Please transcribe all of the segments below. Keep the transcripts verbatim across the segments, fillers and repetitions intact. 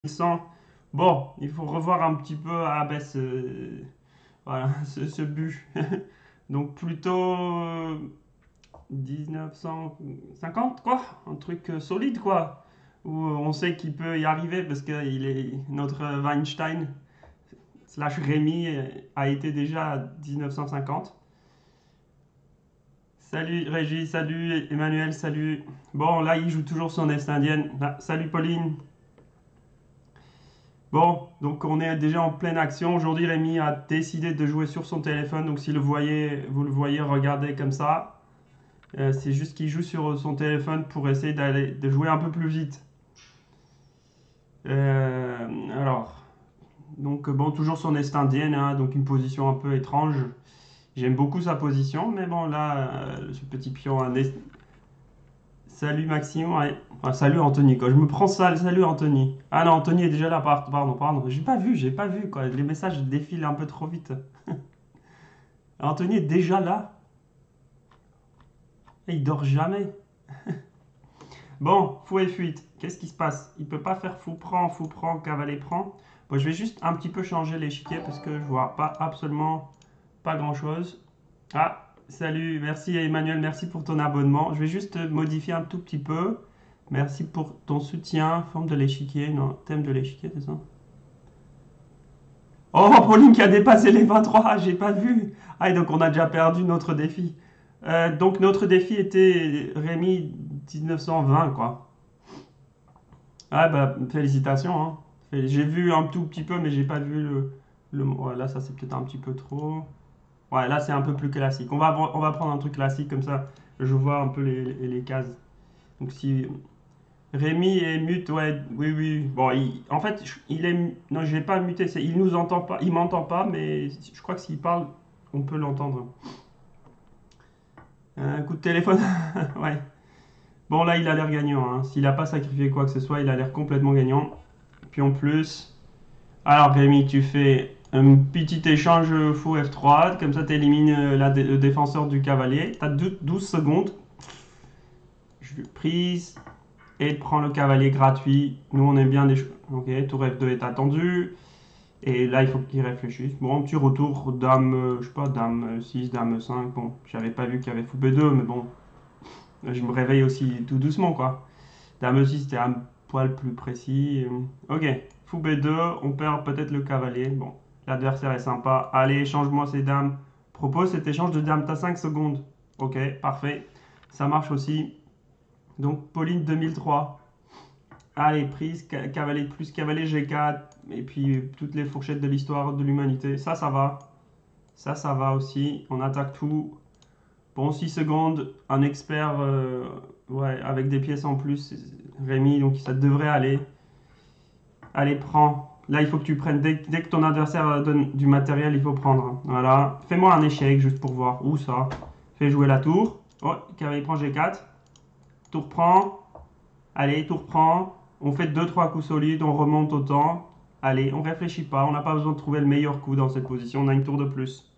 Sans. Bon, il faut revoir un petit peu ah, ben, ce, voilà, ce, ce but. Donc plutôt euh, mille neuf cent cinquante, quoi. Un truc euh, solide, quoi. Où euh, on sait qu'il peut y arriver parce que il est, notre Weinstein slash Rémi euh, a été déjà à mille neuf cent cinquante. Salut Régis, salut Emmanuel, salut. Bon, là, il joue toujours son Est indienne. Ah, salut Pauline. Bon, donc on est déjà en pleine action. Aujourd'hui, Rémi a décidé de jouer sur son téléphone. Donc si le voyez, vous le voyez, regardez comme ça. Euh, c'est juste qu'il joue sur son téléphone pour essayer d'aller, de jouer un peu plus vite. Euh, alors, donc bon, toujours son est indienne, hein, donc une position un peu étrange. J'aime beaucoup sa position, mais bon là, euh, ce petit pion, un est... Salut Maxime, ouais. Enfin, salut Anthony, quoi. Je me prends ça, salut Anthony. Ah non, Anthony est déjà là, pardon, pardon. J'ai pas vu, j'ai pas vu, quoi. Les messages défilent un peu trop vite. Anthony est déjà là. Et il dort jamais. Bon, fou et fuite. Qu'est-ce qui se passe? Il peut pas faire fou prend, fou prend, cavaler prend. Bon, je vais juste un petit peu changer l'échiquier parce que je vois pas absolument pas grand-chose. Ah, salut, merci Emmanuel, merci pour ton abonnement. Je vais juste modifier un tout petit peu. Merci pour ton soutien. Forme de l'échiquier, non, thème de l'échiquier, c'est ça? Oh, Pauline qui a dépassé les vingt-trois, ah, j'ai pas vu. Ah, et donc on a déjà perdu notre défi. Euh, donc notre défi était Rémi mille neuf cent vingt, quoi. Ah bah félicitations, hein. J'ai vu un tout petit peu, mais j'ai pas vu le, le... Ouais, là, ça c'est peut-être un petit peu trop. Ouais, là c'est un peu plus classique. On va, on va prendre un truc classique comme ça. Je vois un peu les, les, les cases. Donc si Rémi est mute, ouais, oui, oui. Bon, il- en fait, il est. Non, je vais pas muter. c'est- Il nous entend pas. Il m'entend pas, mais je crois que s'il parle, on peut l'entendre. Un coup de téléphone. Ouais. Bon, là, il a l'air gagnant, hein. S'il a pas sacrifié quoi que ce soit, il a l'air complètement gagnant. Puis en plus. Alors, Rémi, tu fais un petit échange fou F trois. Comme ça, tu élimines le défenseur du cavalier. Tu as douze secondes. Je prise. Et prends le cavalier gratuit. Nous, on aime bien des choses. Ok, tour F deux est attendu. Et là, il faut qu'il réfléchisse. Bon, petit retour, dame, euh, je sais pas, dame six, dame cinq. Bon, j'avais pas vu qu'il y avait fou B deux, mais bon, je me réveille aussi tout doucement, quoi. Dame six, c'était un poil plus précis. Ok, fou B deux, on perd peut-être le cavalier. Bon, l'adversaire est sympa. Allez, change-moi ces dames. Propose cet échange de dames, t'as cinq secondes. Ok, parfait. Ça marche aussi. Donc, Pauline deux mille trois. Allez, prise, cavalier plus cavalier G quatre, et puis toutes les fourchettes de l'histoire de l'humanité. Ça, ça va. Ça, ça va aussi. On attaque tout. Bon, six secondes. Un expert, euh, ouais, avec des pièces en plus. Rémi, donc ça devrait aller. Allez, prends. Là, il faut que tu prennes. Dès, dès que ton adversaire donne du matériel, il faut prendre. Voilà. Fais-moi un échec, juste pour voir. Où ça? Fais jouer la tour. Oh, cavalier prend G quatre. Tour prend. Allez, tour prend. On fait deux trois coups solides, on remonte au temps. Allez, on réfléchit pas, on n'a pas besoin de trouver le meilleur coup dans cette position, on a une tour de plus.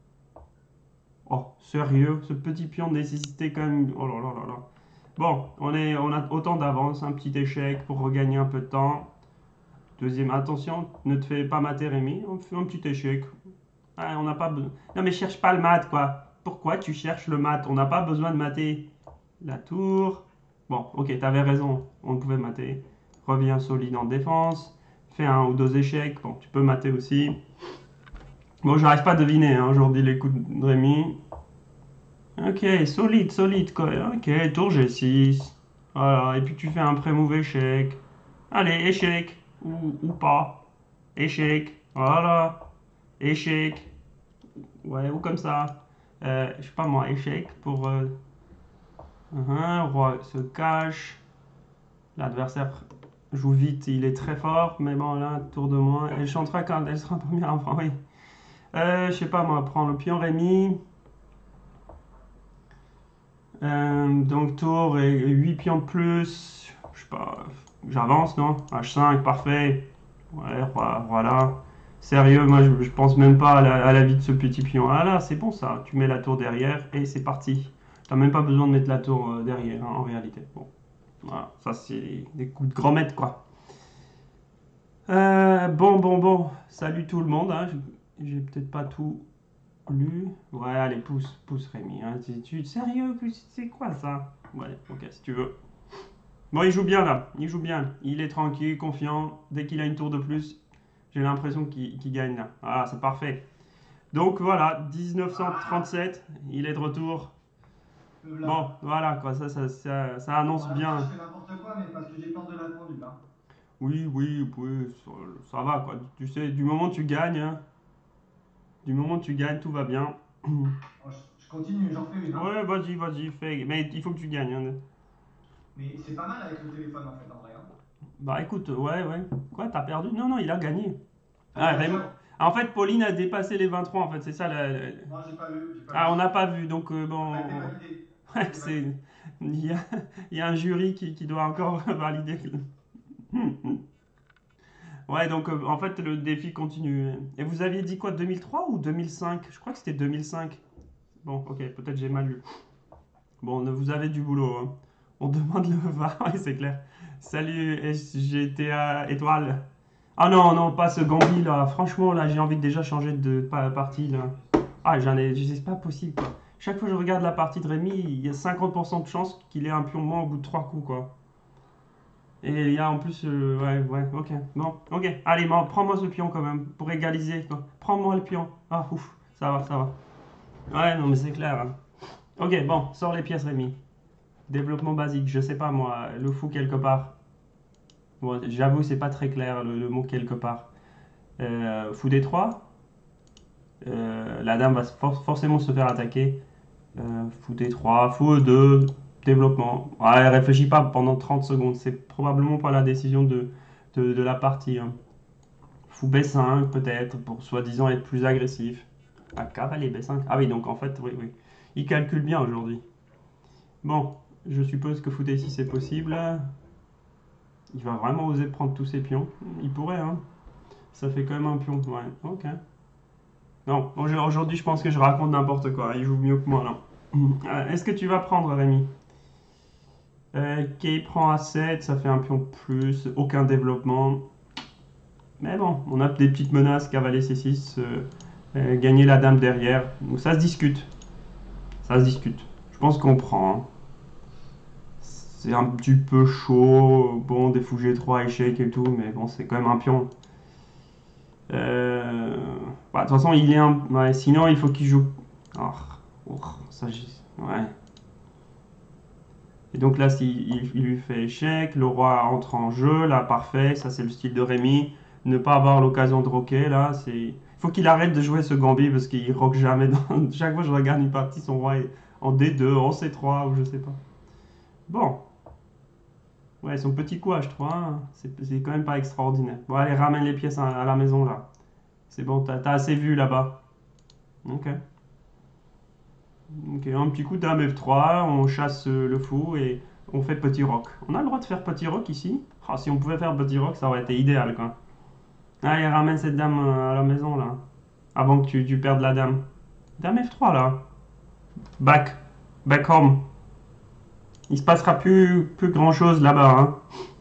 Oh, sérieux, ce petit pion nécessitait quand même... Oh là là là là. Bon, on, est, on a autant d'avance, un petit échec pour regagner un peu de temps. Deuxième, attention, ne te fais pas mater Rémi, on fait un petit échec. Ah, on n'a pas besoin... Non mais cherche pas le mat, quoi. Pourquoi tu cherches le mat? On n'a pas besoin de mater la tour. Bon, ok, t'avais raison, on pouvait mater. Reviens solide en défense. Fais un ou deux échecs. Bon, tu peux mater aussi. Bon, j'arrive pas à deviner hein, aujourd'hui les coups de Rémi. Ok, solide, solide quoi. Ok, tour G six. Voilà, et puis tu fais un pré-move échec. Allez, échec. Ou, ou pas. Échec. Voilà. Échec. Ouais, ou comme ça. Euh, je sais pas moi, échec pour... Euh, uh-huh, roi se cache. L'adversaire joue vite, il est très fort, mais bon là, tour de moins. Elle chantera quand elle sera première enfant, oui. Euh, je sais pas moi, prends le pion Rémi. Euh, donc tour et huit pions de plus. Je sais pas, j'avance non? H cinq, parfait. Ouais, voilà. Sérieux, moi je, je pense même pas à la, à la vie de ce petit pion. Ah là, c'est bon ça. Tu mets la tour derrière et c'est parti. T'as même pas besoin de mettre la tour euh, derrière hein, en réalité. Bon, voilà, ça c'est des coups de grand maître quoi. Euh, bon, bon, bon. Salut tout le monde. Hein. J'ai peut-être pas tout lu. Ouais, allez, pousse, pousse Rémi. Hein. Tu, tu- sérieux, c'est quoi ça? Ouais, ok, si tu veux. Bon, il joue bien là. Il joue bien. Il est tranquille, confiant. Dès qu'il a une tour de plus, j'ai l'impression qu'il qu'il gagne là. Ah, c'est parfait. Donc voilà, dix-neuf cent trente-sept, il est de retour. Bon, voilà quoi, ça, ça, ça, ça annonce Bon, alors ça, bien. je fais n'importe quoi, mais parce que j'ai peur de la pendule, hein. Oui, oui, oui, ça, ça va quoi. Tu sais, du moment où tu gagnes, hein, du moment où tu gagnes, tout va bien. Bon, je, je continue, j'en fais une, hein. Ouais, vas-y, vas-y, fais. Mais il faut que tu gagnes. Hein. Mais c'est pas mal avec le téléphone, en fait, en vrai, hein. Bah écoute, ouais, ouais. Quoi, t'as perdu? Non, non, il a gagné. Ah, il Ah, a Raymond- déjà. En fait, Pauline a dépassé les vingt-trois, en fait, c'est ça. La- la- Non, j'ai pas vu, j'ai pas vu Ah, on n'a ça. pas vu, donc euh, Ça n'a pas été bon. validé. Ça n'a pas Ouais, été c'est. validé. Il y a, il y a un jury qui, qui doit encore valider. Ouais, donc euh, en fait, le défi continue. Et vous aviez dit quoi, deux mille trois ou deux mille cinq? Je crois que c'était deux mille cinq. Bon, ok, peut-être j'ai mal lu. Bon, vous avez du boulot. Hein. On demande le V A R, ouais, c'est clair. Salut S G T A étoile. Ah non, non, pas ce Gambi là. Franchement, là, j'ai envie de déjà changer de pa- partie là. Ah, j'en ai. C'est pas possible quoi. Chaque fois que je regarde la partie de Rémi, il y a cinquante pour cent de chance qu'il ait un pion de moins au bout de trois coups quoi. Et il y a en plus. euh, ouais, ouais, ok. Bon, ok. Allez, bon, prends-moi ce pion quand même, pour égaliser. Quoi. Prends-moi le pion. Ah, ouf, ça va, ça va. Ouais, non, mais c'est clair. Hein. Ok, bon, sors les pièces, Rémi. Développement basique, je sais pas moi, le fou quelque part. Bon, j'avoue, c'est pas très clair le, le mot quelque part. Euh, fou d'étroit. Euh, la dame va for- forcément se faire attaquer. Euh, fou d'étroit, fou E deux, développement. Ouais, réfléchis pas pendant trente secondes, c'est probablement pas la décision de, de, de la partie. Hein. Fou B cinq peut-être, pour soi-disant être plus agressif. Ah, cavalier B cinq. Ah oui, donc en fait, oui, oui. Il calcule bien aujourd'hui. Bon, je suppose que fou D six est possible. Il va vraiment oser prendre tous ses pions. Il pourrait, hein. Ça fait quand même un pion. Ouais, ok. Non, aujourd'hui, je pense que je raconte n'importe quoi. Il joue mieux que moi, là. Euh, Est-ce que tu vas prendre, Rémi? Euh, Kay prend A sept, ça fait un pion de plus. Aucun développement. Mais bon, on a des petites menaces. Cavalier C six. euh, euh, gagner la dame derrière. Donc ça se discute. Ça se discute. Je pense qu'on prend. Hein. C'est un petit peu chaud. Bon, des fous G trois, échec et tout. Mais bon, c'est quand même un pion. Euh, bah, de toute façon, il est un. Ouais, sinon, il faut qu'il joue. Oh, oh, ça, ouais. Et donc là, il, il, il lui fait échec, le roi entre en jeu, là, parfait, ça c'est le style de Rémi. Ne pas avoir l'occasion de rocker, là, c'est. Il faut qu'il arrête de jouer ce Gambi parce qu'il rock jamais. Dans... Chaque fois que je regarde une partie, son roi est en D deux, en C trois ou je sais pas. Bon, ouais, son petit coup H trois, hein, c'est quand même pas extraordinaire. Bon, allez, ramène les pièces à, à la maison là. C'est bon, t'as assez vu là-bas. Ok. Ok, un petit coup dame F trois, on chasse euh, le fou et on fait petit roc. On a le droit de faire petit roc ici? Ah, si on pouvait faire petit roc, ça aurait été idéal quoi. Allez, ramène cette dame euh, à la maison là. Avant que tu, tu perdes la dame. Dame F trois là. Back. Back home. Il se passera plus, plus grand chose là-bas. Hein.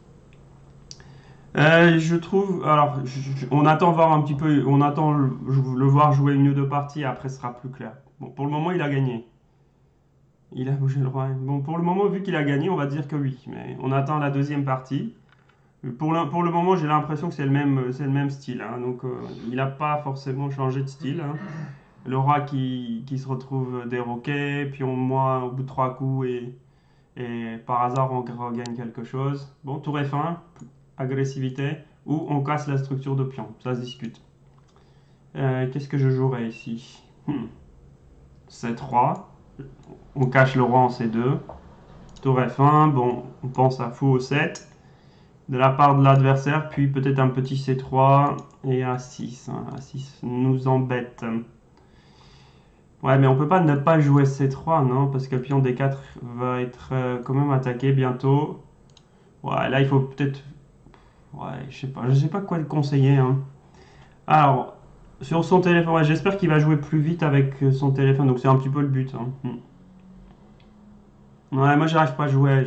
Euh, je trouve. Alors, je- je- on attend voir un petit peu. On attend le, le voir jouer une ou deux parties, après ce sera plus clair. Bon, pour le moment, il a gagné. Il a bougé le roi. Bon, pour le moment, vu qu'il a gagné, on va dire que oui. Mais on attend la deuxième partie. Pour le, pour le moment, j'ai l'impression que c'est le même, c'est le même style. Hein. Donc, euh, il n'a pas forcément changé de style. Hein. Le roi qui, qui se retrouve déroqué, puis on moi au bout de trois coups et, et par hasard on regagne quelque chose. Bon, tour F un, agressivité, ou on casse la structure de pion. Ça se discute. Euh, Qu'est-ce que je jouerais ici? hmm. C trois, on cache le roi en C deux. Tour F un, bon, on pense à fou au sept de la part de l'adversaire, puis peut-être un petit C trois et A six. Hein. A six nous embête. Ouais, mais on peut pas ne pas jouer C trois, non? Parce que le pion D quatre va être euh, quand même attaqué bientôt. Ouais, là il faut peut-être. Ouais, je sais pas, je sais pas quoi le conseiller. Hein. Alors, sur son téléphone, ouais, j'espère qu'il va jouer plus vite avec son téléphone, donc c'est un petit peu le but. Hein. Hmm. Ouais, moi j'arrive pas à jouer. Je-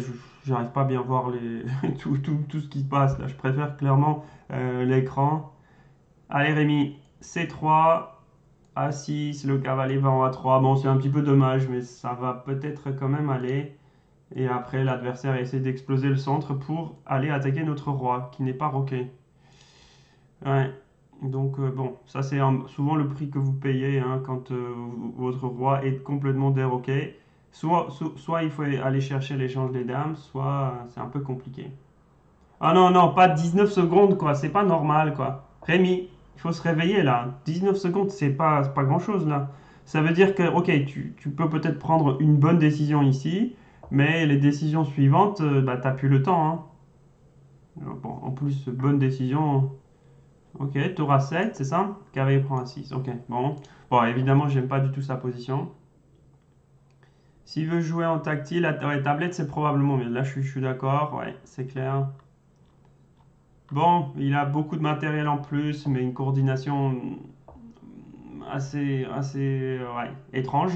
j'arrive pas à bien voir les... tout, tout, tout ce qui se passe là. Je préfère clairement euh, l'écran. Allez Rémi, C trois, A six, le cavalier va en A trois. Bon, c'est un petit peu dommage, mais ça va peut-être quand même aller. Et après, l'adversaire essaie d'exploser le centre pour aller attaquer notre roi, qui n'est pas roqué. Ouais. Donc euh, bon, ça c'est un- souvent le prix que vous payez hein, quand euh, votre roi est complètement déroqué. Soit, so- soit il faut aller chercher l'échange des dames, soit euh, c'est un peu compliqué. Ah non, non, pas dix-neuf secondes quoi, c'est pas normal quoi. Rémi, il faut se réveiller là. dix-neuf secondes, c'est pas, c'est pas grand-chose là. Ça veut dire que, ok, tu, tu peux peut-être prendre une bonne décision ici, mais les décisions suivantes, euh, bah t'as plus le temps. Hein. Bon, en plus, bonne décision. Ok, tour à sept, c'est ça? Cavalier prend à six. Ok, bon. Bon, évidemment, j'aime pas du tout sa position. S'il veut jouer en tactile, la ouais, tablette, c'est probablement mieux. Là, je suis, je suis d'accord. Ouais, c'est clair. Bon, il a beaucoup de matériel en plus, mais une coordination assez, assez ouais, étrange.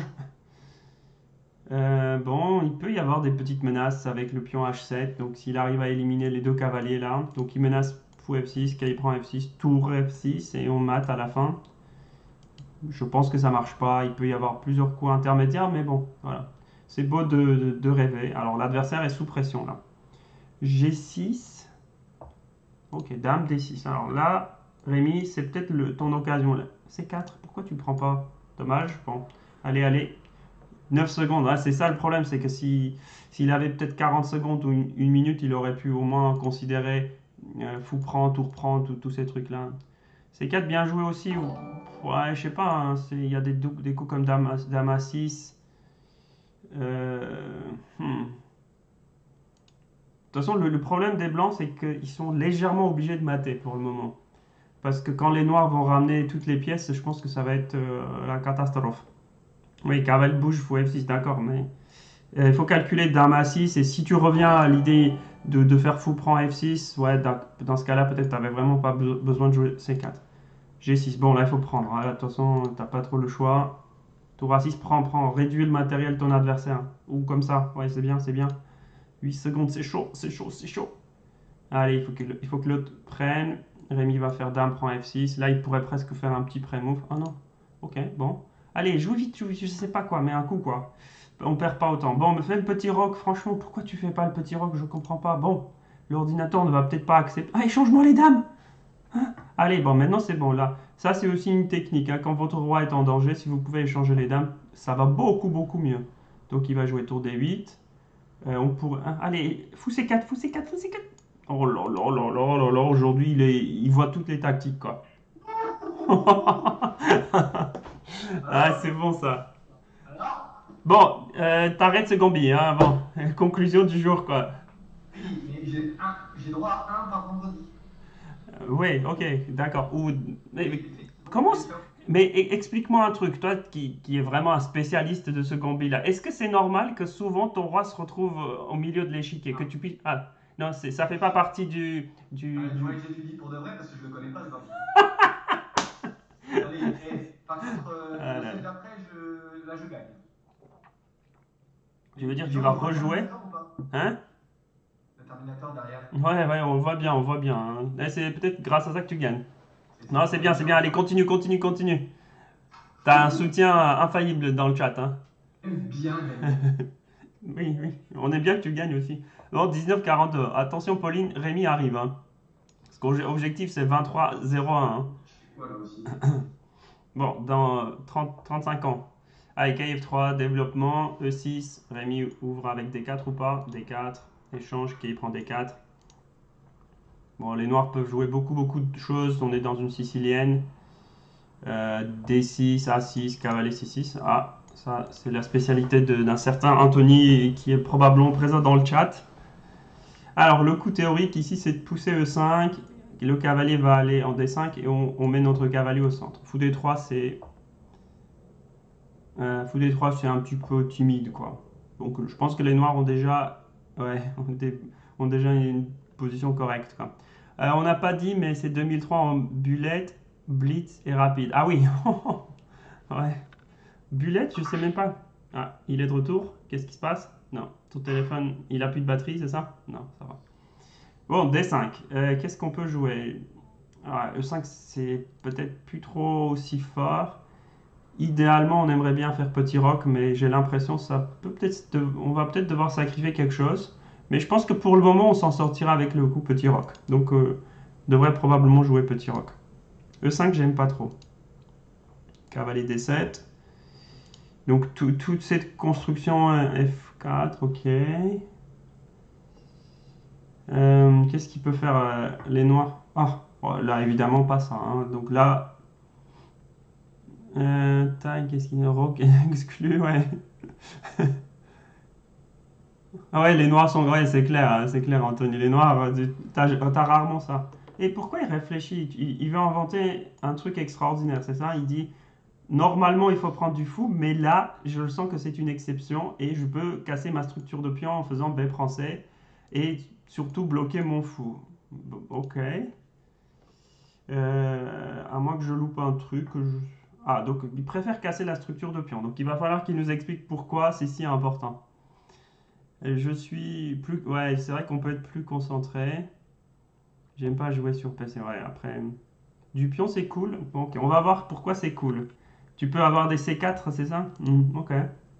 Euh, bon, il peut y avoir des petites menaces avec le pion H sept. Donc, s'il arrive à éliminer les deux cavaliers là, donc il menace fou F six, cavalier prend F six, tour F six et on mate à la fin. Je pense que ça marche pas. Il peut y avoir plusieurs coups intermédiaires, mais bon, voilà. C'est beau de, de- de rêver. Alors, l'adversaire est sous pression là. G six. Ok, dame D six. Alors là, Rémi, c'est peut-être le- ton occasion là. C quatre, pourquoi tu prends pas? Dommage. Bon, allez, allez. neuf secondes. Ah, c'est ça le problème, c'est que si, s'il avait peut-être quarante secondes ou une, une minute, il aurait pu au moins considérer euh, fou prend, tour prend, tout- tous ces trucs-là. C quatre bien joué aussi. Ou- ouais, je sais pas. Hein, c'est- il y a des, dou- des coups comme dame, à- dame à six. Euh, hmm. De toute façon, le, le problème des blancs, c'est qu'ils sont légèrement obligés de mater pour le moment. Parce que quand les noirs vont ramener toutes les pièces, je pense que ça va être euh, la catastrophe. Oui, cavalier bouge, faut F six, d'accord, mais euh, il faut calculer dame à six. Et si tu reviens à l'idée de, de faire fou prend F six, ouais, dans, dans ce cas-là, peut-être tu n'avais vraiment pas be- besoin de jouer C quatre. G six, bon, là, il faut prendre. Hein. De toute façon, tu n'as pas trop le choix. Tour A six, prends, prends, réduis le matériel de ton adversaire. Ou comme ça, ouais, c'est bien, c'est bien. huit secondes, c'est chaud, c'est chaud, c'est chaud. Allez, il faut que, il faut que l'autre prenne. Rémi va faire dame, prend F six. Là, il pourrait presque faire un petit pré-move. Ah non, ok, bon. Allez, joue vite, joue vite, je sais pas quoi, mais un coup quoi. On perd pas autant. Bon, me fais le petit rock, franchement, pourquoi tu fais pas le petit rock? Je comprends pas. Bon, l'ordinateur ne va peut-être pas accepter. Ah, échange-moi les dames! Hein. Allez, bon, maintenant c'est bon là. Ça, c'est aussi une technique. Hein. Quand votre roi est en danger, si vous pouvez échanger les dames, ça va beaucoup, beaucoup mieux. Donc, il va jouer tour D huit. Euh, on pourrait. Hein, allez, fou C quatre, fou C quatre, fou C quatre. Oh là là là là là là, aujourd'hui, il, est... il voit toutes les tactiques, quoi. Ah, c'est bon ça. Alors? Bon, euh, t'arrêtes ce gambi, hein, bon. Conclusion du jour, quoi. Oui, mais j'ai un, j'ai droit à un par vendredi. Euh, ouais, ok, d'accord. Ou, mais, mais Et c'est tout. comment... Et c- ça- Mais e- explique-moi un truc, toi qui, qui est vraiment un spécialiste de ce gambi-là. Est-ce que c'est normal que souvent ton roi se retrouve euh, au milieu de l'échiquier, que Non. tu puisses... Ah, non, c'est, ça fait pas partie du, Ah, du, il faudrait du... que j'étudie pour de vrai parce que je le connais pas ce gambi. Allez, eh, par contre, Ah euh, là là. celle d'après, je, là je gagne. Tu veux Et dire que les tu gens, vas ils voient le rejouer? Terminator ou pas? Hein? Le Terminator derrière. Ouais, ouais, on le voit bien, on le voit bien. Hein. Et c'est peut-être grâce à ça que tu gagnes. C'est Non, ça, c'est on bien, voit c'est bien, bien. on Allez, voit. continue, continue, continue. T'as un soutien infaillible dans le chat. Hein. J'aime bien gagner. Oui, oui. On aime bien que tu gagnes aussi. Bon, dix-neuf quarante-deux. Attention, Pauline, Rémi arrive. Hein. Parce qu'objectif, c'est vingt-trois zéro un. Hein. Je fais quoi là aussi? Bon, dans euh, trente, trente-cinq ans. Allez, K F trois, développement, E six. Rémi ouvre avec D quatre ou pas? D quatre. Échange, qui prend D quatre. Bon, les noirs peuvent jouer beaucoup, beaucoup de choses. On est dans une sicilienne. Euh, D six, A six, cavalier C six. Ah, ça, c'est la spécialité de- d'un certain Anthony qui est probablement présent dans le chat. Alors, le coup théorique ici, c'est de pousser E cinq. Le cavalier va aller en D cinq et on, on met notre cavalier au centre. Fou D trois, c'est. Euh, fou D trois, c'est un petit peu timide, quoi. Donc, je pense que les noirs ont déjà. Ouais, ont, des- ont déjà une position correcte, quoi. Euh, on n'a pas dit, mais c'est deux mille trois en bullet, blitz et rapide. Ah oui! Ouais. Bullet, je sais même pas. Ah, il est de retour. Qu'est-ce qui se passe? Non. Ton téléphone, il a plus de batterie, c'est ça? Non, ça va. Bon, D cinq. Euh, Qu'est-ce qu'on peut jouer? Ah, E cinq, c'est peut-être plus trop aussi fort. Idéalement, on aimerait bien faire petit roc, mais j'ai l'impression que ça peut peut-être, on va peut-être devoir sacrifier quelque chose. Mais je pense que pour le moment, on s'en sortira avec le coup petit roc. Donc, euh, on devrait probablement jouer petit roc. E cinq, j'aime pas trop. Cavalier D sept. Donc, tout- toute cette construction euh, F quatre, ok. Euh, Qu'est-ce qu'il peut faire euh, les noirs? Ah, oh, là, évidemment pas ça, hein. Donc là, euh, taille, qu'est-ce qu'il y a? Roc exclu, ouais. Ah ouais, les noirs sont... Ouais, c'est clair, hein, c'est clair, Anthony. Les noirs, euh, tu- t'as t'as rarement ça. Et pourquoi il réfléchit? Il, il veut inventer un truc extraordinaire, c'est ça? Il dit, normalement, il faut prendre du fou, mais là, je le sens que c'est une exception et je peux casser ma structure de pion en faisant B français et surtout bloquer mon fou. Bon, ok. Euh, à moins que je loupe un truc. que je- Ah, donc il préfère casser la structure de pion. Donc il va falloir qu'il nous explique pourquoi c'est si important. Et je suis plus... Ouais, c'est vrai qu'on peut être plus concentré. J'aime pas jouer sur P C. Ouais, après... Du pion, c'est cool. Bon, ok, on va voir pourquoi c'est cool. Tu peux avoir des C quatre, c'est ça? Hmm, ok.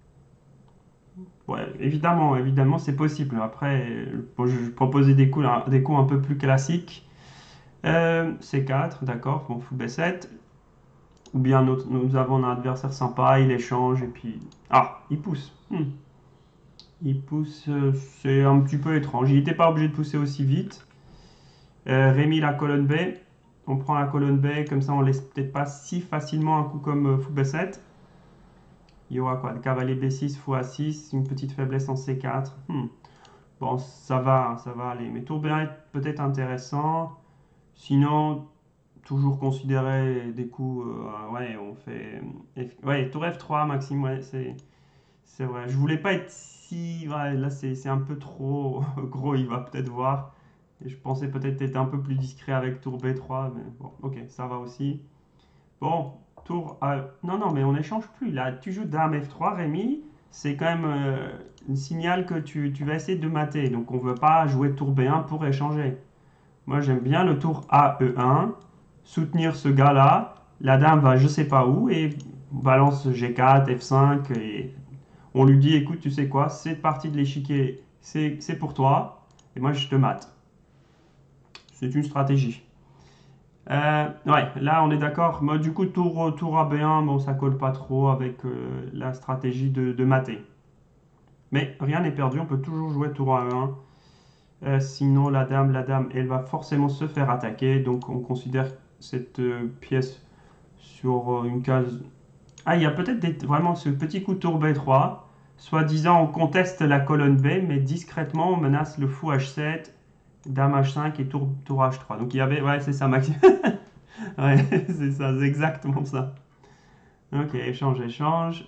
Ouais, évidemment, évidemment, c'est possible. Après, euh, bon, je proposais des coups, des coups un peu plus classiques. Euh, C quatre, d'accord. Bon, fou B sept. Ou bien nous, nous avons un adversaire sympa, il échange et puis... Ah, il pousse. Hmm. Il pousse, euh, c'est un petit peu étrange. Il n'était pas obligé de pousser aussi vite. Euh, Rémi, la colonne B. On prend la colonne B, comme ça on laisse peut-être pas si facilement un coup comme euh, fou B sept. Il y aura quoi? Le cavalier B six, fou A six, une petite faiblesse en C quatre. Hmm. Bon, ça va, ça va aller. Mais tour B un est peut-être intéressant. Sinon, toujours considérer des coups. Euh, ouais, on fait. F- ouais, tour F trois, Maxime, ouais, c'est c'est vrai. Je voulais pas être si. Ouais, là, c'est c'est un peu trop gros, il va peut-être voir. Et je pensais peut-être être un peu plus discret avec tour B trois, mais bon, ok, ça va aussi. Bon, tour A. Non, non, mais on n'échange plus. Là, tu joues dame F trois, Rémi. C'est quand même euh, un signal que tu, tu vas essayer de mater. Donc, on veut pas jouer tour B un pour échanger. Moi, j'aime bien le tour A E un, soutenir ce gars-là. La dame va je sais pas où et balance G quatre, F cinq et on lui dit écoute, tu sais quoi, cette partie de l'échiquier, c'est c'est pour toi et moi je te mate. C'est une stratégie. Euh, ouais, là on est d'accord. Moi, du coup, tour, tour A B un, bon, ça colle pas trop avec euh, la stratégie de, de mater. Mais rien n'est perdu, on peut toujours jouer tour A un. Euh, sinon, la dame, la dame, elle va forcément se faire attaquer. Donc, on considère cette euh, pièce sur euh, une case. Ah, il y a peut-être des- vraiment ce petit coup tour B trois. Soi-disant, on conteste la colonne B, mais discrètement, on menace le fou H sept, dame H cinq et tour, tour H trois. Donc, il y avait. Ouais, c'est ça, Maxime. Ouais, c'est ça, c'est exactement ça. Ok, échange, échange.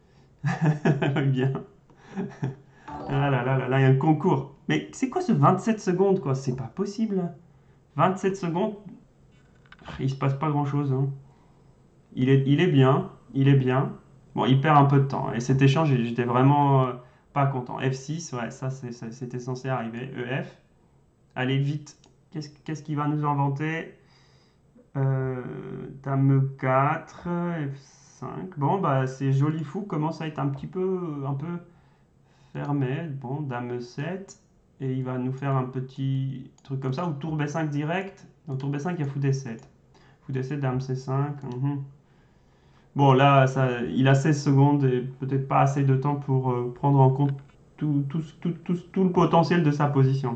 Bien. Ah là là là là, il y a un concours. Mais c'est quoi ce vingt-sept secondes, quoi? C'est pas possible. vingt-sept secondes, il se passe pas grand chose, hein. Il est, il est bien, il est bien. Bon, il perd un peu de temps. Et cet échange, j'étais vraiment euh, pas content. F six, ouais, ça c'est- ça, c'était censé arriver. E F, allez vite. Qu'est-ce qu'est-ce qu'il va nous inventer? Euh, Dame quatre, F cinq. Bon, bah c'est joli fou, commence à être un petit peu, un peu fermé. Bon, Dame sept. Et il va nous faire un petit truc comme ça. Ou tour B cinq direct. Dans tour B cinq, il y a fou D sept. Fou D sept, Dame C cinq. Mhm. Bon, là, ça, il a seize secondes et peut-être pas assez de temps pour euh, prendre en compte tout, tout, tout, tout, tout le potentiel de sa position.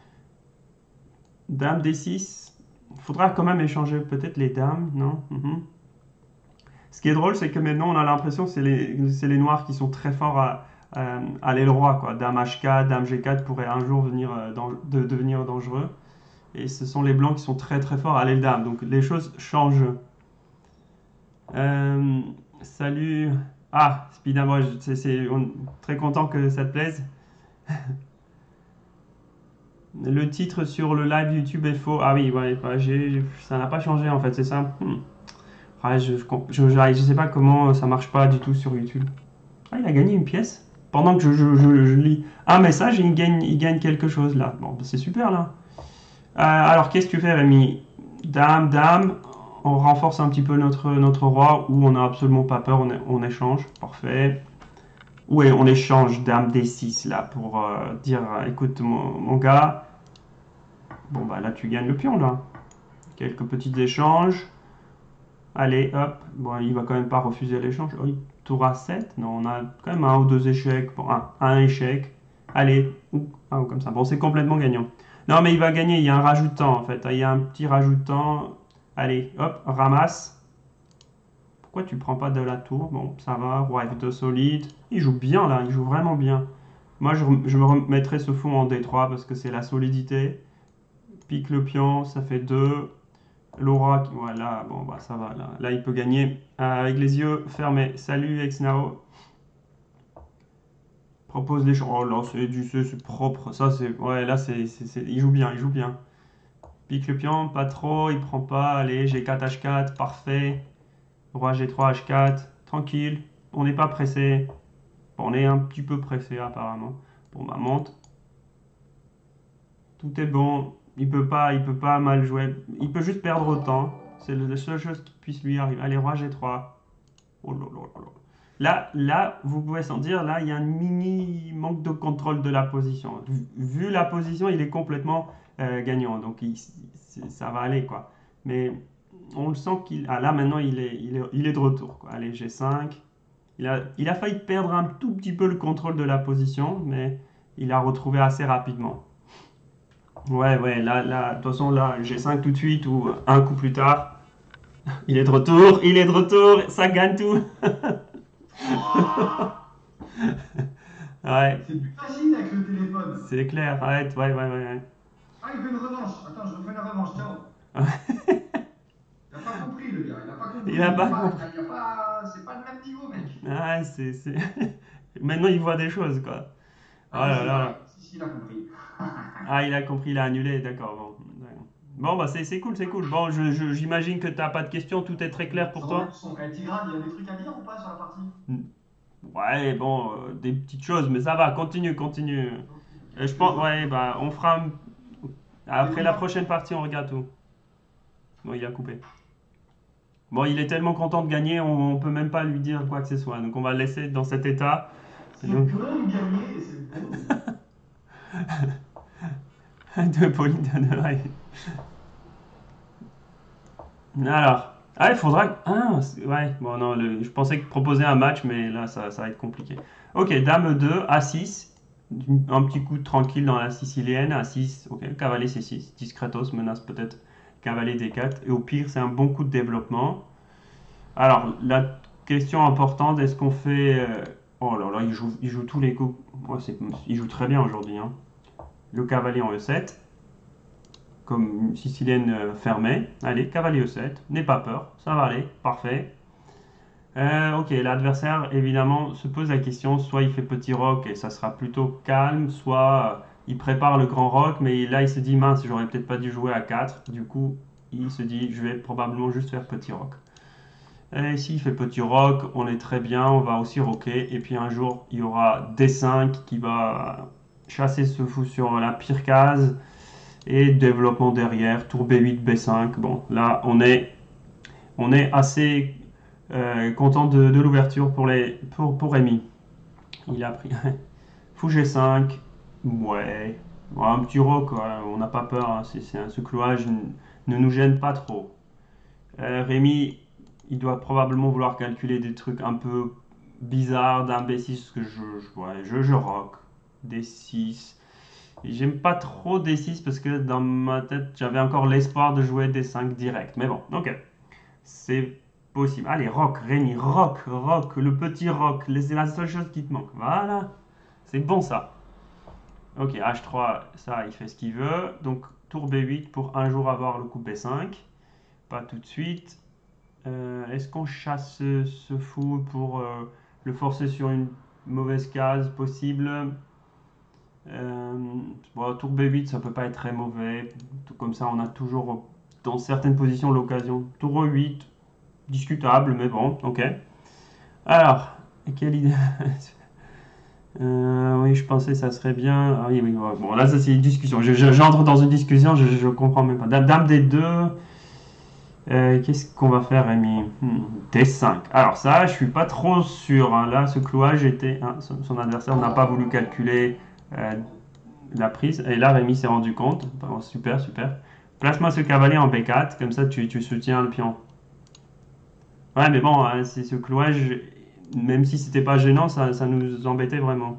Dame D six. Il faudra quand même échanger peut-être les dames, non? Mhm. Ce qui est drôle, c'est que maintenant, on a l'impression que c'est les, c'est les noirs qui sont très forts à, à, à l'aile roi, quoi. Dame H quatre, Dame G quatre pourrait un jour venir, euh, dan- de, devenir dangereux. Et ce sont les blancs qui sont très très forts à l'aile dame. Donc les choses changent. Euh, Salut. Ah, Speedamore, c'est c'est- on- très content que ça te plaise. Le titre sur le live YouTube est faux. Ah oui, ouais, bah, j'ai- j'ai- ça n'a pas changé en fait, c'est ça. Hmm. Ouais, je, je, je, je sais pas comment ça marche pas du tout sur YouTube. Ah, il a gagné une pièce? pendant que je, je, je, je lis un message, il gagne, il gagne quelque chose là. Bon, c'est super là. Euh, alors, qu'est-ce que tu fais, Rémi? Dame, dame. On renforce un petit peu notre, notre roi ou on n'a absolument pas peur, on, on échange. Parfait. Oui, on échange dame D six là pour euh, dire écoute, mon, mon gars. Bon, bah là, tu gagnes le pion là. Quelques petits échanges. Allez, hop. Bon, il va quand même pas refuser l'échange. Oh, tour à sept. Non, on a quand même un ou deux échecs. Bon, un, un échec. Allez. Ou, ah, comme ça. Bon, c'est complètement gagnant. Non, mais il va gagner. Il y a un rajoutant, en fait. Il y a un petit rajoutant. Allez, hop, ramasse. Pourquoi tu prends pas de la tour? Bon, ça va. Roi F deux solide. Il joue bien, là. Il joue vraiment bien. Moi, je, je me remettrai ce fou en D trois parce que c'est la solidité. Pique le pion, ça fait deux. Laura, voilà, bon, bah ça va, là, là il peut gagner euh, avec les yeux fermés. Salut Exnao. Propose des choses. Oh là, c'est du c'est propre. Ça, c'est. Ouais, là, c'est, c'est, c'est- il joue bien, il joue bien. Pique le pion, pas trop, il prend pas. Allez, G quatre H quatre, parfait. Roi G trois H quatre, tranquille. On n'est pas pressé. Bon, on est un petit peu pressé, apparemment. Bon, bah, monte. Tout est bon. Il peut pas, il peut pas mal jouer. Il peut juste perdre autant. C'est la seule chose qui puisse lui arriver. Allez, roi G trois. Oh là là là là. Là, là, vous pouvez sentir, là, il y a un mini manque de contrôle de la position. Vu la position, il est complètement euh, gagnant. Donc, il- c'est- ça va aller, quoi. Mais on le sent qu'il... Ah, là, maintenant, il est, il est, il est de retour, quoi. Allez, G cinq. Il a, il a failli perdre un tout petit peu le contrôle de la position, mais il a retrouvé assez rapidement. Ouais, ouais, là, là, de toute façon, là, G cinq tout de suite ou un coup plus tard. Il est de retour, il est de retour, ça gagne tout. Ouais, C'est plus facile avec le téléphone. c'est clair, arrête, ouais, ouais, ouais. Ah, il veut une revanche. Attends, je refais la revanche. Ciao. Ouais. Il n'a pas compris, le gars. Il n'a pas compris. Il a pas pas, compris. il a pas, c'est pas le même niveau, mec. Ouais, c'est, c'est... Maintenant, il voit des choses, quoi. Oh Ah oui, là c'est vrai. là. Si, si, il a compris. Ah, il a compris, il a annulé, d'accord, bon. Bon, bah, c'est, c'est cool, c'est cool. Bon, je, je- j'imagine que t'as pas de questions, tout est très clair pour Ça va, toi? son- Eh, Tigrane, il y a des trucs à dire ou pas sur la partie? Ouais, bon, euh, des petites choses, mais ça va, continue, continue. Ok, ok. Euh, je pense, Désolé. ouais, bah, on fera. un- Après la Débrief. prochaine partie, on regarde tout. Bon, il a coupé. Bon, il est tellement content de gagner, on, on peut même pas lui dire quoi que ce soit. Donc, on va le laisser dans cet état. Et C'est donc, bon de gagner et c'est bon. de Pauline de ouais. Alors, ah, il faudra. Ah, c'est- ouais, bon, non, le- je pensais que proposer un match, mais là, ça, ça va être compliqué. Ok, Dame deux, A six. Un petit coup tranquille dans la sicilienne, A six. Ok, cavalier C six. Discretos menace peut-être cavalier D quatre. Et au pire, c'est un bon coup de développement. Alors, la question importante, est-ce qu'on fait. euh, Oh là là, il joue, il joue tous les coups. Ouais, c'est- il joue très bien aujourd'hui, hein. Le cavalier en E sept, comme une sicilienne euh, fermée. Allez, cavalier E sept, n'aie pas peur, ça va aller, parfait. Euh, ok, l'adversaire, évidemment, se pose la question, soit il fait petit roc et ça sera plutôt calme, soit euh, il prépare le grand roc, mais là il se dit, mince, j'aurais peut-être pas dû jouer à quatre. Du coup, il se dit, je vais probablement juste faire petit roc. Et s'il fait petit roc, on est très bien, on va aussi roquer. Et puis un jour, il y aura D cinq qui va chasser ce fou sur la pire case. Et développement derrière, tour B huit, B cinq. Bon, là, on est, on est assez euh, content de, de l'ouverture pour, les, pour, pour Rémi. Il a pris fou G cinq. Ouais, ouais, un petit roc, ouais, on n'a pas peur. Hein, c'est, c'est, ce clouage ne nous gêne pas trop. Euh, Rémi, il doit probablement vouloir calculer des trucs un peu bizarres d'un B six que je, je, ouais, je, je rock. D six. J'aime pas trop D six parce que dans ma tête, j'avais encore l'espoir de jouer D cinq direct. Mais bon, ok. C'est possible. Allez, rock, Rémi, rock, rock, le petit rock. C'est la seule chose qui te manque. Voilà. C'est bon ça. Ok, H trois, ça, il fait ce qu'il veut. Donc, tour B huit pour un jour avoir le coup B cinq. Pas tout de suite. Euh, Est-ce qu'on chasse ce, ce fou pour euh, le forcer sur une mauvaise case possible? euh, bon, Tour B huit, ça peut pas être très mauvais. Tout comme ça, on a toujours dans certaines positions l'occasion. Tour E huit, discutable, mais bon, ok. Alors, quelle idée? Euh, oui, je pensais que ça serait bien. Ah oui, oui, ouais. Bon, là, ça c'est une discussion. Je- je- J'entre dans une discussion, je, je comprends même pas. Dame, dame des deux. Euh, qu'est-ce qu'on va faire, Rémi? Hmm, D cinq. Alors ça, je suis pas trop sûr, hein. Là, ce clouage était, hein, son, son adversaire n'a pas voulu calculer euh, la prise. Et là, Rémi s'est rendu compte. Bon, super, super. Place-moi ce cavalier en B quatre, comme ça tu, tu soutiens le pion. Ouais, mais bon, hein, c'est ce clouage, même si c'était pas gênant, ça, ça nous embêtait vraiment.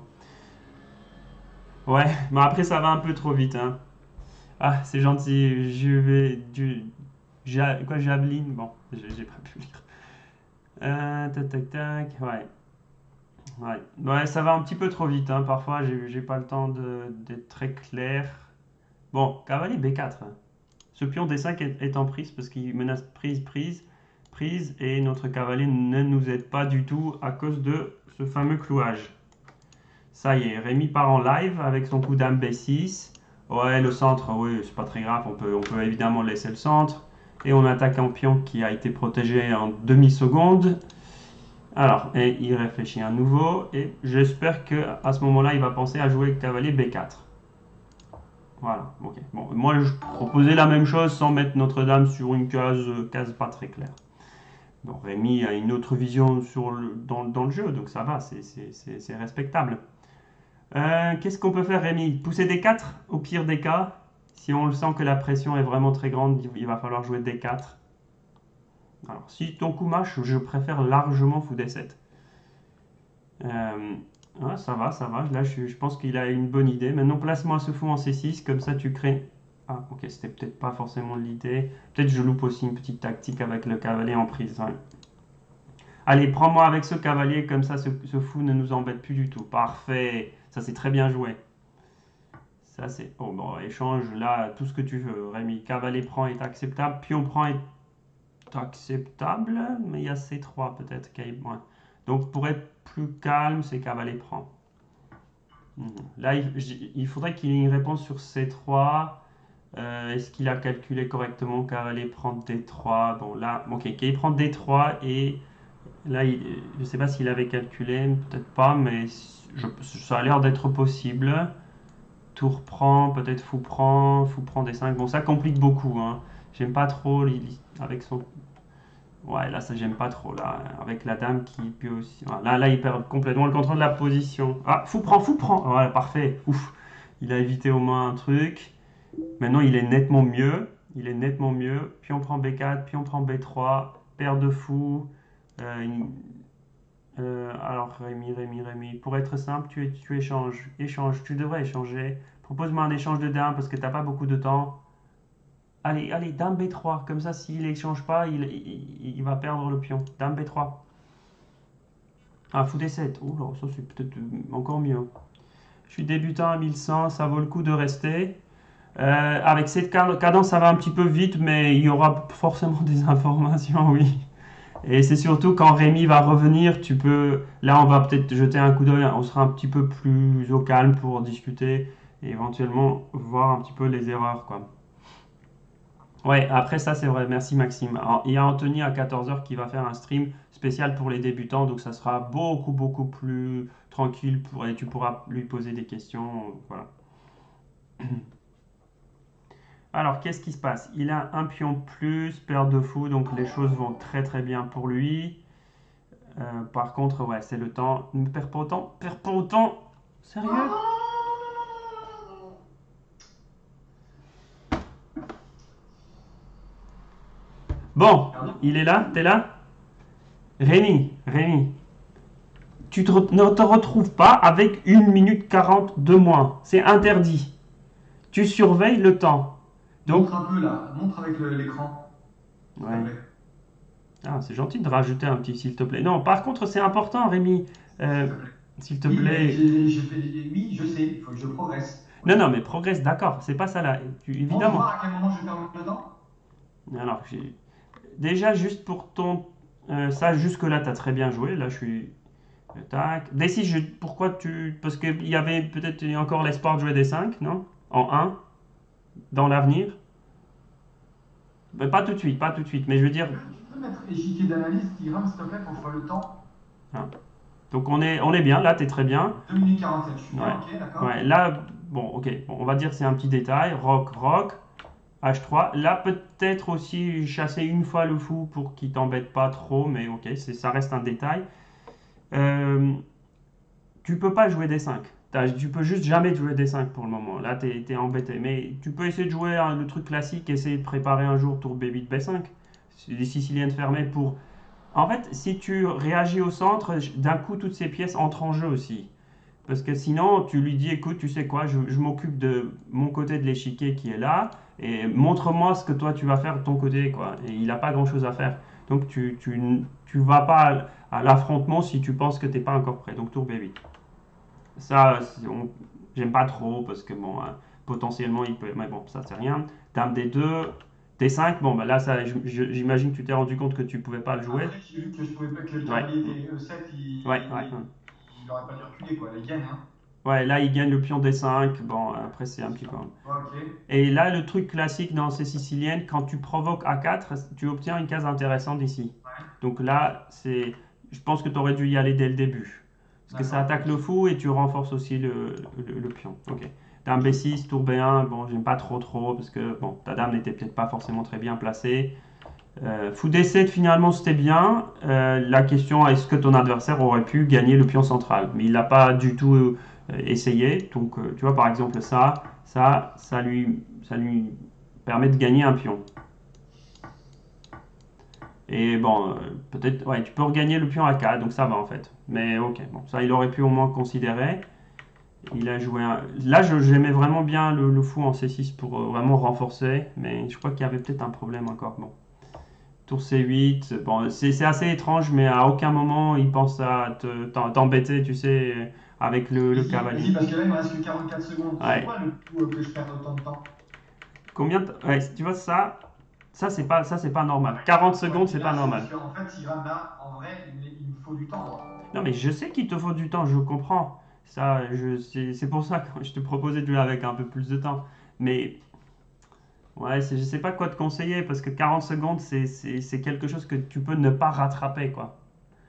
Ouais, mais après ça va un peu trop vite, hein. Ah, c'est gentil, je vais du... Ja- quoi, javeline? Bon, j'ai j'ai pas pu lire. Euh, tac, tac, tac, ouais. Ouais, ouais, ça va un petit peu trop vite, hein. Parfois, j'ai j'ai pas le temps de- d'être très clair. Bon, cavalier B quatre, hein. Ce pion D cinq est, est en prise parce qu'il menace prise, prise, prise, et notre cavalier ne nous aide pas du tout à cause de ce fameux clouage. Ça y est, Rémi part en live avec son coup dame B six. Ouais, le centre, oui, c'est pas très grave, on peut, on peut évidemment laisser le centre. Et on attaque un pion qui a été protégé en demi-seconde. Alors, et il réfléchit à nouveau, et j'espère qu'à ce moment-là, il va penser à jouer cavalier B quatre. Voilà, ok. Bon, moi, je proposais la même chose sans mettre Notre-Dame sur une case, case pas très claire. Bon, Rémi a une autre vision sur le, dans, dans le jeu, donc ça va, c'est respectable. Euh, Qu'est-ce qu'on peut faire, Rémi? Pousser des quatre, au pire des cas. Si on le sent que la pression est vraiment très grande, il va falloir jouer D quatre. Alors, si ton coup marche, je préfère largement fou D sept. Euh, ouais, ça va, ça va. Là, je, je pense qu'il a une bonne idée. Maintenant, place-moi ce fou en C six, comme ça tu crées. Ah, ok, c'était peut-être pas forcément l'idée. Peut-être je loupe aussi une petite tactique avec le cavalier en prise. Ouais. Allez, prends-moi avec ce cavalier, comme ça ce, ce fou ne nous embête plus du tout. Parfait, ça c'est très bien joué. Ça c'est. Oh, bon, échange là, tout ce que tu veux, Rémi. Cavalier prend est acceptable, pion prend est acceptable, mais il y a C trois peut-être qui est moins. Donc pour être plus calme, c'est cavalier prend. Mhm. Là, il, il faudrait qu'il ait une réponse sur C trois. Euh, Est-ce qu'il a calculé correctement cavalier prend D trois? Bon, là, ok, il prend D trois et là, il- je ne sais pas s'il avait calculé, peut-être pas, mais je- ça a l'air d'être possible. Tour prend, peut-être fou prend, fou prend D cinq. Bon, ça complique beaucoup, hein. J'aime pas trop avec son. Ouais, là, ça j'aime pas trop, là. Avec la dame qui peut aussi. Là, là, il perd complètement le contrôle de la position. Ah, fou prend, fou prend. Ouais, parfait. Ouf. Il a évité au moins un truc. Maintenant, il est nettement mieux. Il est nettement mieux. Puis on prend B quatre, puis on prend B trois. Paire de fous. Euh, une- euh, alors, Rémi, Rémi, Rémi. Pour être simple, tu, tu échanges. Échange. Tu devrais échanger. Propose-moi un échange de dames parce que t'as pas beaucoup de temps. Allez, allez, dame B trois. Comme ça, s'il échange pas, il, il, il va perdre le pion. Dame B trois. Ah, fou D sept. Oh là, ça c'est peut-être encore mieux. Je suis débutant à mille cent, ça vaut le coup de rester. Euh, avec cette cadence, ça va un petit peu vite, mais il y aura forcément des informations, oui. Et c'est surtout quand Rémi va revenir, tu peux. Là, on va peut-être jeter un coup d'œil, on sera un petit peu plus au calme pour discuter et éventuellement voir un petit peu les erreurs, quoi. Ouais, après ça, c'est vrai. Merci Maxime. Alors, il y a Anthony à quatorze heures qui va faire un stream spécial pour les débutants, donc ça sera beaucoup, beaucoup plus tranquille pour, et tu pourras lui poser des questions. Voilà. Alors, qu'est-ce qui se passe? Il a un pion plus, paire de fou, donc les choses vont très très bien pour lui. Euh, par contre, ouais, c'est le temps. Ne perds pas autant, perds pas autant. Sérieux? Bon, il est là, t'es là? Rémi, Rémi, tu te re- ne te retrouves pas avec une minute quarante de moins. C'est interdit. Tu surveilles le temps. Donc, Montre un peu là, montre avec le- l'écran, s'il te ouais. plaît. Ah, c'est gentil de rajouter un petit s'il te plaît. Non, par contre, c'est important, Rémi. Euh, S'il te plaît. S'il te Oui, mais plaît. j'ai j'ai fait des... Oui, je sais, il faut que je progresse. Oui. Non, non, mais progresse, d'accord. C'est pas ça là. Tu- Montre évidemment. voir à quel moment je ferme dedans. Alors, j'ai- déjà, juste pour ton. Euh, ça, jusque-là, tu as très bien joué. Là, je suis. Tac. D six, je... pourquoi tu. Parce qu'il y avait peut-être encore l'espoir de jouer des cinq, non? En un, dans l'avenir. Mais pas tout de suite, pas tout de suite. Mais je veux Tu dire. peux, tu peux mettre échiquier d'analyse, Tiram, s'il te plaît, pour que je vois le temps. Hein. Donc on est, on est bien, là tu es très bien. deux minutes quarante-sept, je suis Ouais. bien, ok, d'accord. Ouais, là, bon, ok, bon, on va dire que c'est un petit détail. Rock, rock, H trois. Là, peut-être aussi chasser une fois le fou pour qu'il t'embête pas trop, mais ok, c'est, ça reste un détail. Euh, tu peux pas jouer des cinq. T'as- Tu peux juste jamais jouer des cinq pour le moment. Là, t'es, t'es embêté. Mais tu peux essayer de jouer hein, le truc classique, essayer de préparer un jour tour B huit, B cinq. Les Siciliennes fermées pour. En fait, si tu réagis au centre, d'un coup, toutes ces pièces entrent en jeu aussi. Parce que sinon, tu lui dis, écoute, tu sais quoi, je, je m'occupe de mon côté de l'échiquier qui est là, et montre-moi ce que toi tu vas faire de ton côté, quoi. Et il n'a pas grand-chose à faire. Donc tu, tu, tu vas pas à, à l'affrontement si tu penses que t'es pas encore prêt. Donc tour B huit. Ça, on- j'aime pas trop parce que bon, hein, potentiellement il peut. Mais bon, ça c'est rien. Dame D deux, D cinq, bon, bah là, ça, je- je- j'imagine que tu t'es rendu compte que tu pouvais pas le jouer. Après, j'ai vu que je pouvais pas, que le Ouais, cavalier était E sept, ouais, il, ouais. il, il aurait pas dû reculer, quoi. Là, il gagne, hein. Ouais, là il gagne le pion D cinq. Bon, après c'est un C'est petit ça. peu. Ouais, ok. Et là, le truc classique dans ces siciliennes, quand tu provoques A quatre, tu obtiens une case intéressante ici. Ouais, Donc là, c'est, je pense que tu aurais dû y aller dès le début. Parce que ça d'accord, attaque le ok. fou et tu renforces aussi le, le, le pion. Ok. Dame Ok. B six, tour B un, bon, j'aime pas trop trop parce que bon, ta dame n'était peut-être pas forcément très bien placée. Euh, fou D sept, finalement, c'était bien. Euh, la question, est-ce que ton adversaire aurait pu gagner le pion central? Mais il l'a pas du tout euh, essayé. Donc, euh, tu vois, par exemple, ça, ça, ça lui, ça lui permet de gagner un pion. Et bon, euh, peut-être, ouais, tu peux regagner le pion à quatre, donc ça va en fait. Mais ok, bon, ça il aurait pu au moins considérer. Il a joué un... Là, je- j'aimais vraiment bien le, le fou en C six pour euh, vraiment renforcer, mais je crois qu'il y avait peut-être un problème encore. Bon. Tour C huit, bon, c'est c'est assez étrange, mais à aucun moment il pense à te- t'en- t'embêter, tu sais, avec le, le Vas-y, cavalier. vas-y, parce que là, il me reste que quarante-quatre secondes. C'est Ouais. quoi le coup euh, que je perds autant de temps? Combien de- ouais, tu vois ça, ça c'est pas, ça c'est pas normal. quarante Ouais, secondes, mais c'est pas là, c'est parce normal. qu'en fait, Iran, là, en vrai, il, il me faut du temps, moi. Non, mais je sais qu'il te faut du temps, je comprends. Ça, je, c'est c'est pour ça que je te proposais de jouer avec un peu plus de temps. Mais ouais, c'est- je sais pas quoi te conseiller parce que quarante secondes, c'est c'est- c'est quelque chose que tu peux ne pas rattraper, quoi.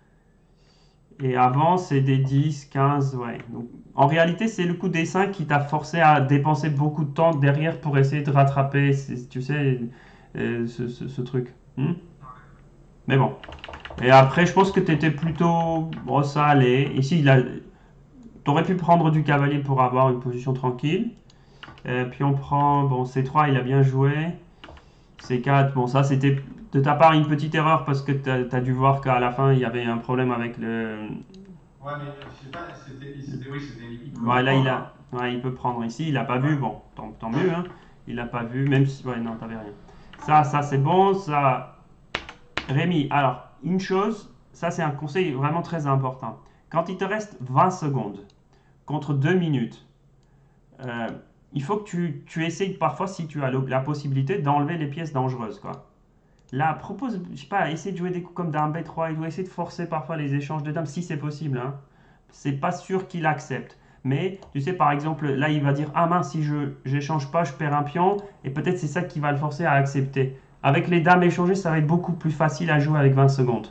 Et avant, c'est des dix, quinze, ouais. Donc, en réalité, c'est le coup des cinq qui t'a forcé à dépenser beaucoup de temps derrière pour essayer de rattraper, c'est- tu sais, euh, ce, ce- ce truc. Hmm. Mais bon. Et après, je pense que tu étais plutôt. Bon, ça allait. Ici, il a... t'aurais pu prendre du cavalier pour avoir une position tranquille. Euh, puis on prend. Bon, C trois, il a bien joué. C quatre, bon, ça c'était de ta part une petite erreur parce que tu as dû voir qu'à la fin, il y avait un problème avec le. Ouais, mais je sais pas, c'était, c'était, oui, c'était, il pouvait Ouais, là, il prendre, a. hein. Ouais, il peut prendre ici. Il n'a pas vu. Ouais. Bon, tant, tant mieux, hein. Il n'a pas vu, même si. Ouais, non, t'avais rien. Ça, ça c'est bon. Ça. Rémi, alors, une chose, ça c'est un conseil vraiment très important. Quand il te reste vingt secondes contre deux minutes, euh, il faut que tu, tu essayes parfois, si tu as le- la possibilité, d'enlever les pièces dangereuses, quoi. Là, propose, je sais pas, essayer de jouer des coups comme dame B trois, il doit essayer de forcer parfois les échanges de dames, si c'est possible, hein. C'est pas sûr qu'il accepte. Mais, tu sais, par exemple, là, il va dire, ah mince, si je j'échange pas, je perds un pion, et peut-être c'est ça qui va le forcer à accepter. Avec les dames échangées, ça va être beaucoup plus facile à jouer avec vingt secondes.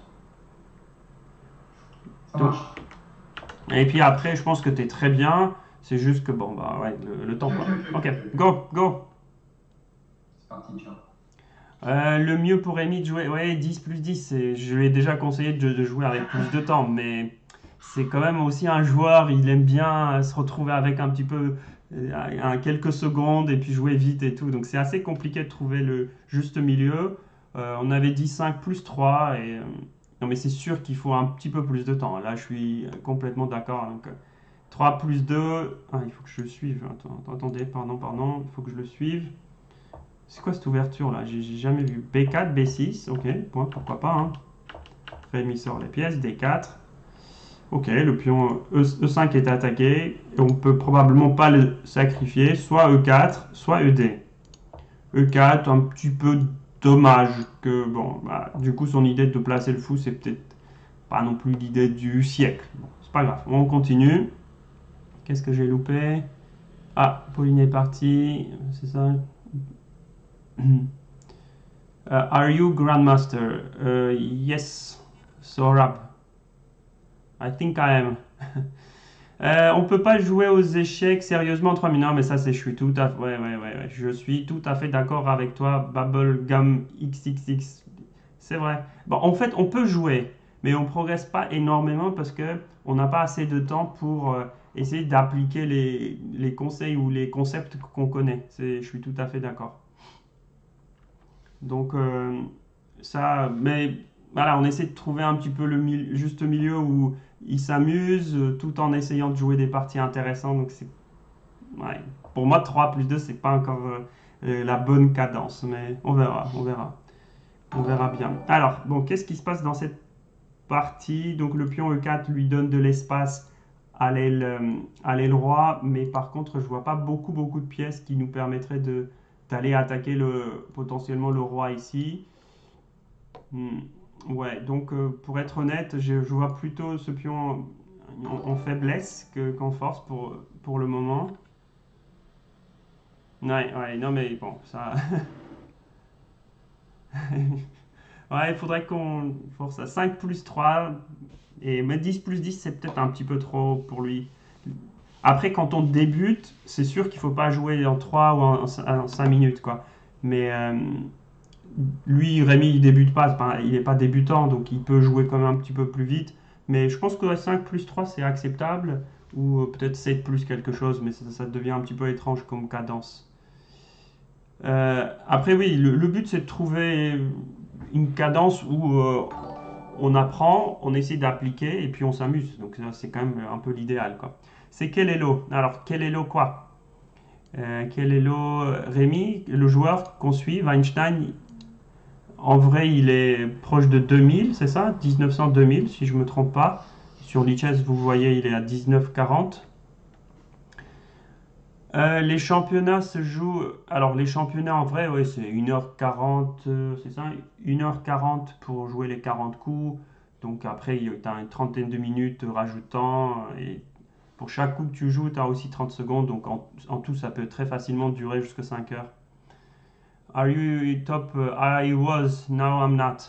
Ça Donc, marche. et puis après, je pense que tu es très bien. C'est juste que, bon, bah ouais, le, le Ok, temps, ok, quoi. ok, ok, Ok, ok. Ok. go, go. C'est parti, tu vois. Euh, le mieux pour Amy de jouer, ouais, dix plus dix, c'est- je lui ai déjà conseillé de, de jouer avec plus de temps, mais c'est quand même aussi un joueur, il aime bien se retrouver avec un petit peu, euh, un- quelques secondes et puis jouer vite et tout. Donc c'est assez compliqué de trouver le juste milieu. Euh, on avait dit cinq plus trois et... euh, non mais c'est sûr qu'il faut un petit peu plus de temps. Là je suis complètement d'accord. Donc, euh, trois plus deux. Ah, il faut que je le suive. Attends, attendez, pardon, pardon, il faut que je le suive. C'est quoi cette ouverture là? J'ai jamais vu. B quatre, B six, ok, bon, pourquoi pas. Hein. Rémi sort les pièces, D quatre. Ok, le pion E- E5 est attaqué et on peut probablement pas le sacrifier. Soit E quatre, soit E D. E quatre, un petit peu dommage que, bon, bah, du coup, son idée de placer le fou, c'est peut-être pas non plus l'idée du siècle. Bon, c'est pas grave, on continue. Qu'est-ce que j'ai loupé? Ah, Pauline est partie, c'est ça. Uh, are you Grandmaster? Uh, yes, Sorab. I think I am. Euh, on peut pas jouer aux échecs sérieusement en trois minutes. Non, mais ça, c'est, je suis tout à fait, ouais, ouais, ouais, ouais. Je suis tout à fait d'accord avec toi. Bubblegum X X X. C'est vrai. Bon, en fait, on peut jouer, mais on progresse pas énormément parce que on n'a pas assez de temps pour euh, essayer d'appliquer les, les conseils ou les concepts qu'on connaît. C'est, je suis tout à fait d'accord. Donc, euh, ça, mais voilà, on essaie de trouver un petit peu le mil- juste milieu où ils s'amusent euh, tout en essayant de jouer des parties intéressantes. Donc, c'est, ouais. Pour moi, trois plus deux c'est pas encore euh, euh, la bonne cadence, mais on verra, on verra. On verra bien. Alors, bon, qu'est-ce qui se passe dans cette partie? Donc, le pion E quatre lui donne de l'espace à l'aile euh, à l'aile roi, mais par contre, je vois pas beaucoup, beaucoup de pièces qui nous permettraient de d'aller attaquer le, potentiellement le roi ici. Hmm. Ouais, donc euh, pour être honnête, je, je vois plutôt ce pion en, en faiblesse que, qu'en force pour, pour le moment. Ouais, ouais, non mais bon, ça... Ouais, il faudrait qu'on force à cinq plus trois. Et mais dix plus dix, c'est peut-être un petit peu trop pour lui. Après, quand on débute, c'est sûr qu'il ne faut pas jouer en trois ou en, en cinq minutes, quoi. Mais euh, lui, Rémi, il débute pas, pas- il n'est pas débutant, donc il peut jouer quand même un petit peu plus vite. Mais je pense que cinq plus trois, c'est acceptable. Ou euh, peut-être sept plus quelque chose, mais ça, ça devient un petit peu étrange comme cadence. Euh, après, oui, le, le but, c'est de trouver une cadence où euh, on apprend, on essaie d'appliquer et puis on s'amuse. Donc, ça, c'est quand même un peu l'idéal, quoi. C'est quel Elo? Alors, quel Elo quoi? Euh, quel Elo Rémi, le joueur qu'on suit, Weinstein, en vrai, il est proche de deux mille, c'est ça? mille neuf cents deux mille, si je ne me trompe pas. Sur Lichess, vous voyez, il est à dix-neuf quarante. Euh, les championnats se jouent. Alors, les championnats en vrai, ouais, c'est une heure quarante, euh, c'est ça? une heure quarante pour jouer les quarante coups. Donc, après, tu as une trentaine de minutes rajoutant. Et pour chaque coup que tu joues, tu as aussi trente secondes. Donc, en, en tout, ça peut très facilement durer jusqu'à cinq heures. Are you top? Uh, I was, now I'm not.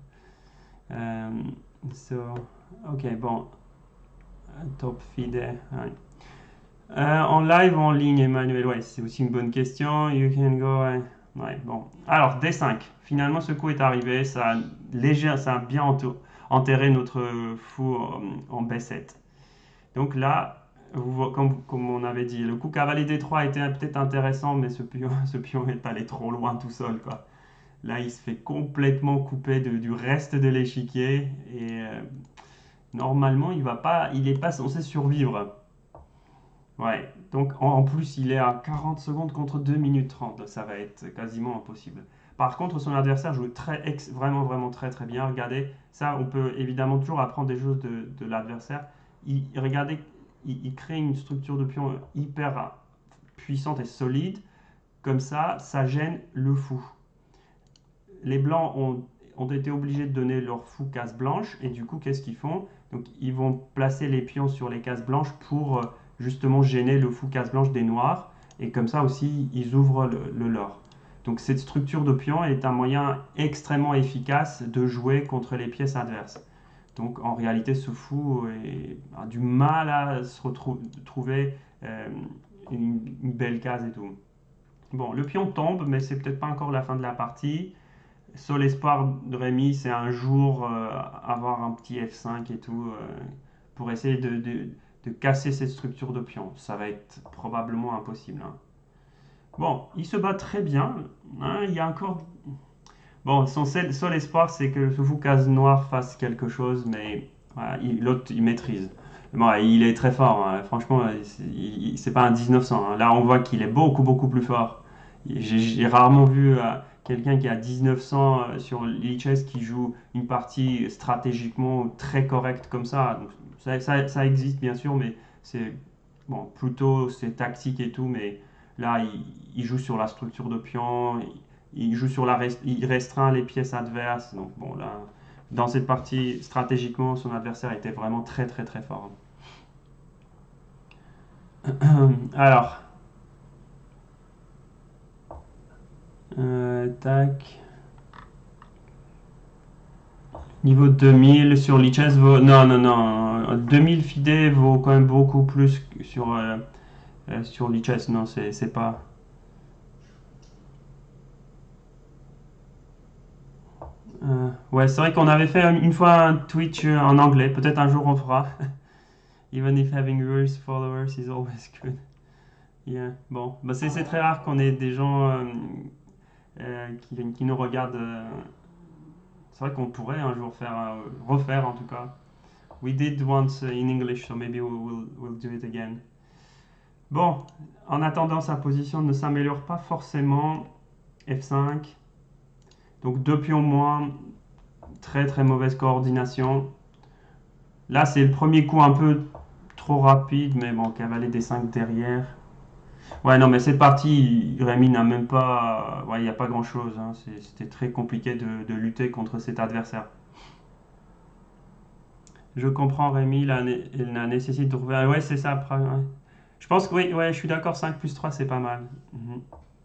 Um, so, ok, bon. Top FIDE. Ouais. Euh, en live ou en ligne, Emmanuel? Ouais, c'est aussi une bonne question. You can go. Ouais, ouais, bon. Alors, D cinq. Finalement, ce coup est arrivé. Ça a, léger, ça a bien enterré notre fou en, en B sept. Donc là, vous, comme, comme on avait dit, le coup cavalier D trois était peut-être intéressant, mais ce pion, ce pion est allé trop loin tout seul, quoi. Là, il se fait complètement couper de- du reste de l'échiquier et euh, normalement, il va pas, il est pas censé survivre. Ouais, donc en, en plus, il est à quarante secondes contre deux minutes trente. Ça va être quasiment impossible. Par contre, son adversaire joue très, ex- vraiment, vraiment très, très bien. Regardez, ça, on peut évidemment toujours apprendre des choses de, de l'adversaire. Il, regardez, il, il crée une structure de pion hyper puissante et solide. Comme ça, ça gêne le fou. Les blancs ont, ont été obligés de donner leur fou case blanche. Et du coup, qu'est-ce qu'ils font? Donc, ils vont placer les pions sur les cases blanches pour euh, justement gêner le fou case blanche des noirs. Et comme ça aussi, ils ouvrent le, le leur. Donc, cette structure de pion est un moyen extrêmement efficace de jouer contre les pièces adverses. Donc, en réalité, ce fou est- a du mal à se retrouver euh, une, une belle case et tout. Bon, le pion tombe, mais c'est peut-être pas encore la fin de la partie. Seul espoir de Rémi, c'est un jour euh, avoir un petit F cinq et tout euh, pour essayer de, de- de casser cette structure de pion. Ça va être probablement impossible, hein. Bon, il se bat très bien, hein, il y a encore. Bon, son seul, seul espoir, c'est que ce fou case noir fasse quelque chose, mais voilà, il- l'autre, il maîtrise. Bon, il est très fort, hein. Franchement, c'est il- c'est pas un mille neuf cents, hein. Là, on voit qu'il est beaucoup, beaucoup plus fort. J'ai j'ai rarement vu euh, quelqu'un qui a mille neuf cents euh, sur Lichess qui joue une partie stratégiquement très correcte comme ça. Donc, ça, ça- ça existe bien sûr, mais c'est bon, plutôt c'est tactique et tout. Mais là, il, il joue sur la structure de pion, il, il joue sur la rest- il restreint les pièces adverses. Donc bon, là, dans cette partie stratégiquement, son adversaire était vraiment très très très fort. Alors, euh, tac. Niveau deux mille sur Lichess, vaut- non, non, non. euh, deux mille fidé vaut quand même beaucoup plus que sur, euh, euh, sur Lichess. Non, c'est c'est pas. Euh, ouais, c'est vrai qu'on avait fait une fois un Twitch euh, en anglais. Peut-être un jour on fera. Even if having viewers, followers is always good. Yeah. Bon, bah c'est c'est très rare qu'on ait des gens euh, euh, qui, qui nous regardent. euh, C'est vrai qu'on pourrait un jour faire, euh, refaire en tout cas. We did once uh, in English, so maybe we'll, we'll, we'll do it again. Bon, en attendant, sa position ne s'améliore pas forcément. F cinq. Donc deux pions moins. Très très mauvaise coordination. Là, c'est le premier coup un peu trop rapide, mais bon, cavalier D cinq derrière. Ouais, non, mais cette partie, Rémi n'a même pas. Ouais, il n'y a pas grand chose. Hein. C'était très compliqué de, de lutter contre cet adversaire. Je comprends Rémi, la, il la nécessite de trouver. Ouais, c'est ça. Ouais. Je pense que oui, ouais, je suis d'accord, cinq plus trois, c'est pas mal. Mhm.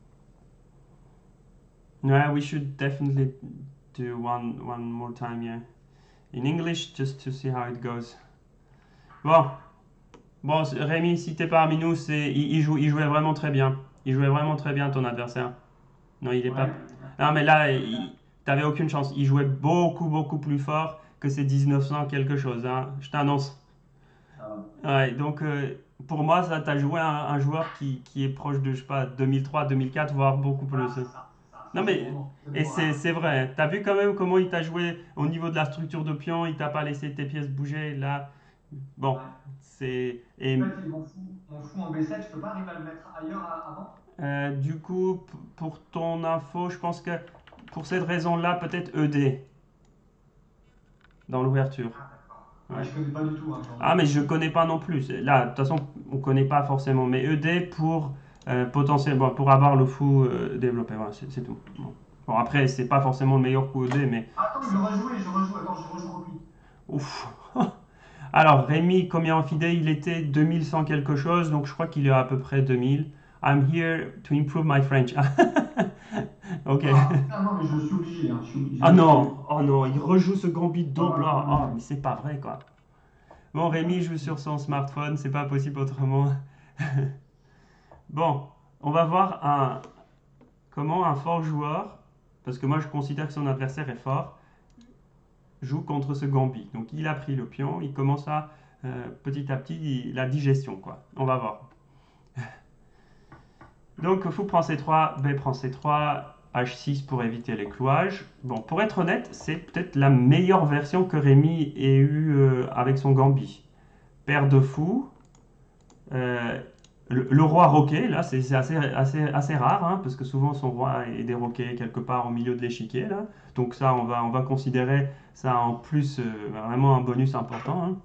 Ouais, we should definitely do one, one more time, yeah. In English, just to see how it goes. Bon, bon Rémi, si t'es parmi nous, c'est, il, il, joue, il jouait vraiment très bien. Il jouait vraiment très bien, ton adversaire. Non, il est pas. Ouais. Non, mais là, il- t'avais aucune chance. Il jouait beaucoup, beaucoup plus fort que ses dix-neuf cents quelque chose, hein. Je t'annonce. Ça Ouais, donc euh, pour moi, ça, t'as joué un, un joueur qui, qui est proche de, je sais pas, deux mille trois, deux mille quatre, voire beaucoup plus. Voilà, c'est ça. C'est ça. Non, Ça, c'est mais, vraiment. C'est et bon, c'est hein. c'est vrai, t'as vu quand même comment il t'a joué au niveau de la structure de pion, il t'a pas laissé tes pièces bouger, là. Bon, Ouais. c'est. En Et fait, mon fou, mon fou en B sept, je peux pas arriver à le mettre ailleurs à- avant? euh, du coup, p- pour ton info, je pense que pour cette raison-là, peut-être E D dans l'ouverture. Ah, d'accord. Ouais, Ouais. je connais pas du tout, hein, ce genre de Ah, mais truc. je connais pas non plus. Là, de toute façon, on connaît pas forcément. Mais E D pour euh, potentiellement pour avoir le fou euh, développé. Voilà, c'est c'est tout. Bon. Bon, après, c'est pas forcément le meilleur coup E D, mais Ah, attends, je rejoue, je rejoue. Attends, je rejoue repli. ouf. Alors, Rémi, combien en fidèle il était deux mille cent quelque chose, donc je crois qu'il est à peu près deux mille. I'm here to improve my French. Ok. Ah, putain, non, mais je suis obligé, hein, je suis obligé. Ah Je suis... non, oh non, il rejoue ce gambit Ah, double ouais, là. ouais, Ah, ouais. mais c'est pas vrai quoi. Bon, Rémi joue sur son smartphone, c'est pas possible autrement. Bon, on va voir un, comment un fort joueur, parce que moi je considère que son adversaire est fort, joue contre ce gambit. Donc il a pris le pion, il commence à euh, petit à petit la digestion quoi. On va voir. Donc fou prend C trois, B prend C trois, H six pour éviter les clouages. Bon, pour être honnête, c'est peut-être la meilleure version que Rémi ait eue euh, avec son gambit. Paire de fou, euh, le, le roi roquet, là, c'est c'est assez, assez, assez rare, hein, parce que souvent son roi est déroqué quelque part au milieu de l'échiquier, là. Donc ça, on va, on va considérer ça en plus euh, vraiment un bonus important, hein.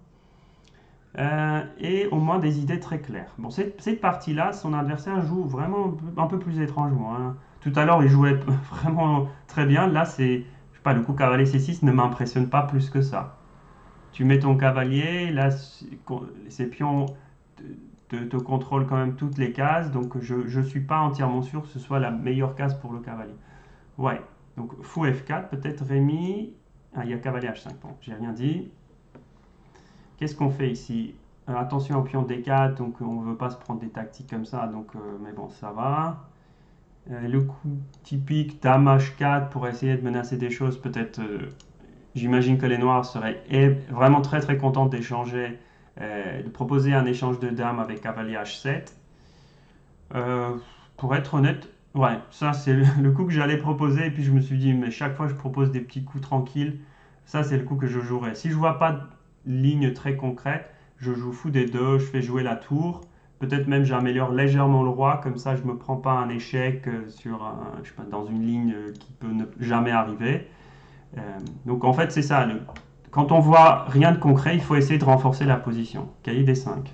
Euh, et au moins des idées très claires. Bon, cette, cette partie-là, son adversaire joue vraiment un peu plus étrangement, hein. Tout à l'heure, il jouait vraiment très bien. Là, c'est, je sais pas, le coup cavalier C six ne m'impressionne pas plus que ça. Tu mets ton cavalier, là, ces pions te, te, te contrôlent quand même toutes les cases, donc je ne suis pas entièrement sûr que ce soit la meilleure case pour le cavalier. Ouais, donc fou F quatre, peut-être Rémi. Ah, il y a cavalier H cinq, bon, j'ai rien dit. Qu'est-ce qu'on fait ici? Euh, attention au pion D quatre, donc on ne veut pas se prendre des tactiques comme ça, donc, euh, mais bon, ça va. Euh, le coup typique dame H quatre pour essayer de menacer des choses, peut-être. Euh, J'imagine que les noirs seraient vraiment très très contents d'échanger, euh, de proposer un échange de dames avec cavalier H sept. Euh, pour être honnête, ouais, ça c'est le, le coup que j'allais proposer, et puis je me suis dit, mais chaque fois je propose des petits coups tranquilles, ça c'est le coup que je jouerais. Si je vois pas de ligne très concrète, je joue fou des deux, je fais jouer la tour, peut-être même j'améliore légèrement le roi, comme ça je me prends pas un échec euh, sur un, je sais pas, dans une ligne euh, qui peut ne jamais arriver. Euh, donc en fait c'est ça, le, quand on voit rien de concret, il faut essayer de renforcer la position. Cahier D cinq.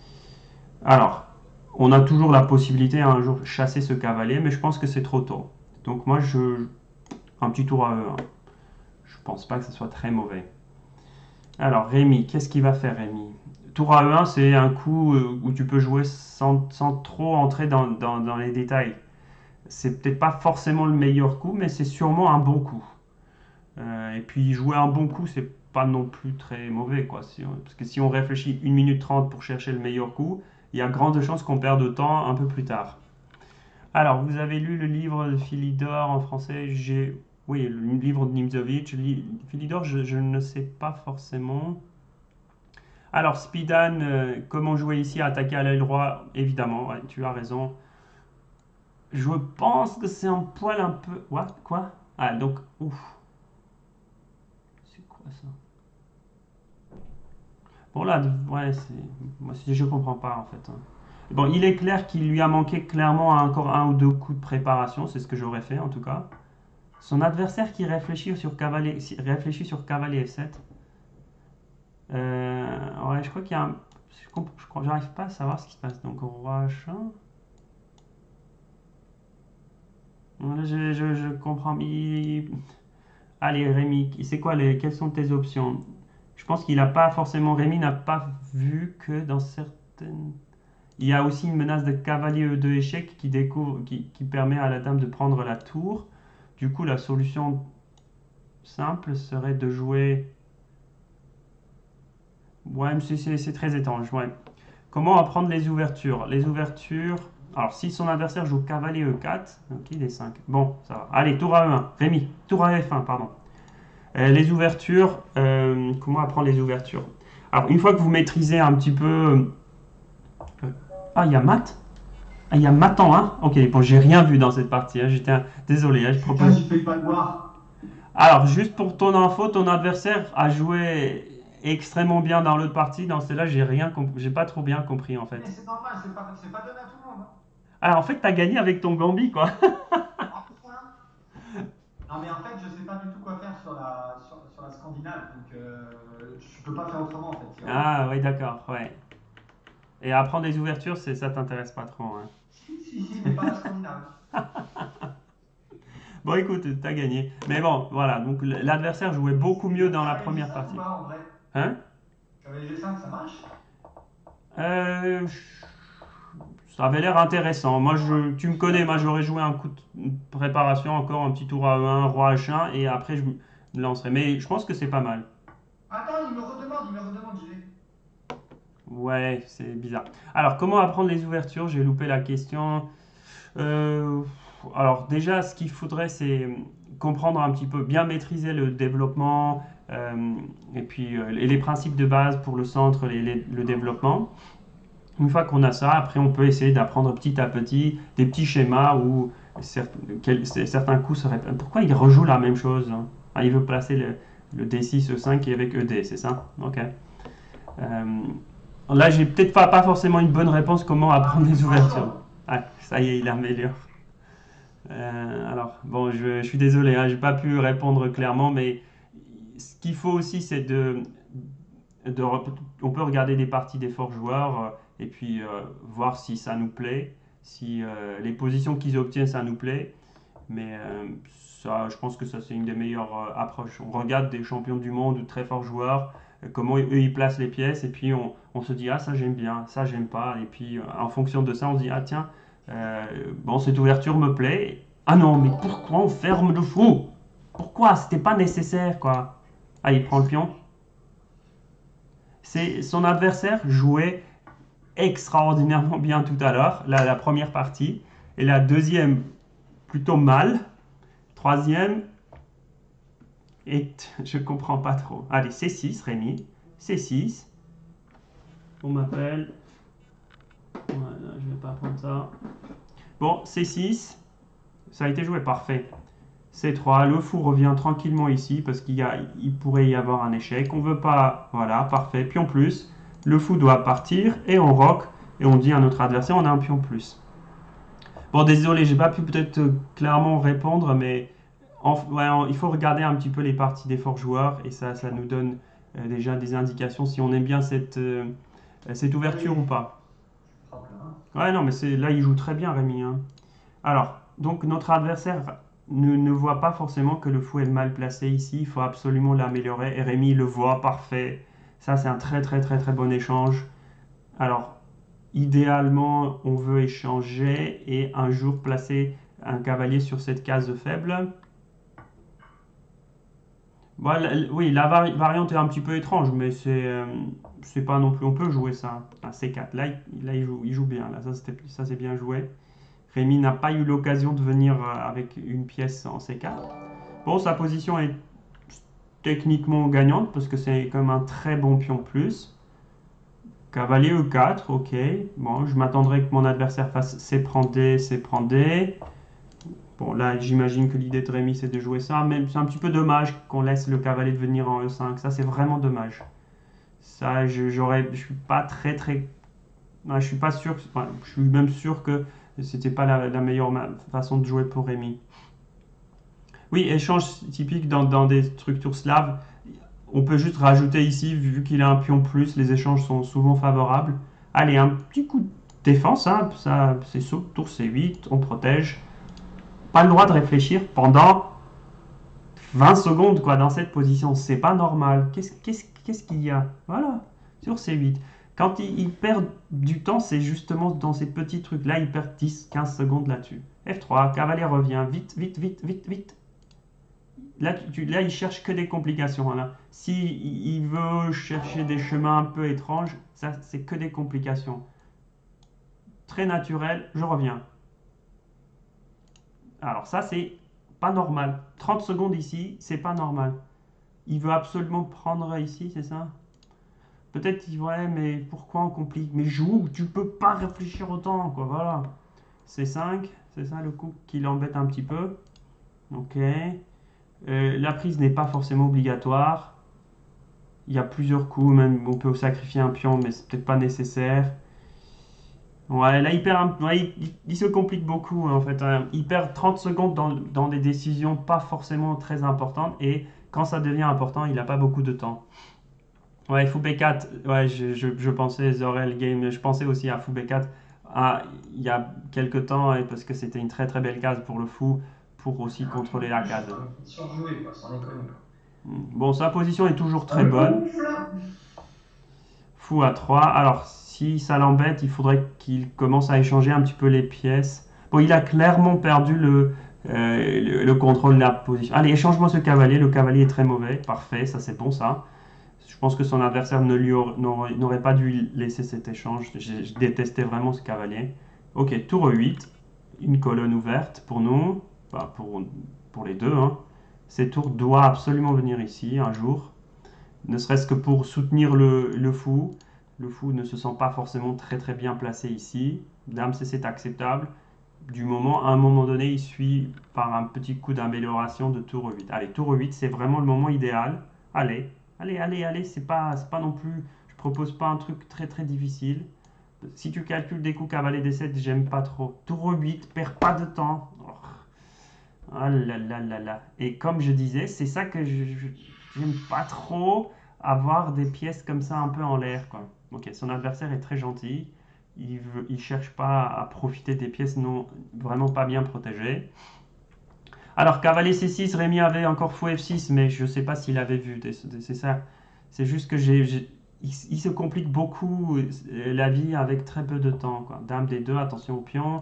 Alors, on a toujours la possibilité à un jour de chasser ce cavalier, mais je pense que c'est trop tôt. Donc moi, je, un petit tour à E un. Je pense pas que ce soit très mauvais. Alors, Rémi, qu'est-ce qu'il va faire, Rémi? Tour à E un, c'est un coup euh, où tu peux jouer sans, sans trop entrer dans, dans, dans les détails. C'est peut-être pas forcément le meilleur coup, mais c'est sûrement un bon coup. Euh, et puis jouer un bon coup, c'est pas non plus très mauvais, quoi. Si on- parce que si on réfléchit une minute trente pour chercher le meilleur coup, il y a grande chance qu'on perde de temps un peu plus tard. Alors, vous avez lu le livre de Philidor en français? J'ai... Oui, le livre de Nimzovitch. Li- Philidor, je, je ne sais pas forcément. Alors, Spidan, euh, comment jouer ici, attaquer à l'œil droit? Évidemment, ouais, tu as raison. Je pense que c'est un poil un peu... What? Quoi? Ah, donc... Ouf. C'est quoi ça? Bon, là, ouais, c'est... Moi, c'est- je comprends pas, en fait, hein. Bon, il est clair qu'il lui a manqué clairement encore un ou deux coups de préparation. C'est ce que j'aurais fait, en tout cas. Son adversaire qui réfléchit sur cavalier, si- réfléchit sur cavalier F sept. Euh, ouais, je crois qu'il y a un... Je comp- je crois- j'arrive pas à savoir ce qui se passe. Donc, roi H un. Voilà, Je, je, je comprends. Il- Allez, Rémi, c'est quoi les... quelles sont tes options? Je pense qu'il n'a pas forcément... Rémi n'a pas vu que dans certaines... Il y a aussi une menace de cavalier E deux échec qui, découvre, qui, qui permet à la dame de prendre la tour. Du coup, la solution simple serait de jouer... Ouais, mais c'est c'est- c'est très étrange, ouais. Comment apprendre les ouvertures? Les ouvertures... Alors, si son adversaire joue cavalier E quatre, ok, il est cinq. Bon, ça va. Allez, tour à E un. Rémi, tour à F un, pardon. Euh, les ouvertures, euh, comment apprendre les ouvertures? Alors, une fois que vous maîtrisez un petit peu... euh, Ah, il y a Matt? Ah, il y a Matan, hein? Ok, bon, j'ai rien vu dans cette partie, hein. J'étais un- désolé, hein, je Putain, propose... j'y fais pas de voir. Alors, juste pour ton info, ton adversaire a joué extrêmement bien dans l'autre partie. Dans celle-là, j'ai rien comp- j'ai pas trop bien compris, en Mais fait. c'est normal, c'est pas, c'est pas donné à tout le monde. Hein. Ah, en fait, t'as gagné avec ton Gambi, quoi. Ah, putain. Non, mais en fait, je sais pas du tout quoi faire sur la, sur, sur la Scandinave, donc euh, je peux pas faire autrement en fait. Tu vois. Ah, oui, d'accord, ouais. Et apprendre les ouvertures, c'est ça t'intéresse pas trop, hein. Si, si, si, mais pas la Scandinave. Bon, écoute, t'as gagné. Mais bon, voilà. Donc, l- l'adversaire jouait beaucoup mieux dans la Cavalier première G cinq partie. ou pas en vrai? Hein? Cavalier G cinq, ça marche? Euh, Ça avait l'air intéressant. Moi, je, tu me connais, moi j'aurais joué un coup de préparation, encore un petit tour à E un, roi H un, et après je me lancerai. Mais je pense que c'est pas mal. Attends, il me redemande, il me redemande, j'y vais. Ouais, c'est bizarre. Alors, comment apprendre les ouvertures? J'ai loupé la question. Euh, alors, déjà, ce qu'il faudrait, c'est comprendre un petit peu, bien maîtriser le développement, euh, et puis euh, les les principes de base pour le centre, les- les- le développement. Une fois qu'on a ça, après on peut essayer d'apprendre petit à petit des petits schémas où cer- quel- certains coups se répètent. Pourquoi il rejoue la même chose, hein? Ah, il veut placer le, le D six, E cinq et avec E D, c'est ça? Ok. Euh, Là, j'ai peut-être pas, pas forcément une bonne réponse comment apprendre les ouvertures. Ah, ça y est, il améliore. Euh, alors, bon, je, je suis désolé, hein, j'ai pas pu répondre clairement, mais ce qu'il faut aussi, c'est de, de re- on peut regarder des parties des forts joueurs euh, et puis euh, voir si ça nous plaît, si euh, les positions qu'ils obtiennent, ça nous plaît. Mais euh, ça, je pense que ça, c'est une des meilleures euh, approches. On regarde des champions du monde ou de très forts joueurs, euh, comment eux, ils placent les pièces, et puis on, on se dit, ah, ça j'aime bien, ça j'aime pas. Et puis euh, en fonction de ça, on se dit, ah, tiens, euh, bon, cette ouverture me plaît. Ah non, mais pourquoi on ferme le fou? Pourquoi? C'était pas nécessaire, quoi. Ah, il prend le pion. C'est son adversaire jouait extraordinairement bien tout à l'heure, la, la première partie, et la deuxième plutôt mal, troisième, et je comprends pas trop. Allez, C six, Rémi, C six, on m'appelle, voilà, je vais pas prendre ça. Bon, C six, ça a été joué, parfait. C trois, le fou revient tranquillement ici parce qu'il y a, il pourrait y avoir un échec. On veut pas, voilà, parfait. Pion plus, le fou doit partir et on rock et on dit à notre adversaire on a un pion plus. Bon, désolé, j'ai pas pu peut-être euh, clairement répondre, mais en- ouais, en- il faut regarder un petit peu les parties des forts joueurs et ça, ça nous donne euh, déjà des indications si on aime bien cette, euh, cette ouverture ou pas. Ouais, non, mais c'est là il joue très bien, Rémi, hein. Alors, donc notre adversaire ne, ne voit pas forcément que le fou est mal placé ici. Il faut absolument l'améliorer. Et Rémi le voit, parfait. Ça, c'est un très très très très bon échange. Alors, idéalement, on veut échanger et un jour placer un cavalier sur cette case faible. Voilà, l- oui, la vari- variante est un petit peu étrange, mais c'est euh, c'est pas non plus. On peut jouer ça à C quatre. Là, il, là, il joue, il joue bien. Là, ça, c'était- ça c'est bien joué. Rémi n'a pas eu l'occasion de venir euh, avec une pièce en C quatre. Bon, sa position est techniquement gagnante parce que c'est quand même un très bon pion plus. Cavalier E quatre, ok. Bon, je m'attendrais que mon adversaire fasse C prend D, C prend D. Bon, là, j'imagine que l'idée de Rémi, c'est de jouer ça. Mais c'est un petit peu dommage qu'on laisse le cavalier devenir en E cinq. Ça, c'est vraiment dommage. Ça, je, j'aurais, je suis pas très, très... Ouais, je suis pas sûr... Enfin, je suis même sûr que c'était pas la, la meilleure façon de jouer pour Rémi. Oui, échange typique dans, dans des structures slaves. On peut juste rajouter ici, vu qu'il a un pion plus, les échanges sont souvent favorables. Allez, un petit coup de défense, hein, ça, c'est saut, tour C huit, on protège. Pas le droit de réfléchir pendant vingt secondes quoi, dans cette position. C'est pas normal. Qu'est-ce qu'est-ce, qu'est-ce qu'il y a? Voilà, sur C huit. Quand il, il perd du temps, c'est justement dans ces petits trucs-là, il perd dix quinze secondes là-dessus. F trois, cavalier revient, vite, vite, vite, vite, vite. Là, tu, là, il cherche que des complications. Là. Si il veut chercher des chemins un peu étranges, ça, c'est que des complications. Très naturel, je reviens. Alors ça, c'est pas normal. trente secondes ici, c'est pas normal. Il veut absolument prendre ici, c'est ça? Peut-être il ouais, mais pourquoi on complique? Mais joue, tu peux pas réfléchir autant, quoi, voilà. C cinq, c'est ça le coup qui l'embête un petit peu. Ok. Euh, la prise n'est pas forcément obligatoire. Il y a plusieurs coups, même on peut sacrifier un pion, mais c'est peut-être pas nécessaire. Ouais, là il perd un- ouais, il, il se complique beaucoup en fait, hein. Il perd trente secondes dans, dans des décisions pas forcément très importantes et quand ça devient important, il n'a pas beaucoup de temps. Ouais, fou B quatre, ouais, je, je, je pensais Zorel Game, je pensais aussi à fou B quatre ah, il y a quelques temps et parce que c'était une très très belle case pour le fou pour aussi Ah, contrôler la case. surjoué, quoi, sans déconner. Bon, sa position est toujours très Un bonne. ouf là. Fou à trois. Alors, si ça l'embête, il faudrait qu'il commence à échanger un petit peu les pièces. Bon, il a clairement perdu le, euh, le, le contrôle de la position. Allez, échange-moi ce cavalier. Le cavalier est très mauvais. Parfait, ça c'est bon ça. Je pense que son adversaire ne lui n'aurait pas dû laisser cet échange. Je, je détestais vraiment ce cavalier. Ok, tour huit. Une colonne ouverte pour nous. Enfin, pour, pour les deux. Hein. Ces tours doivent absolument venir ici un jour ne serait-ce que pour soutenir le, le fou. Le fou ne se sent pas forcément très très bien placé ici. Dame C c'est acceptable. Du moment, à un moment donné, il suit par un petit coup d'amélioration de tour huit. Allez, tour huit, c'est vraiment le moment idéal. Allez, allez, allez, allez, c'est pas, c'est pas non plus, je propose pas un truc très très difficile. Si tu calcules des coups cavalier D sept, j'aime pas trop. Tour huit, perds pas de temps. Oh. Ah là là là là. Et comme je disais, c'est ça que je, je- j'aime pas trop avoir des pièces comme ça un peu en l'air, quoi. Ok, son adversaire est très gentil. Il veut, il cherche pas à profiter des pièces non vraiment pas bien protégées. Alors cavalier C six, Rémi avait encore fou F six, mais je sais pas s'il avait vu. C'est ça. C'est juste que j'ai, j'ai- il, il se complique beaucoup euh, la vie avec très peu de temps, quoi. Dame D deux, attention au pion.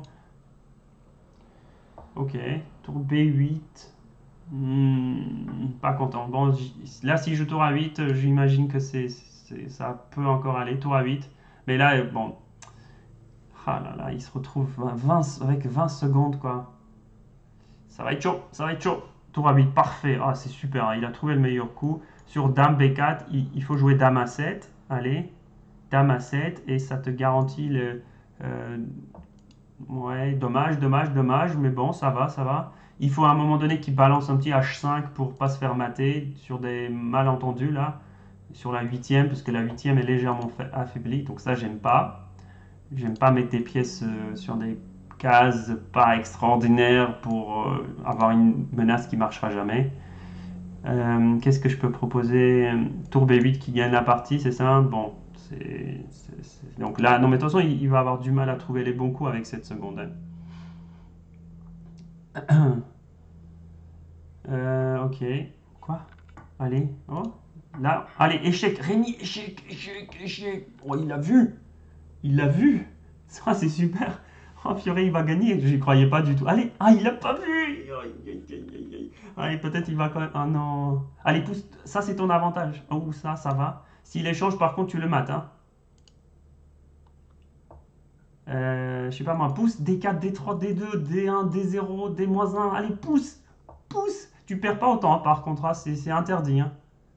Ok, tour B huit. Hmm, pas content. Bon, là, si je tour à huit, euh, j'imagine que c'est, c'est- ça peut encore aller. Tour à huit. Mais là, euh, bon. Ah là là, il se retrouve vingt avec vingt secondes, quoi. Ça va être chaud, ça va être chaud. Tour à huit, parfait. Ah, c'est super, hein. Il a trouvé le meilleur coup. Sur Dame B quatre, il, il faut jouer Dame A sept. Allez, Dame A sept, et ça te garantit le. euh, Ouais, dommage, dommage, dommage, mais bon, ça va, ça va. Il faut à un moment donné qu'il balance un petit H cinq pour pas se faire mater sur des malentendus là, sur la huitième, parce que la huitième est légèrement affaiblie, donc ça j'aime pas. J'aime pas mettre des pièces euh, sur des cases pas extraordinaires pour euh, avoir une menace qui marchera jamais. Euh, Qu'est-ce que je peux proposer? Tour B huit qui gagne la partie, c'est ça? Bon, c'est, c'est- c'est- donc là, non mais de toute façon, il, il va avoir du mal à trouver les bons coups avec cette seconde. Hein. Euh, ok. Quoi? Allez. Oh. Là. Allez, échec. Rémi, échec, échec, échec. Oh, il l'a vu. Il l'a vu. Ça, c'est super. Oh, Fioré, il va gagner. J'y croyais pas du tout. Allez. Ah, il l'a pas vu. Aïe, aïe, aïe, aïe, aïe. Allez, peut-être il va quand même. Ah non. Allez, pousse. Ça, c'est ton avantage. Oh, ça, ça va. S'il échange, par contre, tu le mates. Hein. Euh, je sais pas moi. Pousse D quatre, D trois, D deux, D un, D zéro, D moins un. Allez, pousse. Pousse. Tu perds pas autant, hein, par contre. Hein, c'est c'est interdit. Hein.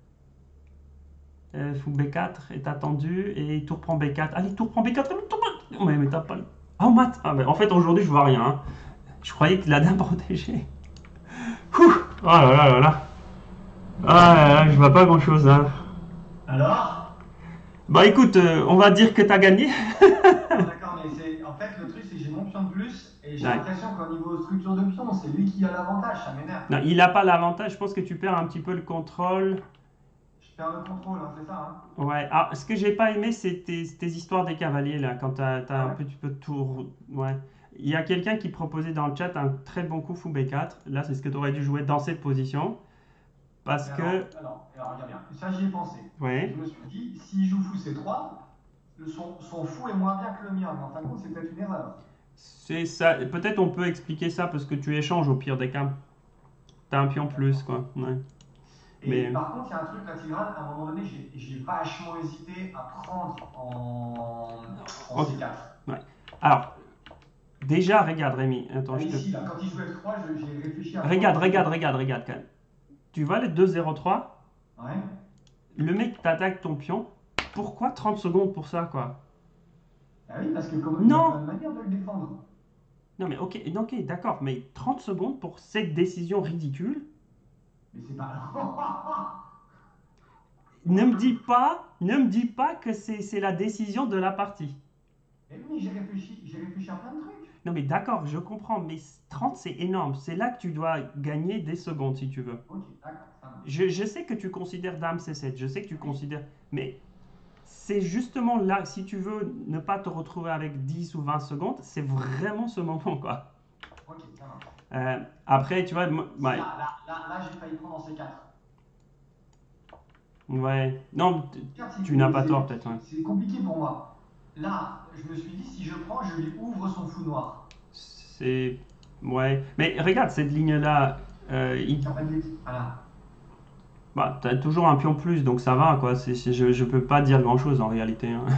Euh, fou B quatre est attendu. Et tour prend B quatre. Allez, tour prend B quatre. Tour prend... Mais, mais t'as pas le. Ah, on mate. Ah, ben, en fait, aujourd'hui, je vois rien. Hein. Je croyais qu'il a bien protégé. Ouh. Oh là là là là. Ah là là, je vois pas grand chose. Hein. Alors? Bah écoute, euh, on va dire que t'as gagné. Ah, d'accord, mais c'est en fait le truc c'est que j'ai mon pion de plus et j'ai Ouais. l'impression qu'au niveau structure de pion, c'est lui qui a l'avantage, ça m'énerve. Non, il n'a pas l'avantage. Je pense que tu perds un petit peu le contrôle. Je perds le contrôle, hein, c'est ça, hein? Ouais. Ah, ce que j'ai pas aimé, c'est tes, tes histoires des cavaliers là, quand t'as, t'as Ah un ouais? petit peu de tour. Ouais. Il y a quelqu'un qui proposait dans le chat un très bon coup fou B quatre. Là, c'est ce que tu aurais dû jouer dans cette position. Parce Mais alors, que. alors, alors, regarde bien, ça j'y ai pensé. Et je Ouais. me suis dit, s'il joue fou C trois, le- son, son fou est moins bien que le mien, mais en fin de compte, c'est peut-être une erreur. C'est ça. Peut-être on peut expliquer ça parce que tu échanges au pire des cas. T'as un pion plus, D'accord. quoi. Ouais. Et Mais. par contre, il y a un truc là, Tigran, à un moment donné, j'ai j'ai vachement hésité à prendre en, en Ok. C quatre. Ouais. Alors, déjà, regarde, Rémi. Attends, Là, je te. ici, là, quand il joue F trois, je- j'ai réfléchi à prendre Regarde, en regarde, C quatre. regarde, regarde, quand même. Tu vois les deux zéro trois. Ouais. Le mec t'attaque ton pion. Pourquoi trente secondes pour ça, quoi? Ah oui, parce que comme, il y a plein Non! de manières de le défendre. Non, mais ok, ok, d'accord, mais trente secondes pour cette décision ridicule? Mais c'est pas. Ne me dis pas, ne me dis pas que c'est c'est la décision de la partie. Mais oui, j'ai réfléchi, j'ai réfléchi à plein de trucs. Non, mais d'accord, je comprends, mais trente c'est énorme. C'est là que tu dois gagner des secondes si tu veux. Ok, d'accord, ça marche. Je, je sais que tu considères Dame C sept, je sais que tu Oui, considères. Mais c'est justement là, si tu veux ne pas te retrouver avec dix ou vingt secondes, c'est vraiment ce moment, quoi. ok, ça marche. Euh, après, tu vois, moi- Si ouais, là, là, là, là, j'ai failli prendre en C quatre. ouais. Non, t- Regarde, si tu tu n'as veux, pas tort, c'est peut-être, ouais. c'est compliqué pour moi. Là, je me suis dit, si je prends, je lui ouvre son fou noir. C'est. Ouais. Mais regarde, cette ligne-là, euh, il- Il n'y a pas de bêtises. Voilà. bah, t'as toujours un pion plus, donc ça va, quoi. C'est, c'est- je, je peux pas dire grand-chose en réalité. Hein.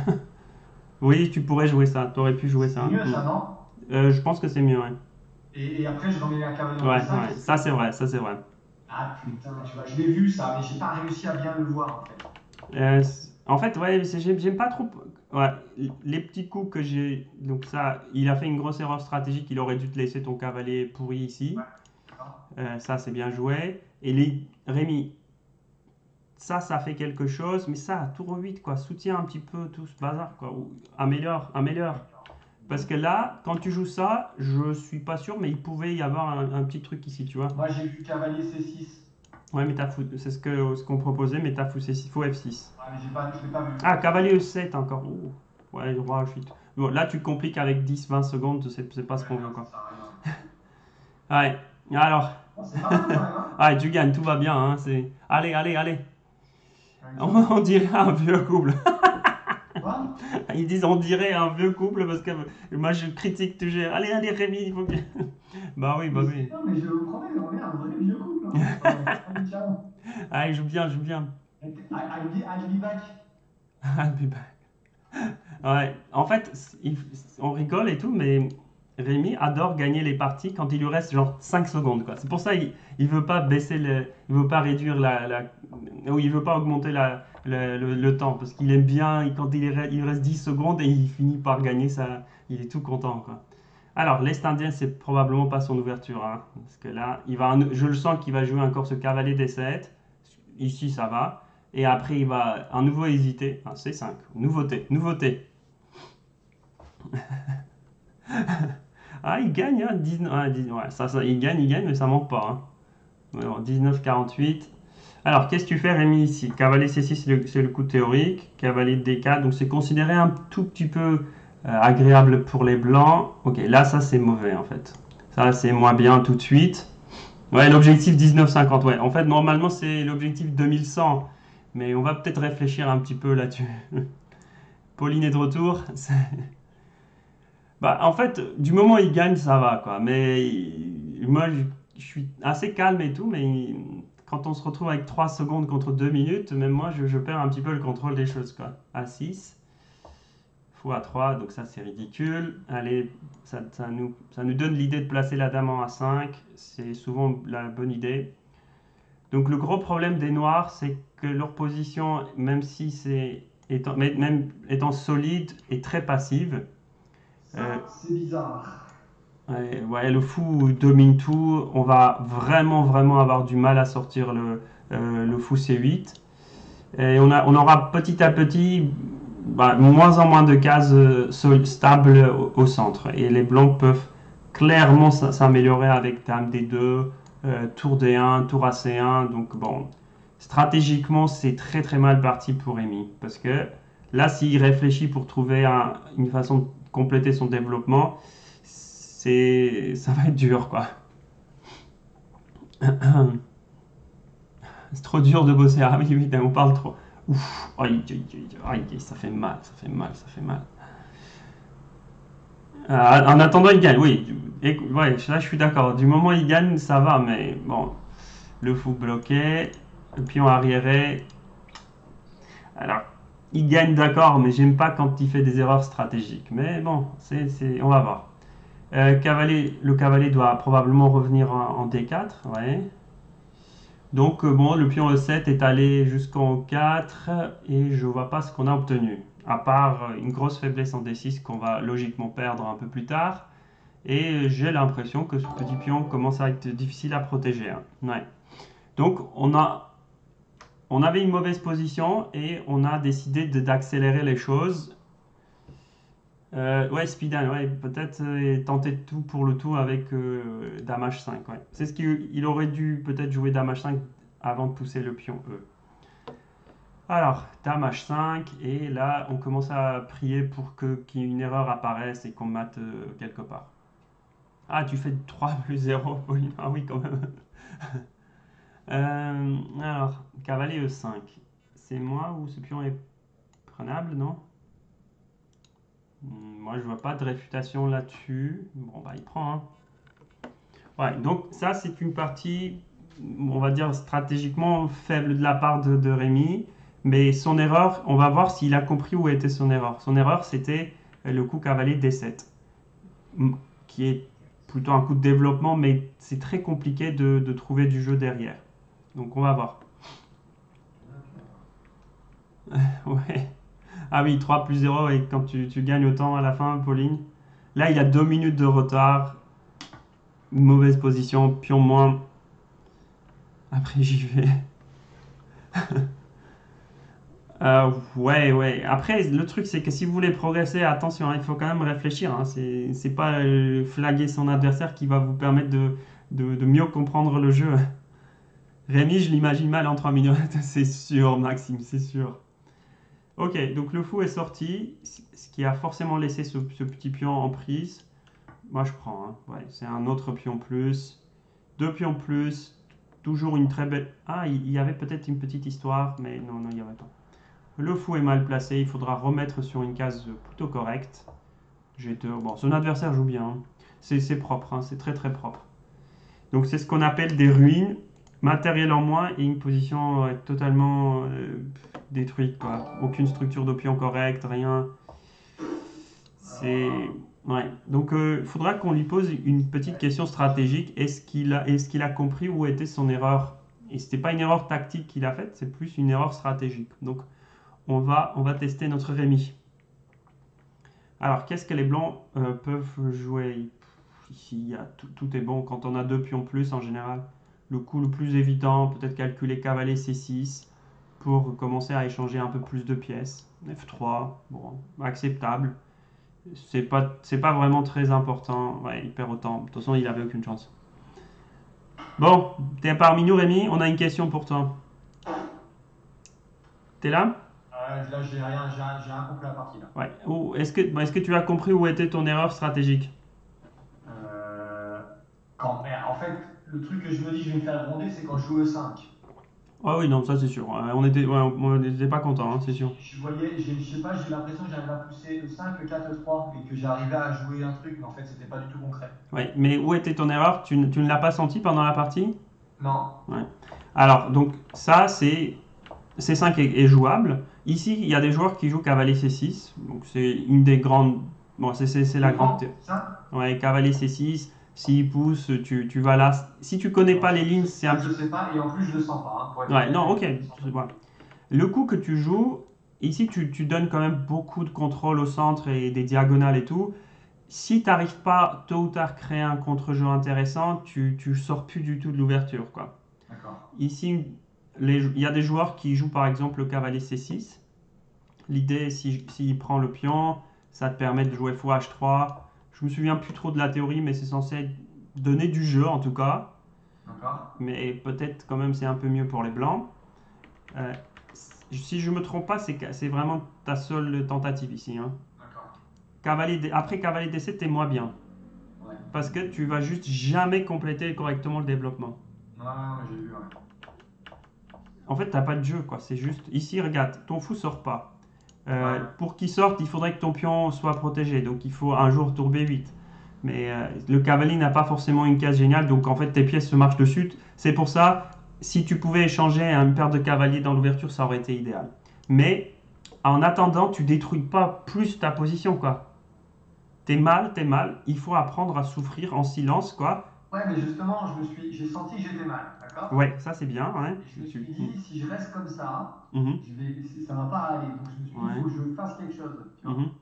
Oui, tu pourrais jouer ça, t'aurais pu jouer C'est ça. mieux Mm. ça, non? Euh, je pense que c'est mieux, ouais. Et, et après, je remets la cavalier en Ouais, D cinq. ouais, ça c'est vrai, ça c'est vrai. Ah putain, tu vois, je l'ai vu ça, mais j'ai pas réussi à bien le voir en fait. Euh, c- en fait, ouais, c'est- j'aime j'aime pas trop. Ouais, les petits coups que j'ai. Donc, ça, il a fait une grosse erreur stratégique. Il aurait dû te laisser ton cavalier pourri Ouais, ici. d'accord. Euh, ça, c'est bien joué. Et les. Rémi, ça, ça fait quelque chose. Mais ça, tour huit, quoi. Soutiens un petit peu tout ce bazar, quoi. Ou améliore, améliore. Parce que là, quand tu joues ça, je suis pas sûr, mais il pouvait y avoir un, un petit truc ici, tu vois. Moi j'ai vu cavalier C six. Ouais, mais t'as fou. C'est ce que ce qu'on proposait, mais t'as fou C six, faut F six. Ouais, mais j'ai pas, je l'ai pas vu. Ah, cavalier E sept encore. Ouh. Ouais, roi H huit. Bon, là, tu compliques avec dix vingt secondes, c'est c'est pas ce Ouais, qu'on veut, non, quoi. ça sert à rien. Ouais, alors, Bon, c'est pas mal quand même, hein? ouais, tu gagnes, tout va bien, hein, c'est... Allez, allez, allez. Ouais, On, on dirait un vieux couple. quoi? Ils disent on dirait un vieux couple parce que moi je critique toujours. Allez, allez, Rémi, il faut que... Bah oui, bah Mais oui. c'est- Non, mais je vous promets, on est un vrai vieux couple. Hein. Ouais, allez, ciao. Allez, joue bien, joue bien. I, I'll be, I'll be back. I'll be back. Ouais, en fait, il- on rigole et tout, mais Rémi adore gagner les parties quand il lui reste genre cinq secondes, quoi. C'est pour ça qu'il il veut pas baisser le, il veut pas réduire la, la ou il veut pas augmenter la, le, le- le temps parce qu'il aime bien et quand il, est- il reste dix secondes et il finit par gagner ça, il est tout content, quoi. Alors, l'Est indien, c'est probablement pas son ouverture, hein, parce que là, il va, je le sens qu'il va jouer encore ce cavalier D sept. Ici, ça va. Et après, il va à nouveau hésiter. Ah, C cinq. Nouveauté. Nouveauté. Ah, il gagne, hein, dix-neuf, ah, dix- ouais, ça, ça, il gagne, il gagne, mais ça manque pas. Hein. Alors, dix-neuf quarante-huit. Alors, qu'est-ce que tu fais, Rémi, ici? Cavalier C six, c'est le, c'est le coup théorique. Cavalier D quatre, donc c'est considéré un tout petit peu euh, agréable pour les blancs. Ok, là, ça, c'est mauvais, en fait. Ça, c'est moins bien tout de suite. Ouais, l'objectif dix-neuf cinquante, ouais. En fait, normalement, c'est l'objectif deux mille cent. Mais on va peut-être réfléchir un petit peu là-dessus. Pauline est de retour. C'est- Bah, en fait, du moment où il gagne, ça va, quoi. Mais il- moi, je- je suis assez calme et tout, mais quand on se retrouve avec trois secondes contre deux minutes, même moi, je, je perds un petit peu le contrôle des choses, quoi. A six fou A trois, donc ça c'est ridicule. Allez, ça, ça nous, ça nous donne l'idée de placer la dame en A cinq, c'est souvent la bonne idée. Donc le gros problème des noirs, c'est que leur position, même si c'est étant, même étant solide, est très passive. Ça, euh, c'est bizarre. Ouais, ouais, le fou domine tout. On va vraiment, vraiment avoir du mal à sortir le, euh, le fou C huit. Et on, a, on aura petit à petit bah, moins en moins de cases euh, stables au, au centre. Et les blancs peuvent clairement s'améliorer avec dame D deux, euh, tour D un, tour A C un. Donc bon, stratégiquement, c'est très très mal parti pour Rémi. Parce que là, s'il réfléchit pour trouver un, une façon de compléter son développement, c'est, ça va être dur, quoi. C'est trop dur de bosser. Ah oui, oui, on parle trop. Ouf, aïe, aïe, aïe, aïe, ça fait mal, ça fait mal, ça fait mal. Euh, en attendant, il gagne, oui. Et, ouais, là, je suis d'accord. Du moment où il gagne, ça va, mais bon. Le fou bloqué, le pion arriéré. Alors, il gagne, d'accord, mais j'aime pas quand il fait des erreurs stratégiques. Mais bon, c'est, c'est, on va voir. Euh, cavalier, le cavalier doit probablement revenir en, en D quatre, ouais. Donc euh, bon, le pion E sept est allé jusqu'en E quatre et je vois pas ce qu'on a obtenu. À part une grosse faiblesse en D six qu'on va logiquement perdre un peu plus tard. Et j'ai l'impression que ce petit pion commence à être difficile à protéger, hein. Ouais. Donc on a, on avait une mauvaise position et on a décidé de, d'accélérer les choses. Euh, ouais, Spidan, ouais, peut-être euh, tenter tout pour le tout avec euh, Dame H cinq. Ouais. C'est ce qu'il aurait dû peut-être jouer Dame H cinq avant de pousser le pion E. Alors, Dame H cinq, et là, on commence à prier pour que, qu'une erreur apparaisse et qu'on mate euh, quelque part. Ah, tu fais trois plus zéro, Pauline. Ah oui, quand même. Euh, alors, cavalier E cinq. C'est moi ou ce pion est prenable, non? Moi, je vois pas de réfutation là-dessus. Bon, bah, il prend, hein. Ouais, donc ça, c'est une partie, on va dire, stratégiquement faible de la part de, de Rémi. Mais son erreur, on va voir s'il a compris où était son erreur. Son erreur, c'était le coup cavalier D sept, qui est plutôt un coup de développement, mais c'est très compliqué de, de trouver du jeu derrière. Donc on va voir. Ouais. Ah oui, trois plus zéro, et quand tu, tu gagnes autant à la fin, Pauline. Là, il a deux minutes de retard. Mauvaise position, pion moins. Après, j'y vais. Euh, ouais, ouais. Après, le truc, c'est que si vous voulez progresser, attention, hein, il faut quand même réfléchir, hein. C'est, c'est pas euh, flaguer son adversaire qui va vous permettre de, de, de mieux comprendre le jeu. Rémi, je l'imagine mal en trois minutes, c'est sûr, Maxime, c'est sûr. Ok, donc le fou est sorti, ce qui a forcément laissé ce, ce petit pion en prise. Moi, je prends, hein. Ouais, c'est un autre pion plus. Deux pions plus. Toujours une très belle. Ah, il y avait peut-être une petite histoire, mais non, non, il n'y avait pas. Le fou est mal placé, il faudra remettre sur une case plutôt correcte. J'ai deux. Bon, son adversaire joue bien, hein. C'est, c'est propre, hein, c'est très très propre. Donc c'est ce qu'on appelle des ruines, matériel en moins et une position euh, totalement euh, détruite, quoi. Aucune structure de pion correcte, rien. C'est. Ouais. Donc il euh, faudra qu'on lui pose une petite question stratégique. Est-ce qu'il a, est-ce qu'il a compris où était son erreur? Et c'était pas une erreur tactique qu'il a faite, c'est plus une erreur stratégique. Donc on va, on va tester notre Rémi. Alors, qu'est-ce que les blancs euh, peuvent jouer? Ici, il y a tout, tout est bon. Quand on a deux pions plus, en général, le coup le plus évident, peut-être calculer cavalier C six pour commencer à échanger un peu plus de pièces. F trois, bon, acceptable. C'est pas, c'est pas vraiment très important. Ouais, il perd autant. De toute façon, il avait aucune chance. Bon, t'es parmi nous, Rémi. On a une question pour toi. T'es là? Euh, là, j'ai rien, j'ai rien, j'ai rien compris à la partie là. Ouais. Ou est-ce que, bon, est-ce que tu as compris où était ton erreur stratégique? Euh, quand, mais en fait, le truc que je me dis, je vais me faire gronder, c'est quand je joue E cinq. Ah oui, non, ça c'est sûr. Ouais, on était, ouais, on n'était pas content, hein, c'est sûr. Je voyais, j'ai- je sais pas, j'ai eu l'impression que j'arrivais à pousser le cinq, le quatre, le trois et que j'arrivais à jouer un truc, mais en fait, c'était pas du tout concret. Ouais, mais où était ton erreur? Tu, ne- tu ne l'as pas senti pendant la partie? Non. Ouais. Alors, donc ça, c'est C cinq est, est jouable. Ici, il y a des joueurs qui jouent cavalier C six. Donc c'est une des grandes. Bon, c'est c'est- c'est la grande. Défendre, ça? Ouais, cavalier C six. S'il pousse, tu, tu vas là. Si tu connais Non, pas ça, les lignes, c'est un ça, je petit. sais pas, et en plus, je le sens pas, hein, pour être Ouais, honnête, non, ok. je le sens pas. Voilà. Le coup que tu joues, ici, tu, tu donnes quand même beaucoup de contrôle au centre et des diagonales et tout. Si tu n'arrives pas tôt ou tard à créer un contre-jeu intéressant, tu, tu sors plus du tout de l'ouverture, quoi. D'accord. Ici, les- il y a des joueurs qui jouent par exemple le cavalier C six. L'idée, si, s'il prend le pion, ça te permet de jouer fou H trois. Je me souviens plus trop de la théorie, mais c'est censé donner du jeu en tout cas. D'accord. Mais peut-être quand même c'est un peu mieux pour les blancs. Euh, si je me trompe pas, c'est, c'est vraiment ta seule tentative ici, hein. D'accord. Cavalier D- après cavalier D sept, t'es moins bien. Ouais. Parce que tu vas juste jamais compléter correctement le développement. Non, non, mais j'ai vu, ouais. En fait, t'as pas de jeu, quoi. C'est juste. Ici, regarde, ton fou sort pas. Euh, Ouais. pour qu'il sorte, il faudrait que ton pion soit protégé. Donc, il faut un jour tour B huit. Mais euh, le cavalier n'a pas forcément une case géniale. Donc, en fait, tes pièces se marchent dessus. C'est pour ça, si tu pouvais échanger une paire de cavaliers dans l'ouverture, ça aurait été idéal. Mais en attendant, tu détruis pas plus ta position, quoi. T'es mal, t'es mal. Il faut apprendre à souffrir en silence, quoi. Ouais, mais justement, je me suis, j'ai senti que j'étais mal, d'accord? Ouais, ça c'est bien, hein. Et je me Tu- suis tu- dit, si je reste comme ça, Mhm. je vais, ça va pas aller. Donc je me suis dit, il Ouais. faut que je fasse quelque chose, tu vois. Mhm.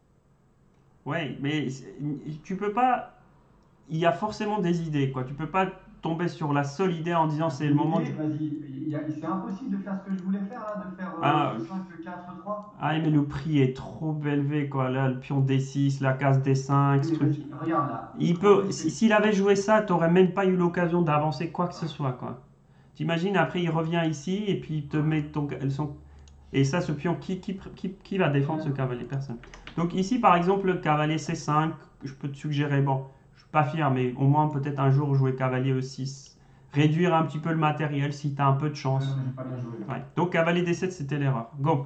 Ouais, mais c'est- tu peux pas. Il y a forcément des idées, quoi. Tu peux pas tomber sur la seule idée en disant c'est le Une moment idée, du. vas-y, il y a- c'est impossible de faire ce que je voulais faire là, de faire euh, Ah, le cinq, le quatre, le trois. ah, mais le prix est trop élevé, quoi. Là, le pion D six, la case D cinq, Oui, ce mais truc. vas-y, regarde là. Il En peut. plus, si- c'est. S'il avait joué ça, t'aurais même pas eu l'occasion d'avancer quoi que ce Ouais, soit, quoi. T'imagines, après, il revient ici et puis il te met ton. son- Et ça, ce pion, qui, qui, qui, qui va défendre ce ouais. cavalier? Personne. Donc ici, par exemple, le cavalier C cinq, je peux te suggérer, bon, je suis pas fier, mais au moins peut-être un jour jouer cavalier E six. Réduire un petit peu le matériel si tu as un peu de Ouais, non, chance. mais j'ai pas bien joué là. Ouais. Donc cavalier D sept, c'était l'erreur. Go.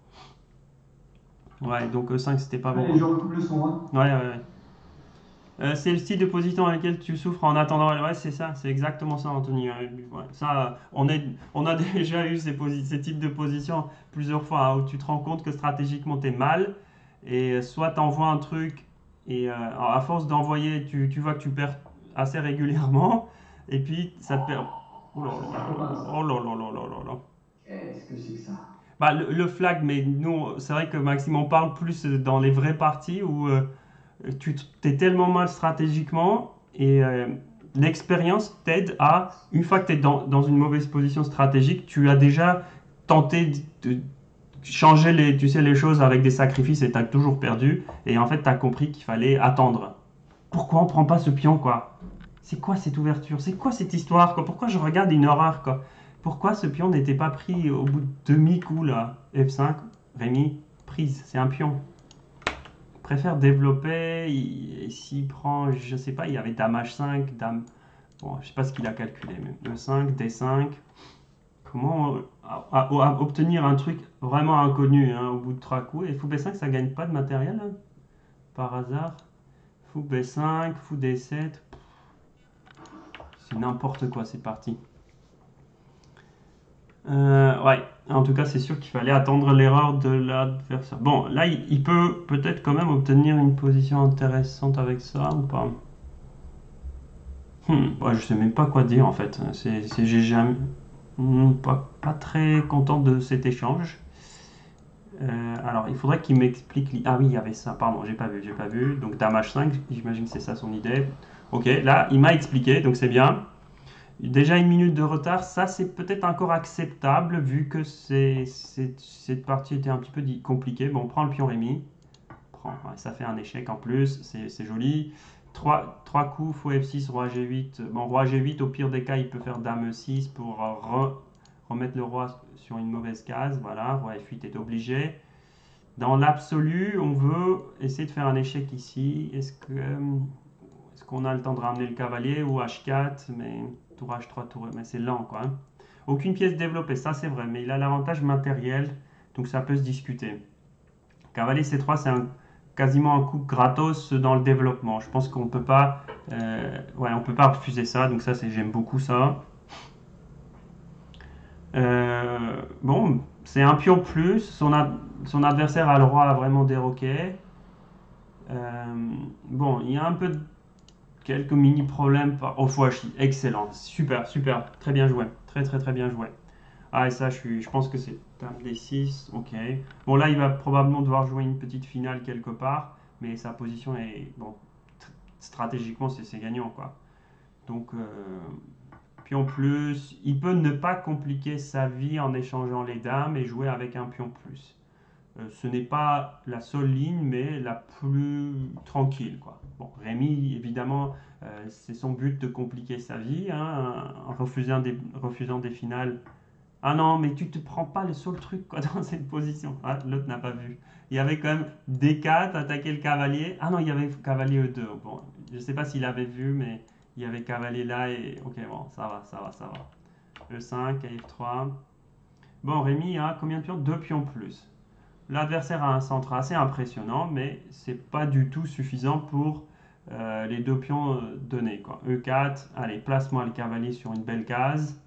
Ouais, donc E cinq, c'était pas bon, Allez, hein. je recoupe le son, hein. Ouais, ouais, ouais. Euh, c'est le style de position dans lequel tu souffres en attendant. Ouais, c'est ça, c'est exactement ça, Anthony. Ouais, ouais. Ça, on, est, on a déjà eu ces, posi- ces types de positions plusieurs fois, hein, où tu te rends compte que stratégiquement t'es mal et soit t'envoies un truc et euh, à force d'envoyer, tu, tu vois que tu perds assez régulièrement et puis ça te perd. Oh là Ah, ça, là c'est un là peu mal là ça. là là là là là là. Qu'est-ce que c'est que ça? Bah, le, le flag, mais nous, c'est vrai que Maxime, on parle plus dans les vraies parties où euh, tu es tellement mal stratégiquement et euh, l'expérience t'aide à, une fois que tu es dans, dans une mauvaise position stratégique, tu as déjà tenté de, de changer les, tu sais, les choses avec des sacrifices et tu as toujours perdu. Et en fait, tu as compris qu'il fallait attendre. Pourquoi on prend pas ce pion, quoi? C'est quoi cette ouverture? C'est quoi cette histoire, quoi? Pourquoi je regarde une horreur, quoi? Pourquoi ce pion n'était pas pris au bout de demi-coup, là? F cinq, Rémi, prise, c'est un pion. Préfère développer, il- s'il prend, je sais pas, il y avait dame H cinq, dame. Bon, je sais pas ce qu'il a calculé, mais E cinq, D cinq. Comment euh, à- à- à obtenir un truc vraiment inconnu, hein, au bout de trois coups? Et fou B cinq, ça gagne pas de matériel, hein, par hasard. Fou B cinq, fou D sept. C'est n'importe quoi, c'est parti. Euh, ouais, en tout cas, c'est sûr qu'il fallait attendre l'erreur de l'adversaire. Bon, là, il, il peut peut-être quand même obtenir une position intéressante avec ça ou pas. Hmm, ouais, je sais même pas quoi dire en fait. C'est, c'est- j'ai jamais, hmm, pas, pas très content de cet échange. Euh, alors, il faudrait qu'il m'explique. li- Ah oui, il y avait ça. Pardon, j'ai pas vu, j'ai pas vu. Donc, dame H cinq, j'imagine que c'est ça son idée. Ok, là, il m'a expliqué, donc c'est bien. Déjà une minute de retard, ça c'est peut-être encore acceptable vu que c'est, c'est- cette partie était un petit peu di- compliquée. Bon, on prend le pion Rémi. Prend, ouais, ça fait un échec en plus, c'est c'est joli. Trois, trois coups, fou F six, roi G huit. Bon, roi G huit, au pire des cas, il peut faire dame E six pour euh, re- remettre le roi sur une mauvaise case. Voilà, roi F huit est obligé. Dans l'absolu, on veut essayer de faire un échec ici. Est-ce que, euh, est-ce qu'on a le temps de ramener le cavalier ou H quatre, mais tour H trois, tour... mais c'est lent quoi, hein. Aucune pièce développée, ça c'est vrai, mais il a l'avantage matériel, donc ça peut se discuter. Cavalier C trois, c'est un, quasiment un coup gratos dans le développement. Je pense qu'on peut pas, euh, ouais, on peut pas refuser ça, donc ça c'est, j'aime beaucoup ça. Euh, bon, c'est un pion plus. Son, a- son adversaire a le droit à vraiment déroquer. Euh, bon, il y a un peu de- quelques mini problèmes par. Oh, Fouachi, excellent, super, super, très bien joué, très très très bien joué. Ah, et ça, je, suis, je pense que c'est un D six, ok. Bon, là, il va probablement devoir jouer une petite finale quelque part, mais sa position est. Bon, tr- stratégiquement, c'est c'est gagnant, quoi. Donc, euh, pion plus, il peut ne pas compliquer sa vie en échangeant les dames et jouer avec un pion plus. Euh, ce n'est pas la seule ligne, mais la plus tranquille, quoi. Bon, Rémi, évidemment, euh, c'est son but de compliquer sa vie, hein, en refusant des, refusant des finales. Ah non, mais tu te prends pas le seul truc quoi, dans cette position. Ah, l'autre n'a pas vu. Il y avait quand même D quatre, attaquer le cavalier. Ah non, il y avait cavalier E deux. Bon, je sais pas s'il avait vu, mais il y avait cavalier là et. Ok, bon, ça va, ça va, ça va. E cinq, F trois. Bon, Rémi a combien de pions? Deux pions plus. L'adversaire a un centre assez impressionnant, mais c'est pas du tout suffisant pour euh, les deux pions euh, donnés, quoi. E quatre, allez, place-moi le cavalier sur une belle case.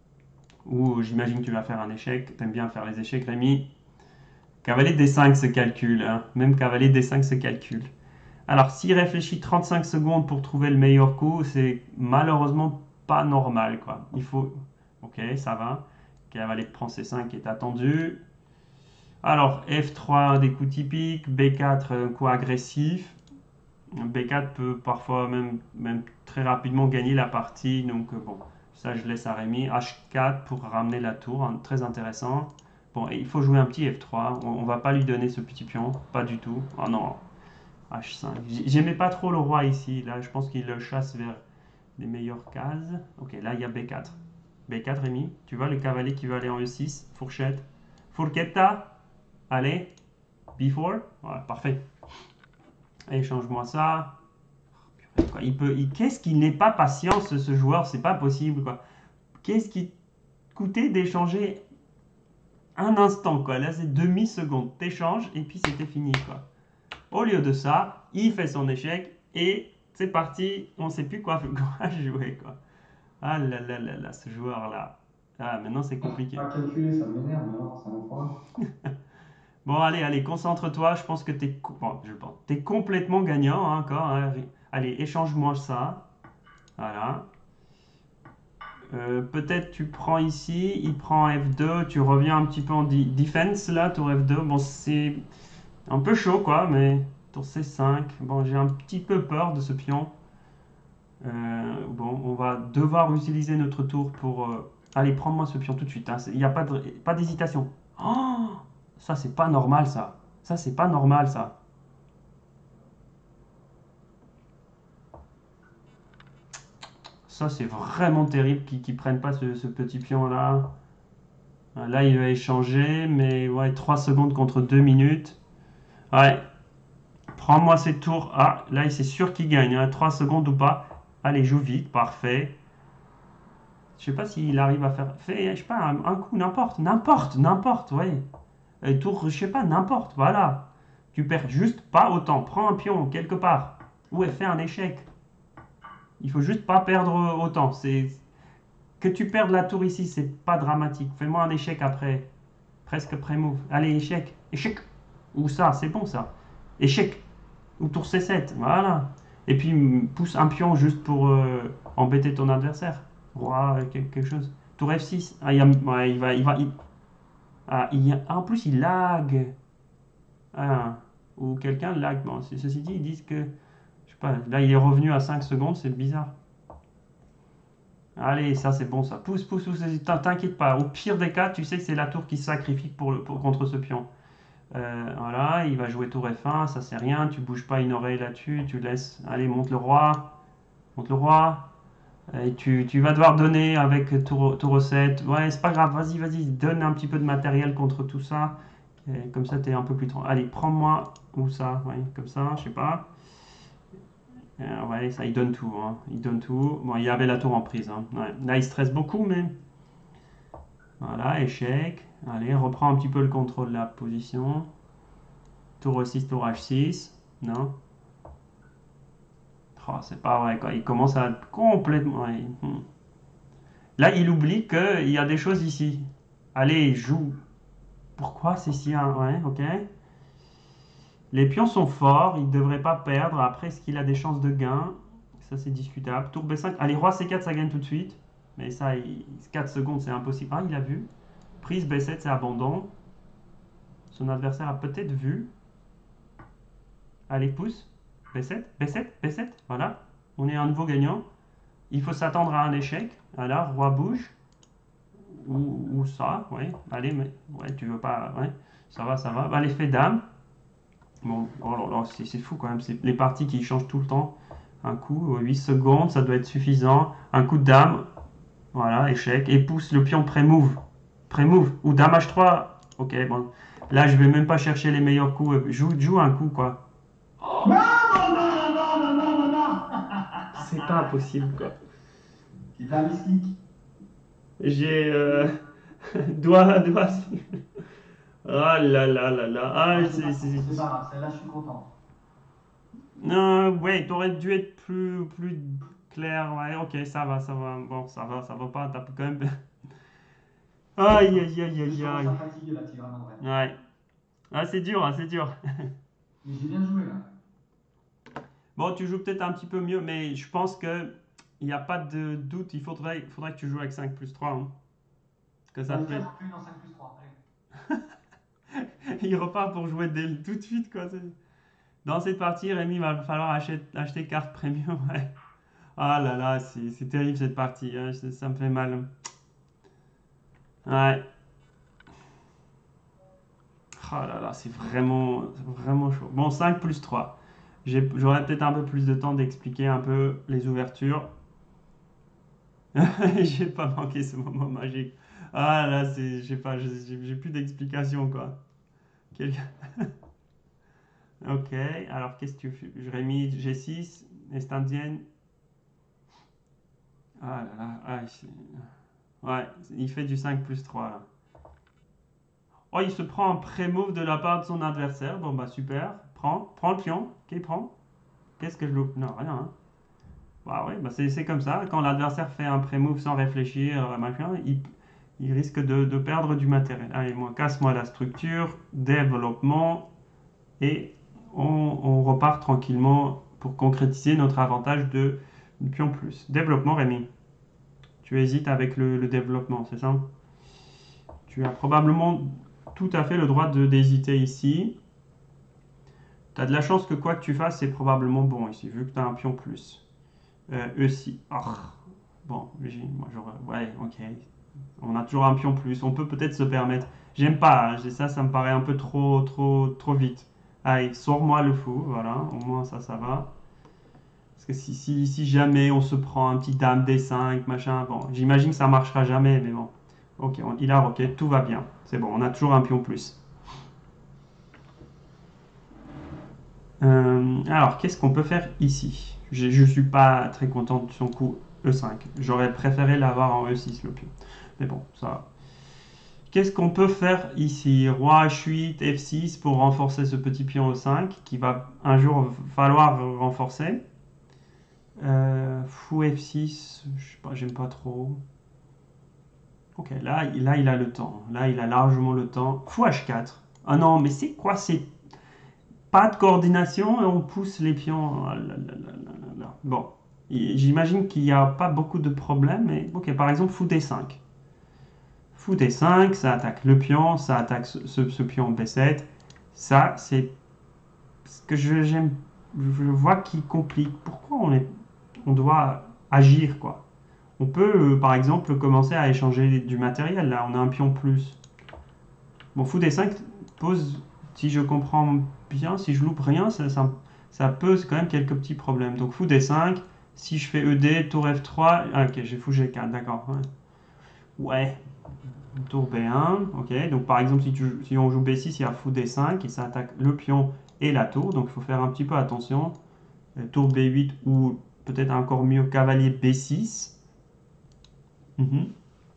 Ou j'imagine que tu vas faire un échec. T'aimes bien faire les échecs, Rémi. Cavalier D cinq se calcule, hein. Même cavalier D cinq se calcule. Alors, s'il réfléchit trente-cinq secondes pour trouver le meilleur coup, c'est malheureusement pas normal, quoi. Il faut. Ok, ça va. Cavalier prend C cinq qui est attendu. Alors, F trois, des coups typiques. B quatre, un coup agressif. B quatre peut parfois même, même très rapidement gagner la partie. Donc, euh, bon, ça, je laisse à Rémi. H quatre pour ramener la tour, hein, très intéressant. Bon, et il faut jouer un petit F trois. On, on va pas lui donner ce petit pion, pas du tout. Oh non, H cinq. J'aimais pas trop le roi ici. Là, je pense qu'il le chasse vers les meilleures cases. Ok, là, il y a B quatre. B quatre, Rémi. Tu vois le cavalier qui veut aller en E six. Fourchette. Fourchetta. Allez. B quatre. Voilà, parfait. Allez, change-moi ça. Quoi. Il peut, il- qu'est-ce qu'il n'est pas patient, ce, ce joueur? C'est pas possible, quoi. Qu'est-ce qui coûtait d'échanger un instant, quoi? Là, c'est demi-seconde. T'échanges et puis c'était fini, quoi. Au lieu de ça, il fait son échec et c'est parti. On sait plus quoi, quoi jouer, quoi. Ah là là là là, ce joueur-là. Ah, maintenant c'est compliqué. Pas calculer, ça m'énerve, mais alors, c'est un problème. Bon, allez, allez, concentre-toi. Je pense que t'es, co- bon, je pense, t'es complètement gagnant, hein, encore, hein. Allez, échange-moi ça. Voilà. Euh, peut-être tu prends ici, il prend F deux, tu reviens un petit peu en di- defense là, tour F deux. Bon, c'est un peu chaud quoi, mais tour C cinq. Bon, j'ai un petit peu peur de ce pion. Euh, bon, on va devoir utiliser notre tour pour. euh, Allez, prends-moi ce pion tout de suite, hein. Il n'y a pas de, pas d'hésitation. Oh, ça, c'est pas normal ça. Ça, c'est pas normal ça. Ça, c'est vraiment terrible qu'ils qu'ils prennent pas ce, ce petit pion là. Là, il va échanger, mais ouais, trois secondes contre deux minutes. Ouais, prends-moi ces tours. Ah, là, c'est sûr qu'il gagne, hein. trois secondes ou pas. Allez, joue vite, parfait. Je sais pas s'il arrive à faire. Fais, je sais pas, un, un coup, n'importe, n'importe, n'importe, ouais. Et tour, je sais pas, n'importe, voilà. Tu perds juste pas autant. Prends un pion quelque part. Ouais, fais un échec. Il faut juste pas perdre autant. C'est que tu perdes la tour ici, c'est pas dramatique. Fais-moi un échec après. Presque pré-move. Allez, échec. Échec. Ou ça, c'est bon ça. Échec. Ou tour C sept. Voilà. Et puis pousse un pion juste pour euh, embêter ton adversaire. Roi, quelque chose. Tour F six. Ah, il, y a- ouais, il va. Il va il- ah, il y a- ah, en plus, il lag. Ah, ou quelqu'un lag. Bon, ceci dit, ils disent que. Je sais pas. Là, il est revenu à cinq secondes. C'est bizarre. Allez, ça c'est bon ça. Pousse, pousse, pousse. T'inquiète pas. Au pire des cas, tu sais que c'est la tour qui se sacrifie pour le, pour- contre ce pion. Euh, voilà, il va jouer tour F un, ça c'est rien, tu bouges pas une oreille là-dessus, tu laisses, allez, monte le roi, monte le roi, et tu, tu vas devoir donner avec tour, tour sept, ouais, c'est pas grave, vas-y, vas-y, donne un petit peu de matériel contre tout ça, et comme ça t'es un peu plus tranquille. Allez, prends-moi, où ça, ouais, comme ça, je sais pas. Euh, ouais, ça, il donne tout, hein, il donne tout. Bon, il y avait la tour en prise, hein. Ouais. Là, il stresse beaucoup, mais Voilà, échec. Allez, reprends un petit peu le contrôle de la position. Tour E six, tour H six. Non. Oh, c'est pas vrai, quoi. Il commence à être complètement... ouais. Hmm. Là, il oublie qu'il y a des choses ici. Allez, joue. Pourquoi c'est ici, hein? Ouais, ok. Les pions sont forts, il ne devrait pas perdre. Après, est-ce qu'il a des chances de gain? Ça, c'est discutable. Tour B cinq. Allez, roi C quatre, ça gagne tout de suite. Mais ça, il... quatre secondes, c'est impossible. Ah, il a vu. Prise B sept, c'est abandon. Son adversaire a peut-être vu. Allez, pousse. B sept, B sept, B sept. Voilà. On est un nouveau gagnant. Il faut s'attendre à un échec. Voilà, roi bouge. Ou, ou ça, ouais. Allez, mais ouais, tu veux pas. Ouais, ça va, ça va. Allez, fait dame. Bon, oh là là, c'est c'est fou quand même. C'est les parties qui changent tout le temps. Un coup, huit secondes, ça doit être suffisant. Un coup de dame. Voilà, échec. Et pousse le pion pré-move. Pré-move. Ou dame H trois. Ok, bon. Là, je vais même pas chercher les meilleurs coups. Joue, joue un coup, quoi. Non, non, non, non, non, non, non, non. C'est pas possible, quoi. C'est un mystique. J'ai. Euh... doigt, doigt. Ah là là là là. Ah, Ouais, c'est c'est. pas, c'est- c'est pas grave, celle-là, je suis content. Non, ouais, t'aurais dû être plus, plus clair. Ouais, ok, ça va, ça va. Bon, ça va, ça va pas. T'as quand même. Aïe, aïe, aïe, Je aïe, commence aïe. à fatiguer là, Tigran, en vrai. Ouais. Ah, c'est dur, hein, c'est dur. Mais j'ai bien joué là. Bon, tu joues peut-être un petit peu mieux, mais je pense que il n'y a pas de doute. Il faudrait, il faudrait que tu joues avec cinq plus trois, hein. Que ça Allez, te fait. fais une en cinq plus trois. Allez. Il repart pour jouer dès le- tout de suite, quoi. c'est- Dans cette partie, Rémi, il va falloir acheter, acheter carte premium. Ouais. Ah là là, c'est c'est terrible cette partie, hein, ça ça me fait mal. Ouais. Ah là là, c'est vraiment, vraiment chaud. Bon, cinq plus trois. J'ai- J'aurais peut-être un peu plus de temps d'expliquer un peu les ouvertures. J'ai pas manqué ce moment magique. Ah là, c'est, je sais pas, j'ai j'ai- j'ai plus d'explication, quoi. Quel- Ok, alors qu'est-ce que tu fais? J'aurais mis G six, est indienne. Ah là là, ah, c'est- ouais, il fait du cinq plus trois là. Oh, il se prend un pré-move de la part de son adversaire. Bon bah super. Prends, prends le pion. Qui prend? Qu'est-ce que je loupe? Non, rien, hein. Bah ouais, bah c'est c'est comme ça. Quand l'adversaire fait un pré-move sans réfléchir, euh, machin, il, il risque de, de perdre du matériel. Allez, moi, casse-moi la structure, développement, et on, on repart tranquillement pour concrétiser notre avantage de, de pion plus. Développement, Rémi. Tu hésites avec le, le développement, c'est ça? Tu as probablement tout à fait le droit de d'hésiter ici. Tu as de la chance que quoi que tu fasses, c'est probablement bon ici, vu que tu as un pion plus. Euh, E six. Oh. Bon, j'ai- moi j'aurais. Ouais, ok. On a toujours un pion plus. On peut peut-être se permettre. J'aime pas, hein, ça, ça me paraît un peu trop, trop, trop vite. Allez, sors-moi le fou, voilà. Au moins ça, ça va. Parce que si, si, si jamais on se prend un petit dame D cinq, machin, bon, j'imagine que ça marchera jamais, mais bon. Ok, on- il a roquette, tout va bien. C'est bon, on a toujours un pion plus. Euh, alors, qu'est-ce qu'on peut faire ici? Je ne suis pas très content de son coup E cinq. J'aurais préféré l'avoir en E six, le pion. Mais bon, ça va. Qu'est-ce qu'on peut faire ici? Roi H huit, F six pour renforcer ce petit pion E cinq qui va un jour falloir renforcer. Euh, fou F six, je sais pas, j'aime pas trop. Ok, là, là, il a le temps. Là, il a largement le temps. Fou H quatre. Ah non, mais c'est quoi? C'est pas de coordination et on pousse les pions. Ah là là là là là. Bon, j'imagine qu'il n'y a pas beaucoup de problèmes. Mais ok, par exemple, fou D cinq. Fou D cinq, ça attaque le pion, ça attaque ce, ce- ce pion B sept. Ça, c'est ce que je, j'aime, je vois qui complique. Pourquoi on, est, on doit agir, quoi? On peut, euh, par exemple, commencer à échanger du matériel. Là, on a un pion plus. Bon, fou D cinq pose, si je comprends bien, si je loupe rien, ça, ça, ça pose quand même quelques petits problèmes. Donc, fou D cinq, si je fais E D, tour F trois, ah, ok, j'ai fou G quatre, d'accord. Ouais. Ouais. Tour B un, ok. Donc par exemple, si, tu, si on joue B six, il y a fou D cinq et ça attaque le pion et la tour. Donc il faut faire un petit peu attention. Euh, Tour B huit ou peut-être encore mieux cavalier B six. Mhm.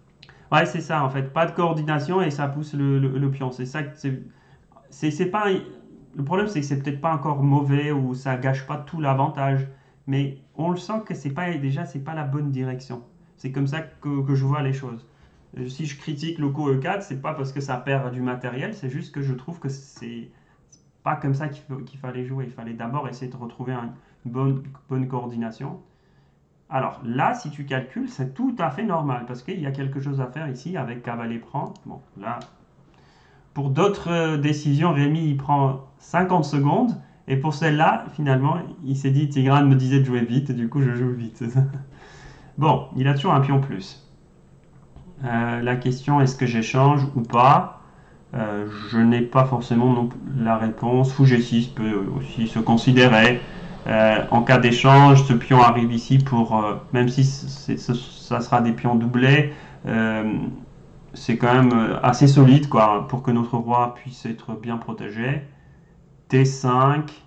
Ouais, c'est ça en fait. Pas de coordination et ça pousse le, le- le pion. C'est ça que c'est. C'est c'est pas. Le problème, c'est que c'est peut-être pas encore mauvais ou ça gâche pas tout l'avantage. Mais on le sent que c'est pas déjà c'est pas la bonne direction. C'est comme ça que, que je vois les choses. Euh, Si je critique le coup E quatre, c'est pas parce que ça perd du matériel, c'est juste que je trouve que c'est pas comme ça qu'il faut- qu'il fallait jouer. Il fallait d'abord essayer de retrouver un- une bonne, bonne coordination. Alors là, si tu calcules, c'est tout à fait normal parce qu'il y a quelque chose à faire ici avec cavalier prend. Bon, là, pour d'autres euh, décisions, Rémi il prend cinquante secondes et pour celle-là, finalement, il s'est dit Tigrane me disait de jouer vite et du coup je joue vite. Bon, il a toujours un pion plus. Euh, la question est-ce que j'échange ou pas? Euh, je n'ai pas forcément non la réponse. Fou G six peut aussi se considérer. Euh, en cas d'échange, ce pion arrive ici pour, euh, même si c'est- c'est- ça sera des pions doublés, euh, c'est quand même euh, assez solide quoi, pour que notre roi puisse être bien protégé. T cinq,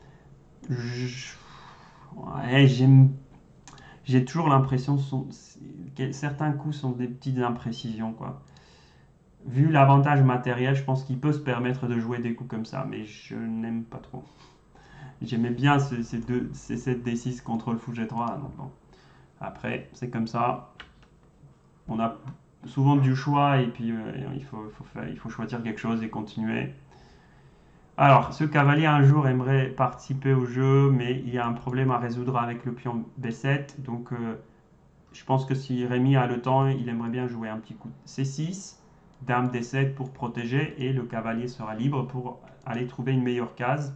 je- ouais, j'aime- j'ai toujours l'impression que certains coups sont des petites imprécisions quoi. Vu l'avantage matériel, je pense qu'il peut se permettre de jouer des coups comme ça, mais je n'aime pas trop. J'aimais bien ces, ces deux, ces sept D six contre le fou G trois. Donc bon. Après, c'est comme ça. On a souvent du choix et puis euh, il, faut, faut faire, il faut choisir quelque chose et continuer. Alors, ce cavalier un jour aimerait participer au jeu, mais il y a un problème à résoudre avec le pion B sept. Donc, euh, je pense que si Rémi a le temps, il aimerait bien jouer un petit coup de C six, dame D sept pour protéger, et le cavalier sera libre pour aller trouver une meilleure case.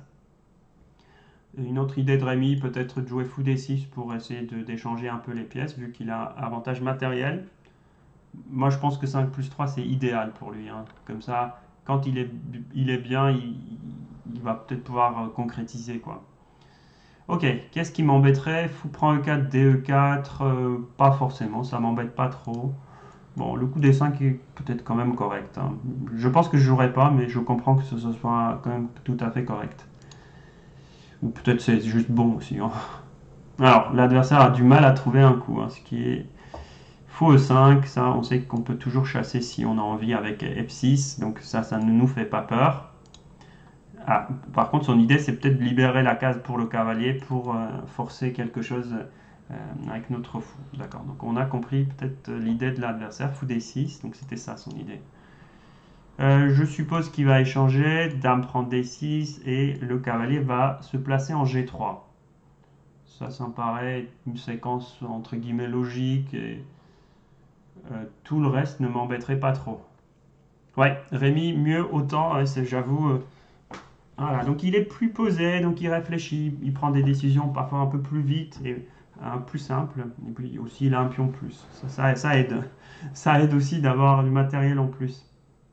Une autre idée de Rémi, peut-être de jouer fou D six pour essayer d'échanger un peu les pièces, vu qu'il a avantage matériel. Moi, je pense que cinq plus trois, c'est idéal pour lui. Hein. Comme ça, quand il est, il est bien, il, il va peut-être pouvoir euh, concrétiser. Quoi. Ok, qu'est-ce qui m'embêterait? Fou prend E quatre, D E quatre, euh, pas forcément, ça m'embête pas trop. Bon, le coup des cinq est peut-être quand même correct. Hein. Je pense que je jouerai pas, mais je comprends que ce soit quand même tout à fait correct. Ou peut-être c'est juste bon aussi. Hein. Alors, l'adversaire a du mal à trouver un coup, hein, ce qui est fou E cinq. Ça, on sait qu'on peut toujours chasser si on a envie avec F six, donc ça, ça ne nous fait pas peur. Ah, par contre, son idée, c'est peut-être de libérer la case pour le cavalier pour euh, forcer quelque chose euh, avec notre fou. D'accord, donc on a compris peut-être l'idée de l'adversaire, fou D six, donc c'était ça son idée. Euh, je suppose qu'il va échanger, dame prend D six et le cavalier va se placer en G trois. Ça, ça me paraît une séquence entre guillemets logique et euh, tout le reste ne m'embêterait pas trop. Ouais, Rémi, mieux autant, hein, j'avoue. Euh, voilà, donc il est plus posé, donc il réfléchit, il prend des décisions parfois un peu plus vite et euh, plus simples. Et puis aussi, il a un pion plus. Ça, ça, ça aide. Ça aide aussi d'avoir du matériel en plus.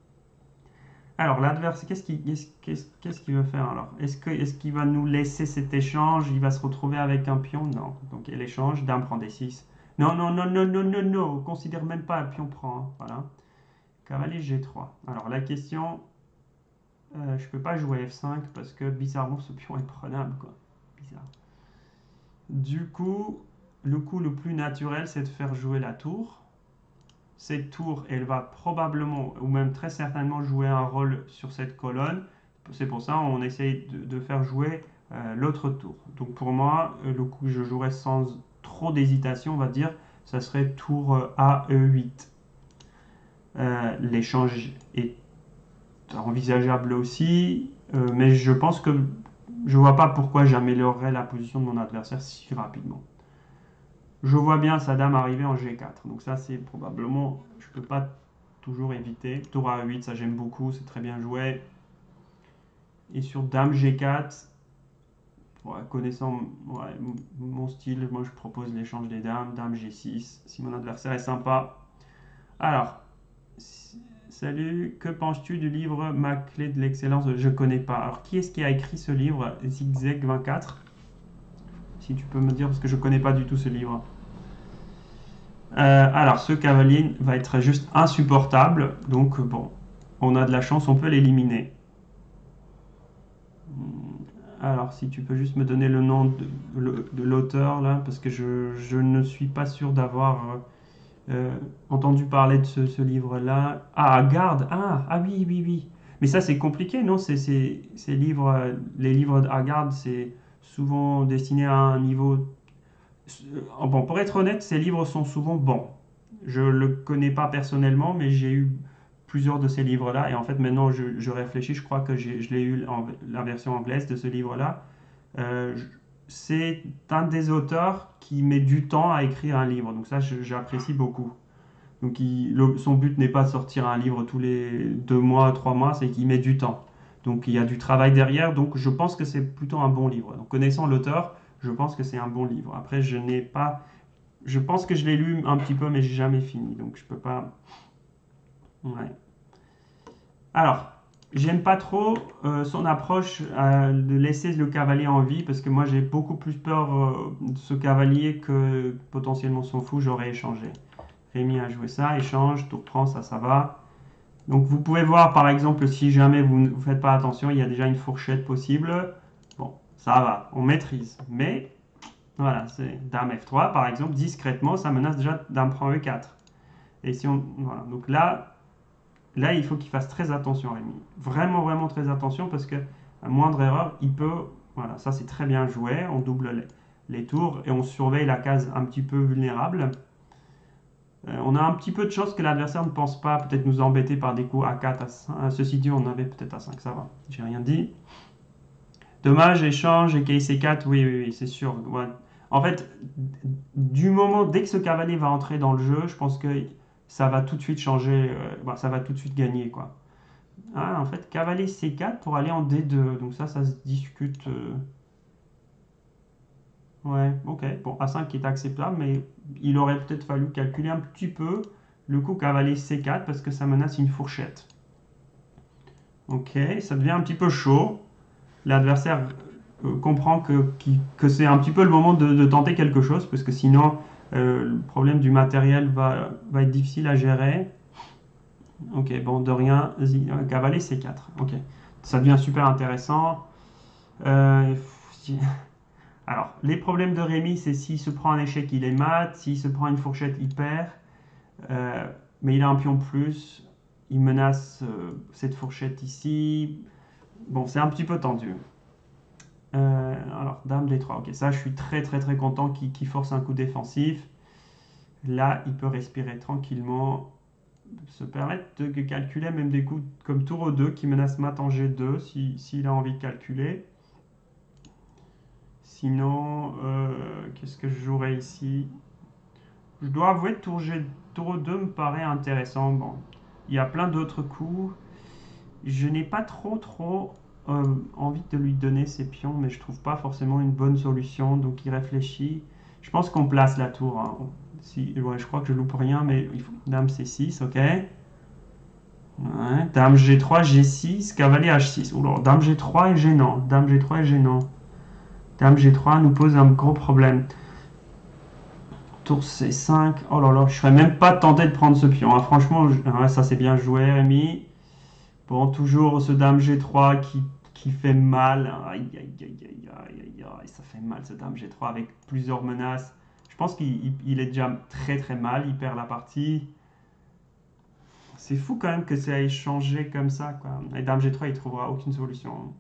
Alors, l'adversaire, qu'est-ce qu'il qu'est-ce, qu'est-ce qu'il veut faire alors? Est-ce que, est-ce qu'il va nous laisser cet échange? Il va se retrouver avec un pion? Non. Donc, il l'échange, dame prend D six. Non, non, non, non, non, non, non, on considère même pas pion prend. Hein. Voilà. Cavalier G trois. Alors, la question, euh, je peux pas jouer F cinq parce que bizarrement, ce pion est prenable, quoi. Bizarre. Du coup, le coup le plus naturel, c'est de faire jouer la tour. Cette tour, elle va probablement, ou même très certainement, jouer un rôle sur cette colonne. C'est pour ça qu'on essaye de, de faire jouer euh, l'autre tour. Donc pour moi, le coup que je jouerais sans trop d'hésitation, on va dire, ça serait tour A E huit. Euh, L'échange est envisageable aussi, euh, mais je pense que je ne vois pas pourquoi j'améliorerais la position de mon adversaire si rapidement. Je vois bien sa dame arriver en G quatre. Donc ça, c'est probablement, je ne peux pas toujours éviter. Tour A huit, ça j'aime beaucoup, c'est très bien joué. Et sur dame G quatre, ouais, connaissant ouais, mon style, moi je propose l'échange des dames, dame G six, si mon adversaire est sympa. Alors, salut, que penses-tu du livre Ma clé de l'excellence? Je ne connais pas. Alors, qui est-ce qui a écrit ce livre, Zigzag vingt-quatre? Si tu peux me dire, parce que je ne connais pas du tout ce livre. Euh, alors, ce cavalier va être juste insupportable. Donc, bon, on a de la chance, on peut l'éliminer. Alors, si tu peux juste me donner le nom de, de l'auteur, là, parce que je, je ne suis pas sûr d'avoir euh, entendu parler de ce, ce livre-là. Ah, Garde. Ah, ah oui, oui, oui. Mais ça, c'est compliqué, non? C'est, c'est, ces livres, euh, les livres à Garde, c'est souvent destiné à un niveau. euh, Bon, pour être honnête, ces livres sont souvent bons. Je ne le connais pas personnellement, mais j'ai eu plusieurs de ces livres-là. Et en fait, maintenant, je, je réfléchis, je crois que j'ai- je l'ai eu en la version anglaise de ce livre-là. Euh, je- c'est un des auteurs qui met du temps à écrire un livre. Donc ça, je- j'apprécie beaucoup. Donc il- le- son but n'est pas de sortir un livre tous les deux mois, trois mois, c'est qu'il met du temps. Donc il y a du travail derrière. Donc je pense que c'est plutôt un bon livre. Donc connaissant l'auteur, je pense que c'est un bon livre. Après, je n'ai pas, je pense que je l'ai lu un petit peu, mais j'ai jamais fini. Donc je peux pas. Ouais. Alors, j'aime pas trop euh, son approche euh, de laisser le cavalier en vie parce que moi j'ai beaucoup plus peur euh, de ce cavalier que potentiellement son fou, j'aurais échangé. Rémi a joué ça, échange, tour prend, ça, ça va. Donc vous pouvez voir par exemple si jamais vous ne faites pas attention, il y a déjà une fourchette possible. Bon, ça va, on maîtrise. Mais voilà, c'est Dame F trois par exemple, discrètement, ça menace déjà Dame prend E quatre. Et si on. Voilà, donc là, là il faut qu'il fasse très attention, Rémi. Vraiment, vraiment très attention parce que à moindre erreur, il peut. Voilà, ça c'est très bien joué, on double les, les tours et on surveille la case un petit peu vulnérable. Euh, on a un petit peu de chance que l'adversaire ne pense pas peut-être nous embêter par des coups à quatre, à cinq. Ceci dit, on avait peut-être à cinq, ça va. J'ai rien dit. Dommage, échange et K C quatre, oui, oui, oui, c'est sûr. Ouais. En fait, du moment, dès que ce cavalier va entrer dans le jeu, je pense que ça va tout de suite changer, euh, bah, ça va tout de suite gagner, quoi. Ah, en fait, cavalier C quatre pour aller en D deux, donc ça, ça se discute. euh, Ouais, ok. Bon, A cinq qui est acceptable, mais il aurait peut-être fallu calculer un petit peu le coup cavalier C quatre parce que ça menace une fourchette. Ok, ça devient un petit peu chaud. L'adversaire euh, comprend que, qui- que c'est un petit peu le moment de, de tenter quelque chose parce que sinon euh, le problème du matériel va, va être difficile à gérer. Ok, bon, de rien, zi- euh, cavalier C quatre. Ok, ça devient super intéressant. Euh, si- Alors, les problèmes de Rémi, c'est s'il se prend un échec, il est mat. S'il se prend une fourchette, il perd. Euh, mais il a un pion de plus. Il menace euh, cette fourchette ici. Bon, c'est un petit peu tendu. Euh, alors, Dame D trois. Ok, ça, je suis très très très content qu'il qu'il force un coup défensif. Là, il peut respirer tranquillement. Se permettre de calculer même des coups comme tour deux qui menace mat en G deux si- s'il a envie de calculer. Sinon, euh, qu'est-ce que je jouerais ici? Je dois avouer que tour, G, tour deux me paraît intéressant. Bon, il y a plein d'autres coups. Je n'ai pas trop trop euh, envie de lui donner ses pions, mais je trouve pas forcément une bonne solution. Donc il réfléchit. Je pense qu'on place la tour. Hein. Si, ouais, je crois que je loupe rien, mais il faut, Dame C six, ok. Ouais, Dame G trois, G six, cavalier H six. Oula, Dame G trois est gênant. Dame G trois est gênant. Dame G trois nous pose un gros problème. Tour C cinq. Oh là là, je serais même pas tenté de prendre ce pion. Hein. Franchement, je... ouais, ça c'est bien joué, Rémi. Bon, toujours ce Dame G trois qui, qui fait mal. Aïe, aïe, aïe, aïe, aïe, aïe, aïe, ça fait mal ce Dame G trois avec plusieurs menaces. Je pense qu'il il- il est déjà très très mal. Il perd la partie. C'est fou quand même que ça ait changé comme ça, quoi. Et Dame G trois, il trouvera aucune solution.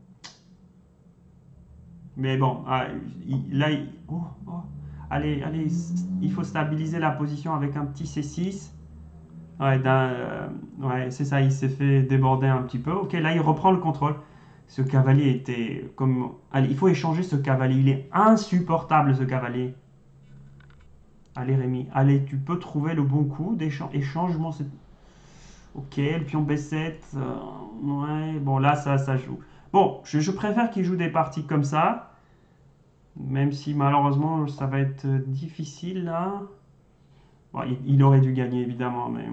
Mais bon, ah, il- là, il- oh, oh. Allez, allez, il faut stabiliser la position avec un petit C six. Ouais, d'un- euh, ouais, c'est ça, il s'est fait déborder un petit peu. Ok, là, il reprend le contrôle. Ce cavalier était comme. Allez, il faut échanger ce cavalier. Il est insupportable, ce cavalier. Allez, Rémi, allez, tu peux trouver le bon coup d'échangement. Ok, le pion B sept. euh, ouais, bon, là, ça, ça joue. Bon, je, je préfère qu'il joue des parties comme ça. Même si malheureusement, ça va être difficile là. Bon, il, il aurait dû gagner, évidemment, mais.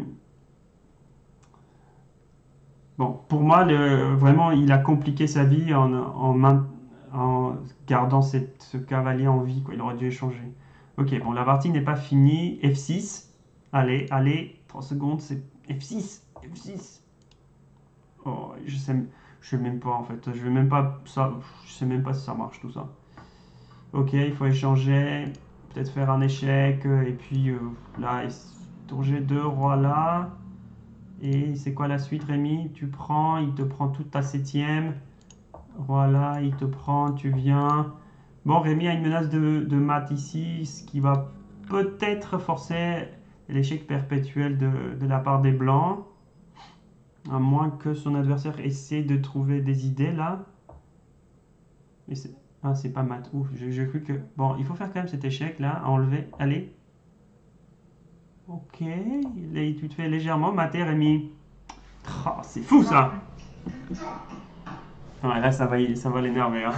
Bon, pour moi, le- vraiment, il a compliqué sa vie en, en, main- en gardant cette- ce cavalier en vie, quoi. Il aurait dû échanger. Ok, bon, la partie n'est pas finie. F six. Allez, allez, trois secondes, c'est F six. F six. Oh, je sais, je sais même pas en fait. Je vais même pas ça. Je sais même pas si ça marche tout ça. Ok, il faut échanger. Peut-être faire un échec. euh, Et puis euh, là, tour G deux, roi là. Et c'est quoi la suite, Rémi? Tu prends, il te prend toute ta septième. Roi là, il te prend, tu viens. Bon, Rémi a une menace de, de mat ici, ce qui va peut-être forcer l'échec perpétuel de, de la part des Blancs. À moins que son adversaire essaie de trouver des idées là. Mais c'est... Ah, c'est pas mat. Ouf, j'ai cru que... Bon, il faut faire quand même cet échec là, à enlever. Allez. Ok. Là, tu te fais légèrement mater, Rémi. Oh, c'est fou ça. Ouais, là, ça va, ça va l'énerver. Hein.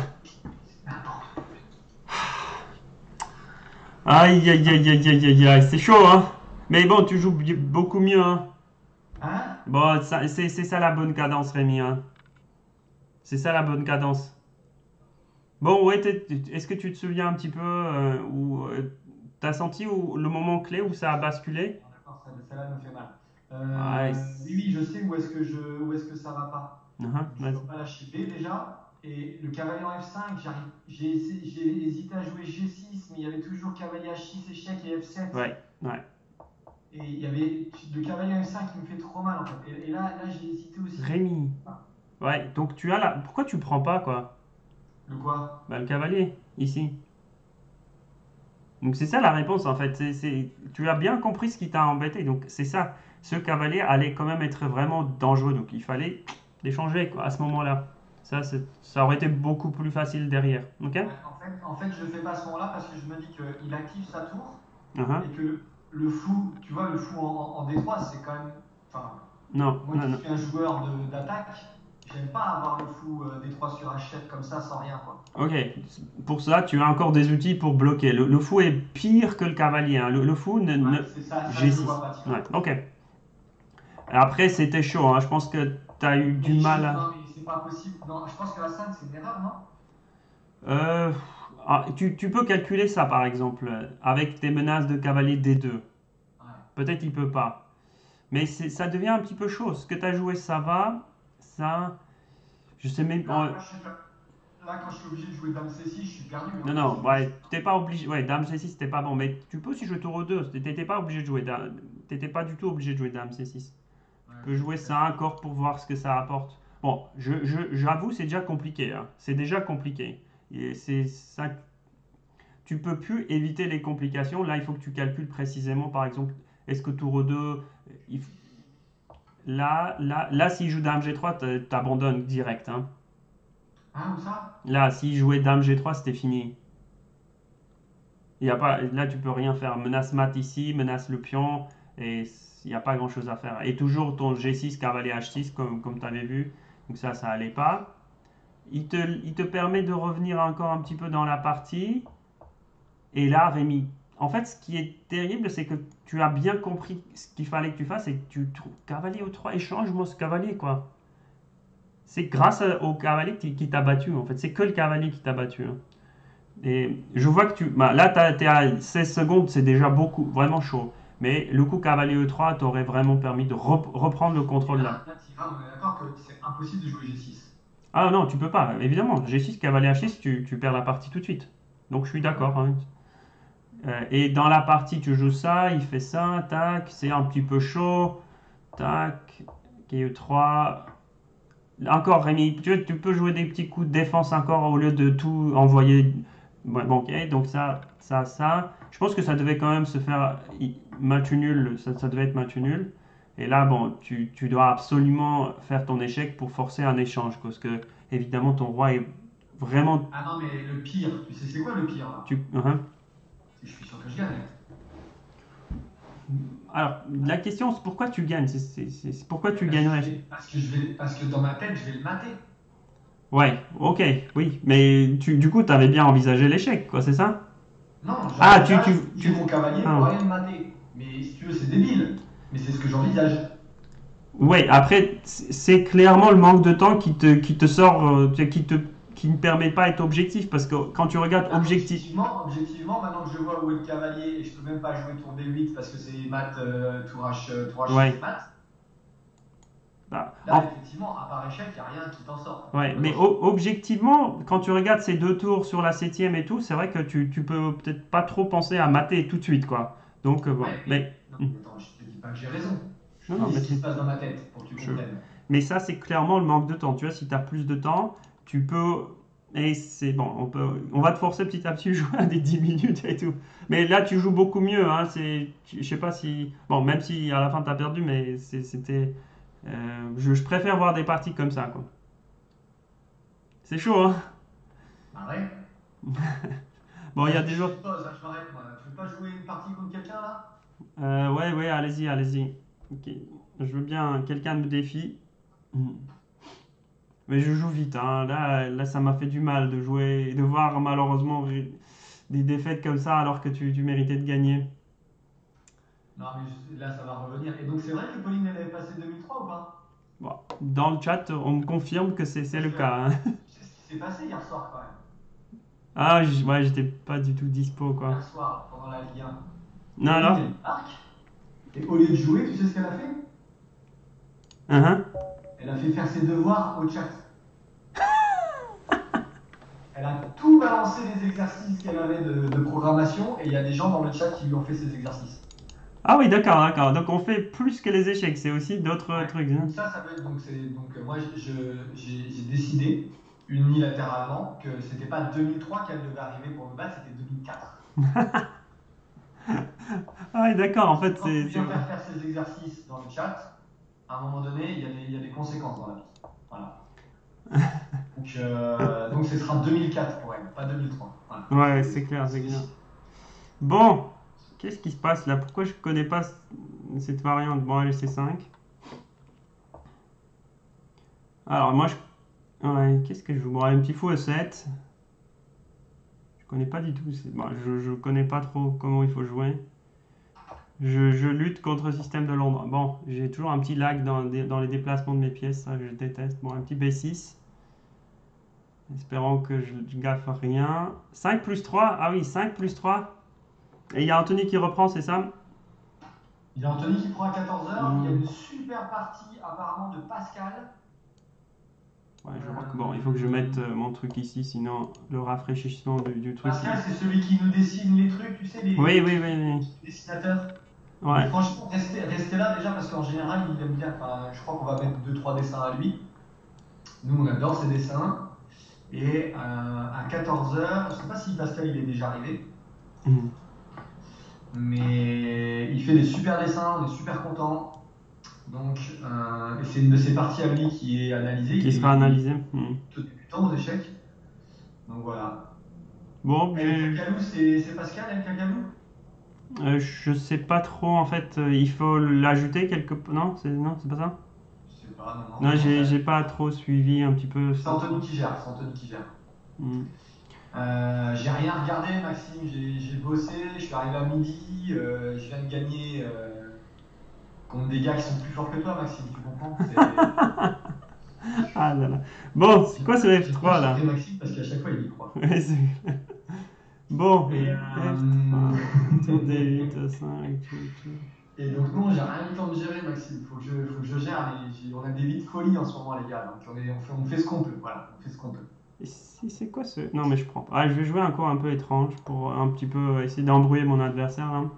Aïe, aïe, aïe, aïe, aïe, aïe, aïe. C'est chaud, hein. Mais bon, tu joues beaucoup mieux, hein. Hein? Bon, c'est ça la bonne cadence, Rémi. Hein. C'est ça la bonne cadence. Bon, ouais, est-ce que tu te souviens un petit peu euh, où euh, t'as senti où, le moment clé où ça a basculé? D'accord, celle-là me fait mal. Euh, Ouais. oui, oui, je sais où est-ce que je, où est-ce que ça va pas. Uh Je -huh, ne peux pas la chipper déjà. Et le cavalier en F cinq, j'ai hésité à jouer G six, mais il y avait toujours cavalier H six, échec et F sept. ouais, ouais. Et il y avait le cavalier en F cinq qui me fait trop mal en fait. Et, et là, là j'ai hésité aussi. Rémi. Ouais, donc tu as la... Pourquoi tu prends pas, quoi? Le quoi? Bah, le cavalier, ici. Donc c'est ça la réponse, en fait. C'est, c'est... Tu as bien compris ce qui t'a embêté. Donc c'est ça. Ce cavalier allait quand même être vraiment dangereux. Donc il fallait l'échanger, quoi, à ce moment-là. Ça, ça aurait été beaucoup plus facile derrière. Ok? Ouais, en fait, en fait, je le fais pas à ce moment-là parce que je me dis qu'il active sa tour uh -huh. et que le fou, tu vois, le fou en, en D trois, c'est quand même. Enfin, non, moi non, qui non. suis un joueur d'attaque, j'aime pas avoir le fou euh, D trois sur H sept comme ça sans rien, quoi. Ok, pour ça, tu as encore des outils pour bloquer. Le, le fou est pire que le cavalier. Hein. Le, le fou ne. Ouais, ne... c'est ça, ça G six. je le vois pas. Ouais, ok. Après, c'était chaud. Hein. Je pense que tu as eu du mais mal je, à. Non, mais c'est pas possible. Non, je pense que la cinq, c'est une erreur, non? Euh, ah, tu, tu peux calculer ça, par exemple, avec tes menaces de cavalier D deux. Ouais. Peut-être il peut pas. Mais ça devient un petit peu chaud. Ce que tu as joué, ça va. Ça. Je sais même Là, pas. là, je suis pas- là, quand je suis obligé de jouer Dame C six, je suis perdu. Non, Hein. non, ouais, t'es pas obligé. Ouais, Dame C six, c'était pas bon. Mais tu peux aussi jouer tour deux. T'étais pas obligé de jouer Dame. T'étais pas du tout obligé de jouer Dame C six. Ouais, Tu peux jouer ça encore pour voir ce que ça apporte. Bon, je, je, j'avoue, c'est déjà compliqué. Hein. C'est déjà compliqué. Et c'est ça. Tu peux plus éviter les complications. Là, il faut que tu calcules précisément, par exemple, est-ce que tour deux. Il... Là, là, là, s'il joue Dame G trois, t'abandonnes direct. Hein. Hein, où ça? Là, s'il jouait Dame G trois, c'était fini. Il y a pas, là, tu peux rien faire. Menace mat ici, menace le pion, et il n'y a pas grand chose à faire. Et toujours ton G six, cavalier H six, comme, comme tu avais vu. Donc ça, ça allait pas. Il te, il te permet de revenir encore un petit peu dans la partie. Et là, Rémi, en fait, ce qui est terrible, c'est que tu as bien compris ce qu'il fallait que tu fasses et que tu trouves cavalier au trois, échange-moi ce cavalier, quoi. C'est grâce au cavalier qui, qui t'a battu, en fait. C'est que le cavalier qui t'a battu. Hein. Et je vois que tu... Bah, là, tu es à seize secondes, c'est déjà beaucoup, vraiment chaud. Mais le coup cavalier E trois t'aurait vraiment permis de rep reprendre le contrôle là. Là, là on est d'accord que c'est impossible de jouer G six. Ah non, tu peux pas, évidemment. G six, cavalier H six, tu, tu perds la partie tout de suite. Donc je suis d'accord. Hein. Euh, et dans la partie, tu joues ça, il fait ça, tac, c'est un petit peu chaud. Tac, E trois. Encore, Rémi, tu, tu peux jouer des petits coups de défense encore au lieu de tout envoyer. Ouais, bon, ok, donc ça, ça, ça. Je pense que ça devait quand même se faire match nul, ça, ça devait être match nul. Et là, bon, tu, tu dois absolument faire ton échec pour forcer un échange, parce que, évidemment, ton roi est vraiment... Ah non, mais le pire, tu sais c'est quoi le pire là? Tu, uh -huh. Je suis sûr que je gagne. Alors, la question, c'est pourquoi tu gagnes? C'est pourquoi tu parce gagnerais? Que parce, que je vais, parce que dans ma tête, je vais le mater. Ouais, ok, oui. Mais tu, du coup, tu avais bien envisagé l'échec, quoi, c'est ça? Non, ah, tu, tu, tu... mon cavalier ah. pour aller le mater. Mais si tu veux, c'est débile. Mais c'est ce que j'envisage. Ouais, après, c'est clairement le manque de temps qui te, qui te sort, euh, qui te, qui ne permet pas d'être objectif, parce que quand tu regardes ah, objectif... Objectivement, objectivement, maintenant que je vois où est le cavalier, et je peux même pas jouer tour D huit parce que c'est mat, euh, tour H, euh, tour H six ouais. mat. Bah, Là, en... effectivement, à part échec, il n'y a rien qui t'en sort. Ouais, mais objectivement, quand tu regardes ces deux tours sur la septième et tout, c'est vrai que tu, tu peux peut-être pas trop penser à mater tout de suite, quoi. Donc, euh, bon, ouais, mais... mais... Non, mais attends, je, dis pas que j'ai raison. Je Non, te non, dis mais ce qui c'est- se passe dans ma tête pour que tu je- comprennes. Mais ça, c'est clairement le manque de temps. Tu vois, si tu as plus de temps, tu peux. Et c'est bon, on peut, on va te forcer petit à petit à jouer à des dix minutes et tout. Mais là, tu joues beaucoup mieux. Hein, c'est, tu- je sais pas si. Bon, même si à la fin tu as perdu, mais c'est- c'était. euh, je, je préfère voir des parties comme ça, quoi. C'est chaud, hein. Bah ouais. Bon, il y a Vas-y, des je jours. fais pause, hein, je m'arrête moi. Tu veux pas jouer une partie contre quelqu'un là? Euh, ouais, ouais, allez-y, allez-y. Ok. Je veux bien quelqu'un me défie. Hmm. Mais je joue vite, hein. Là, là, ça m'a fait du mal de jouer, de voir malheureusement ré- des défaites comme ça alors que tu, tu méritais de gagner. Non, mais je- là ça va revenir. Et donc c'est vrai que Pauline elle avait passé deux mille trois ou pas? Bon, dans le chat, on me confirme que c'est c'est Parce le que cas, hein. tu sais ce qui s'est passé hier soir quand même. Ah, j- ouais, j'étais pas du tout dispo, Hier quoi. soir, pendant la Ligue un. Non, Pauline alors? elle marque. Et au lieu de jouer, tu sais ce qu'elle a fait? Hein, hein. Elle a fait faire ses devoirs au chat. Elle a tout balancé les exercices qu'elle avait de, de programmation et il y a des gens dans le chat qui lui ont fait ces exercices. Ah oui, d'accord, d'accord. Donc on fait plus que les échecs, c'est aussi d'autres Ouais. trucs, hein. Donc ça, ça peut être donc c'est donc euh, moi je- je- j'ai j'ai décidé unilatéralement que c'était pas deux mille trois qu'elle devait arriver pour me battre, c'était deux mille quatre. Ah oui, d'accord, en Parce que fait, quand tu c'est... c'est- viens faire faire ces exercices dans le chat, à un moment donné, il y a des, il y a des conséquences dans la vie. Voilà. Donc, euh, donc ce sera deux mille quatre pour elle, pas deux mille trois. Voilà. Ouais, c'est clair, c'est clair. Bon, qu'est-ce qui se passe là? Pourquoi je connais pas c- cette variante? Bon, allez, c'est cinq. Alors, moi, je... Ouais, qu'est-ce que je joue? Bon, un petit fou E sept. Je connais pas du tout. c'est- Bon, je, je connais pas trop comment il faut jouer. Je, je lutte contre le système de Londres. Bon, j'ai toujours un petit lag dans, des- dans les déplacements de mes pièces, ça je déteste. Bon, un petit B six. Espérons que je, je gaffe rien. cinq plus trois. Ah oui, cinq plus trois. Et il y a Anthony qui reprend, c'est ça? Il y a Anthony qui prend à quatorze heures. Il y a Hmm. une super partie apparemment de Pascal. Ouais, je vois que bon, il faut que je mette euh, mon truc ici, sinon le rafraîchissement du, du truc. Pascal, c'est celui qui nous dessine les trucs, tu sais, les, Oui, les oui, oui, oui. dessinateurs. Ouais. Et franchement, restez, restez là déjà parce qu'en général, il aime bien. Enfin, je crois qu'on va mettre deux trois dessins à lui. Nous, on adore ses dessins. Et euh, à quatorze heures, je ne sais pas si Pascal il est déjà arrivé, Hmm. mais il fait des super dessins, on est super contents. Donc, euh, et c'est une de ses parties à lui qui est analysée. Qui il sera est, analysé. Hmm. tout débutant aux échecs. Donc voilà. Bon, El j'ai- Kagalou, c'est c'est Pascal, El Kagalou? euh, je sais pas trop en fait. euh, il faut l'ajouter quelque peu. Non, c'est non, c'est pas ça. Je sais pas, non, non. Non, j'en j'ai sais j'ai rien. pas trop suivi un petit peu. C'est Anthony qui gère, c'est Anthony qui gère. Hmm. Euh, j'ai rien regardé, Maxime, j'ai j'ai bossé, je suis arrivé à midi, euh, je viens de gagner euh, contre des gars qui sont plus forts que toi, Maxime, tu comprends? C'est- Ah là là. Bon, c'est quoi ce J'ai F trois là? pas sauté Maxime parce qu'à chaque fois il y croit. Ouais, c'est- Bon, Et, euh, F trois, tour D huit, cinq, tout, tout. Et donc non, j'ai rien eu le temps de gérer, Maxime, faut que je, faut que je gère, les- j'ai- on a des vies de folie en ce moment les gars, donc on, est, on, fait, on fait ce qu'on peut, voilà, on fait ce qu'on peut. Et si c'est quoi ce... Non mais je prends pas. Ah, je vais jouer un coup un peu étrange pour un petit peu essayer d'embrouiller mon adversaire là.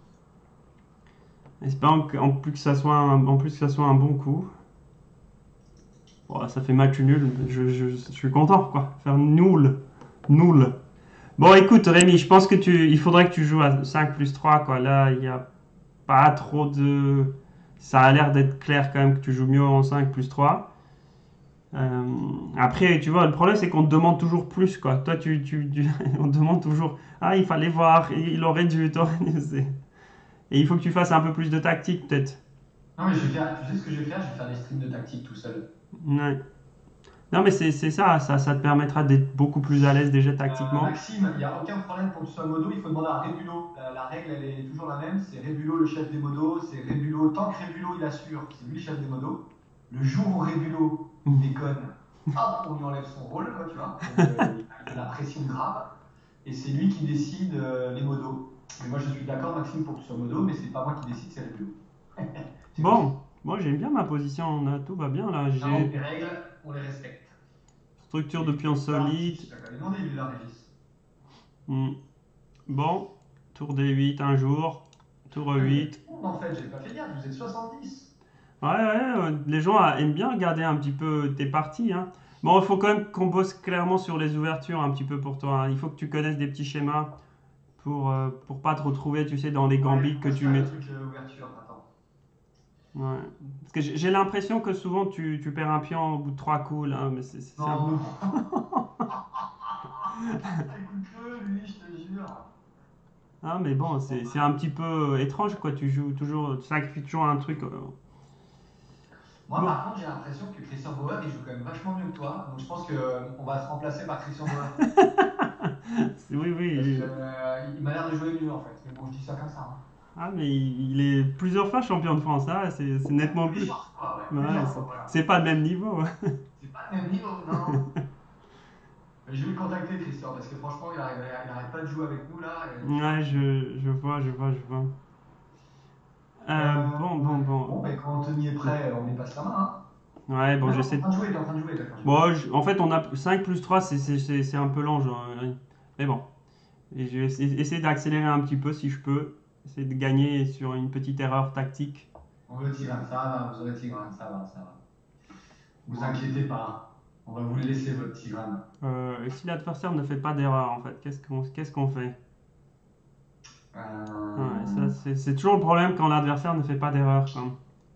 Espérons qu'en plus que ça soit un, en plus que ça soit un bon coup. Bon, ça fait match nul, je, je, je suis content quoi. Faire nul. Nul. Bon écoute Rémi, je pense que tu, il faudrait que tu joues à cinq plus trois quoi. Là, il n'y a pas trop de... Ça a l'air d'être clair quand même que tu joues mieux en cinq plus trois. Euh, après, tu vois, le problème c'est qu'on te demande toujours plus, quoi. Toi, tu, tu, tu- on te demande toujours, ah, il fallait voir, il aurait dû, toi, c'est- et il faut que tu fasses un peu plus de tactique, peut-être. Non mais je vais faire, tu sais ce que je vais faire, je vais faire des streams de tactique tout seul. Ouais. Non, mais c'est c'est ça, ça, ça te permettra d'être beaucoup plus à l'aise déjà Euh, tactiquement. Maxime, il n'y a aucun problème pour que tu sois modo, il faut demander à Rébulo. La, la règle, elle est toujours la même, c'est Rébulo le chef des modos, c'est Rébulo, tant que Rébulo il assure, c'est lui le chef des modos. Le jour où Rébulo déconne, hop, on lui enlève son rôle, quoi, tu vois. Donc, euh, il a la pression grave, et c'est lui qui décide euh, les modos. Mais moi je suis d'accord, Maxime, pour que tu sois modo, mais c'est pas moi qui décide, c'est Rébulo. C'est comme ça. Bon, moi j'aime bien ma position, là, tout va bien, là. Non, J'ai les règles, on les respecte. structure de pion solide. Tu as demandé, lui, la Régis. Hmm. Bon, tour D huit un jour, tour Ah, mais il y a huit. tout le monde en fait, j'ai pas fait gaffe, vous êtes soixante-dix. Ouais, ouais, euh, les gens euh, aiment bien regarder un petit peu tes parties, hein. Bon, il faut quand même qu'on bosse clairement sur les ouvertures un petit peu pour toi, hein. Il faut que tu connaisses des petits schémas pour, euh, pour pas te retrouver, tu sais, dans les Ouais, gambits que faut tu faire le mets. truc euh, ouverture, attends. Ouais. Parce que j'ai j'ai l'impression que souvent tu, tu perds un pion au bout de trois coups, là, mais c'est c'est un... Non, non. Écoute-le, lui, je te jure. Ah, mais bon, Je c'est crois c'est pas. un petit peu étrange, quoi. Tu joues toujours, tu sacrifies toujours un truc. euh. Moi, Bon, par contre, j'ai l'impression que Christian Bauer, il joue quand même vachement mieux que toi. Donc, je pense qu'on va se remplacer par Christian Bauer. c'est- oui, Parce oui. qu'il m'a l'air de jouer mieux, en fait. Mais bon, je dis ça comme ça. Hein. Ah, mais il, il est plusieurs fois champion de France, hein. C'est c'est nettement plus. Plusieurs fois, ouais. Ouais, Plusieurs c'est fois, voilà. c'est pas le même niveau. C'est pas le même niveau, non. Mais je vais le contacter, Christian, parce que franchement, il arrête, il arrête pas de jouer avec nous, là. Et je Ouais, pense que... je, je vois, je vois, je vois. Euh, Euh, bon, bon, ouais. bon. Bon, ben, quand Anthony est prêt, on lui passe la main, hein. Ouais, bon, Ah non, t'es en j'essaie. train de jouer, t'es en train de jouer, d'accord, j'ai pas Bon, vu. je- en fait, on a cinq plus trois, c'est c'est- c'est- c'est un peu lent, genre, euh, mais bon. Et je vais essayer, essayer d'accélérer un petit peu si je peux. Essayer de gagner sur une petite erreur tactique. On veut Tigran, ça va, vous aurez Tigran, ça va, ça va. Vous inquiétez pas, on va vous le laisser, votre Tigran. Euh, et si l'adversaire ne fait pas d'erreur, en fait, qu'est-ce qu'on qu'est-ce qu'on fait? Ouais, ça, Euh... c'est c'est toujours le problème quand l'adversaire ne fait pas d'erreur, quoi.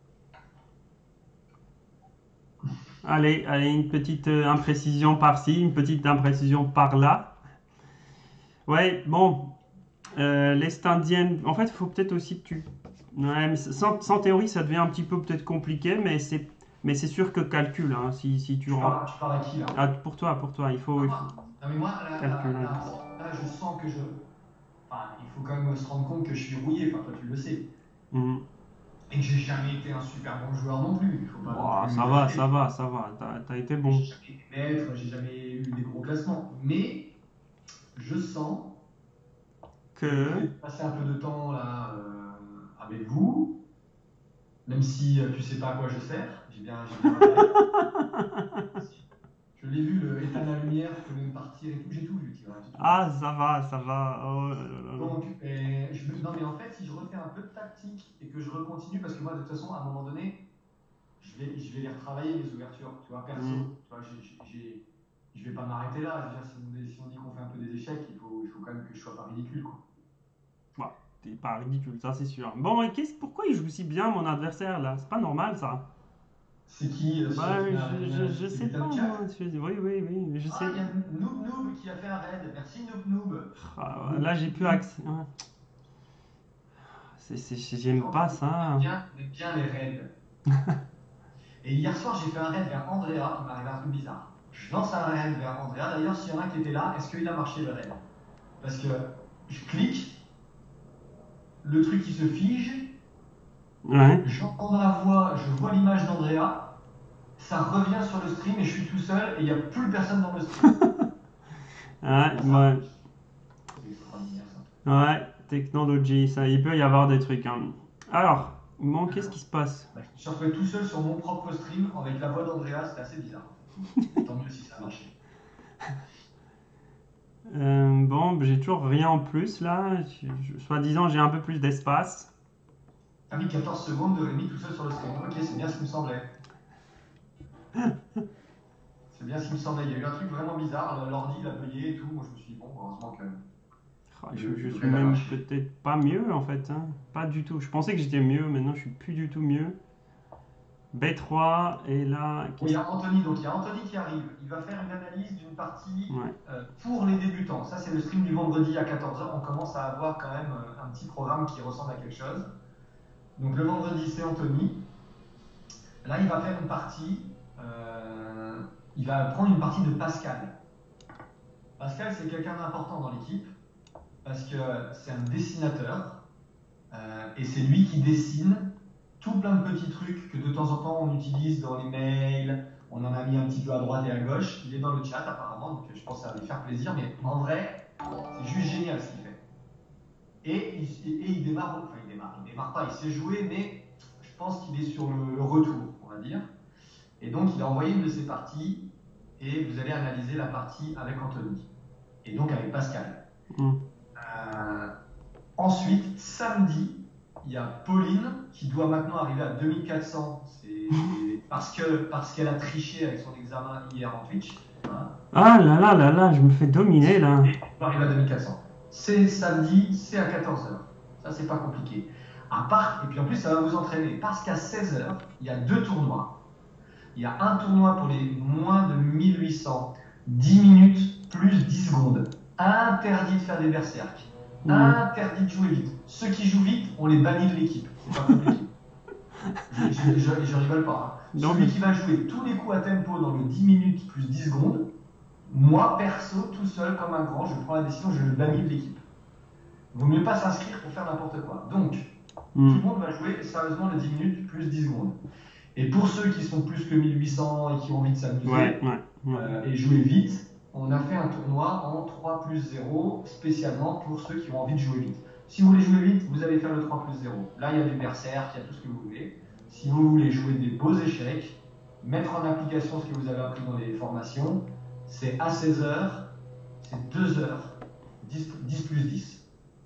Allez, allez, une petite euh, imprécision par-ci, une petite imprécision par-là. Ouais, bon, euh, l'Est indienne, en fait, il faut peut-être aussi que tu... Ouais, mais sans, sans théorie, ça devient un petit peu peut-être compliqué, mais c'est mais c'est sûr que calcul, hein, si, si tu Tu rentres... parles, tu parles à qui là? Ah, pour toi, pour toi, il faut, Ah, il faut moi. Non mais moi, là, là, calculer. là, là, je sens que je... Enfin, il faut quand même se rendre compte que je suis rouillé, enfin toi tu le sais. Mhm. Et que j'ai jamais été un super bon joueur non plus, il faut pas non Bon, plus ça va, exagérer, ça tu va, vois. ça va, t'as, t'as été J'ai bon. jamais été maître, j'ai jamais eu des gros classements. Mais je sens que le Que... fait de passer un peu de temps là euh, avec vous, même si euh, tu sais pas à quoi je sers, j'ai bien, j'ai bien regardé. Si. Je l'ai vu, le éteindre la lumière, je peux même partir et tout, j'ai tout vu, tu vois, j'ai tout vu. Ah, ça va, ça va. Oh là là là. Donc, euh, je me- non mais en fait, si je refais un peu de tactique et que je recontinue, parce que moi de toute façon, à un moment donné, je vais, je vais les retravailler les ouvertures, tu vois, perso. Mhm. Tu vois, j'ai, j'ai- j'ai- je vais pas m'arrêter là. Je veux dire, si on, si on dit qu'on fait un peu des échecs, il faut, il faut quand même que je sois pas ridicule, quoi. Bah, t'es pas ridicule, ça c'est sûr. Bon, et qu'est-ce, pourquoi il joue si bien mon adversaire là? C'est pas normal ça. C'est qui, euh, ce Bah, qui m'a je, fait je, mal? je C'est sais Beta pas de moi. Jack? Je- oui, oui, oui, mais je Ah, sais. il y a Noob Noob qui a fait un raid. Merci Noob Noob. Ah, ouais, Noob là, j'ai plus Noob. accès. Ouais. C'est, c'est, j'aime On pas aime ça. bien, on aime bien les raids. Et hier soir, j'ai fait un raid vers Andrea. Il m'est arrivé un truc bizarre. Je lance un raid vers Andrea. D'ailleurs, s'il y en a qui était là, est-ce qu'il a marché le raid? Parce que je clique, le truc qui se fige, Ouais. j'entends la voix, je vois l'image d'Andrea, ça revient sur le stream et je suis tout seul et il n'y a plus personne dans le stream. Ouais, Ah, ça, ouais. c'est extraordinaire ça. Ouais, technologie, ça, il peut y avoir des trucs, hein. Alors, bon, qu'est-ce qui se passe? Bah, je me suis retrouvé tout seul sur mon propre stream avec la voix d'Andrea, c'était assez bizarre. Tant mieux si ça a marché. Euh, bon, j'ai toujours rien en plus là. Je- je- Soi-disant, j'ai un peu plus d'espace. T'as mis quatorze secondes de Rémi tout seul sur le stream. Ok, c'est bien ce qui me semblait. C'est bien ce qui me semblait. Il y a eu un truc vraiment bizarre. L'ordi, il a payé et tout. Moi, je me suis dit, bon, heureusement que Ah, Je, le, je le suis raid a même marché. peut-être pas mieux en fait, hein. Pas du tout. Je pensais que j'étais mieux, maintenant je suis plus du tout mieux. B trois, et là, Bon, il y qu'est-ce... a Anthony, donc il y a Anthony qui arrive. Il va faire une analyse d'une partie Ouais. euh, pour les débutants. Ça, c'est le stream du vendredi à quatorze heures. On commence à avoir quand même euh, un petit programme qui ressemble à quelque chose. Donc le vendredi, c'est Anthony. Là, il va faire une partie. euh, il va prendre une partie de Pascal. Pascal, c'est quelqu'un d'important dans l'équipe parce que c'est un dessinateur euh, et c'est lui qui dessine tout plein de petits trucs que de temps en temps on utilise dans les mails. On en a mis un petit peu à droite et à gauche. Il est dans le chat apparemment, donc je pense que ça va lui faire plaisir. Mais en vrai, c'est juste génial ce qu'il fait. Et il, et il démarre, enfin il démarre, il démarre pas, il sait jouer, mais je pense qu'il est sur le, le retour, on va dire. Et donc il a envoyé une de ses parties et vous allez analyser la partie avec Anthony et donc avec Pascal. Hmm. Euh, ensuite, samedi, il y a Pauline qui doit maintenant arriver à deux mille quatre cents. C'est parce que parce qu'elle a triché avec son examen hier en Twitch. Hein. Ah là là là là, je me fais dominer là. Et elle doit arriver à deux mille quatre cents. C'est samedi, c'est à quatorze heures. Ça, c'est pas compliqué. À part, et puis en plus, ça va vous entraîner. Parce qu'à seize heures, il y a deux tournois. Il y a un tournoi pour les moins de mille huit cents, dix minutes plus dix secondes. Interdit de faire des berserk. Mmh. Interdit de jouer vite. Ceux qui jouent vite, on les bannit de l'équipe. C'est pas compliqué. je, je, je, je rigole pas. Hein. Non, Celui mais... qui va jouer tous les coups à tempo dans le dix minutes plus dix secondes, moi, perso, tout seul, comme un grand, je prends la décision, je le bannis de l'équipe. Vaut mieux pas s'inscrire pour faire n'importe quoi. Donc, mmh. tout le monde va jouer sérieusement le dix minutes plus dix secondes. Et pour ceux qui sont plus que mille huit cents et qui ont envie de s'amuser ouais, ouais, ouais. euh, et jouer vite, on a fait un tournoi en trois plus zéro spécialement pour ceux qui ont envie de jouer vite. Si vous voulez jouer vite, vous allez faire le trois plus zéro. Là, il y a du berserk, il y a tout ce que vous voulez. Si vous voulez jouer des beaux échecs, mettre en application ce que vous avez appris dans les formations, c'est à seize heures, c'est deux heures, dix, dix plus dix.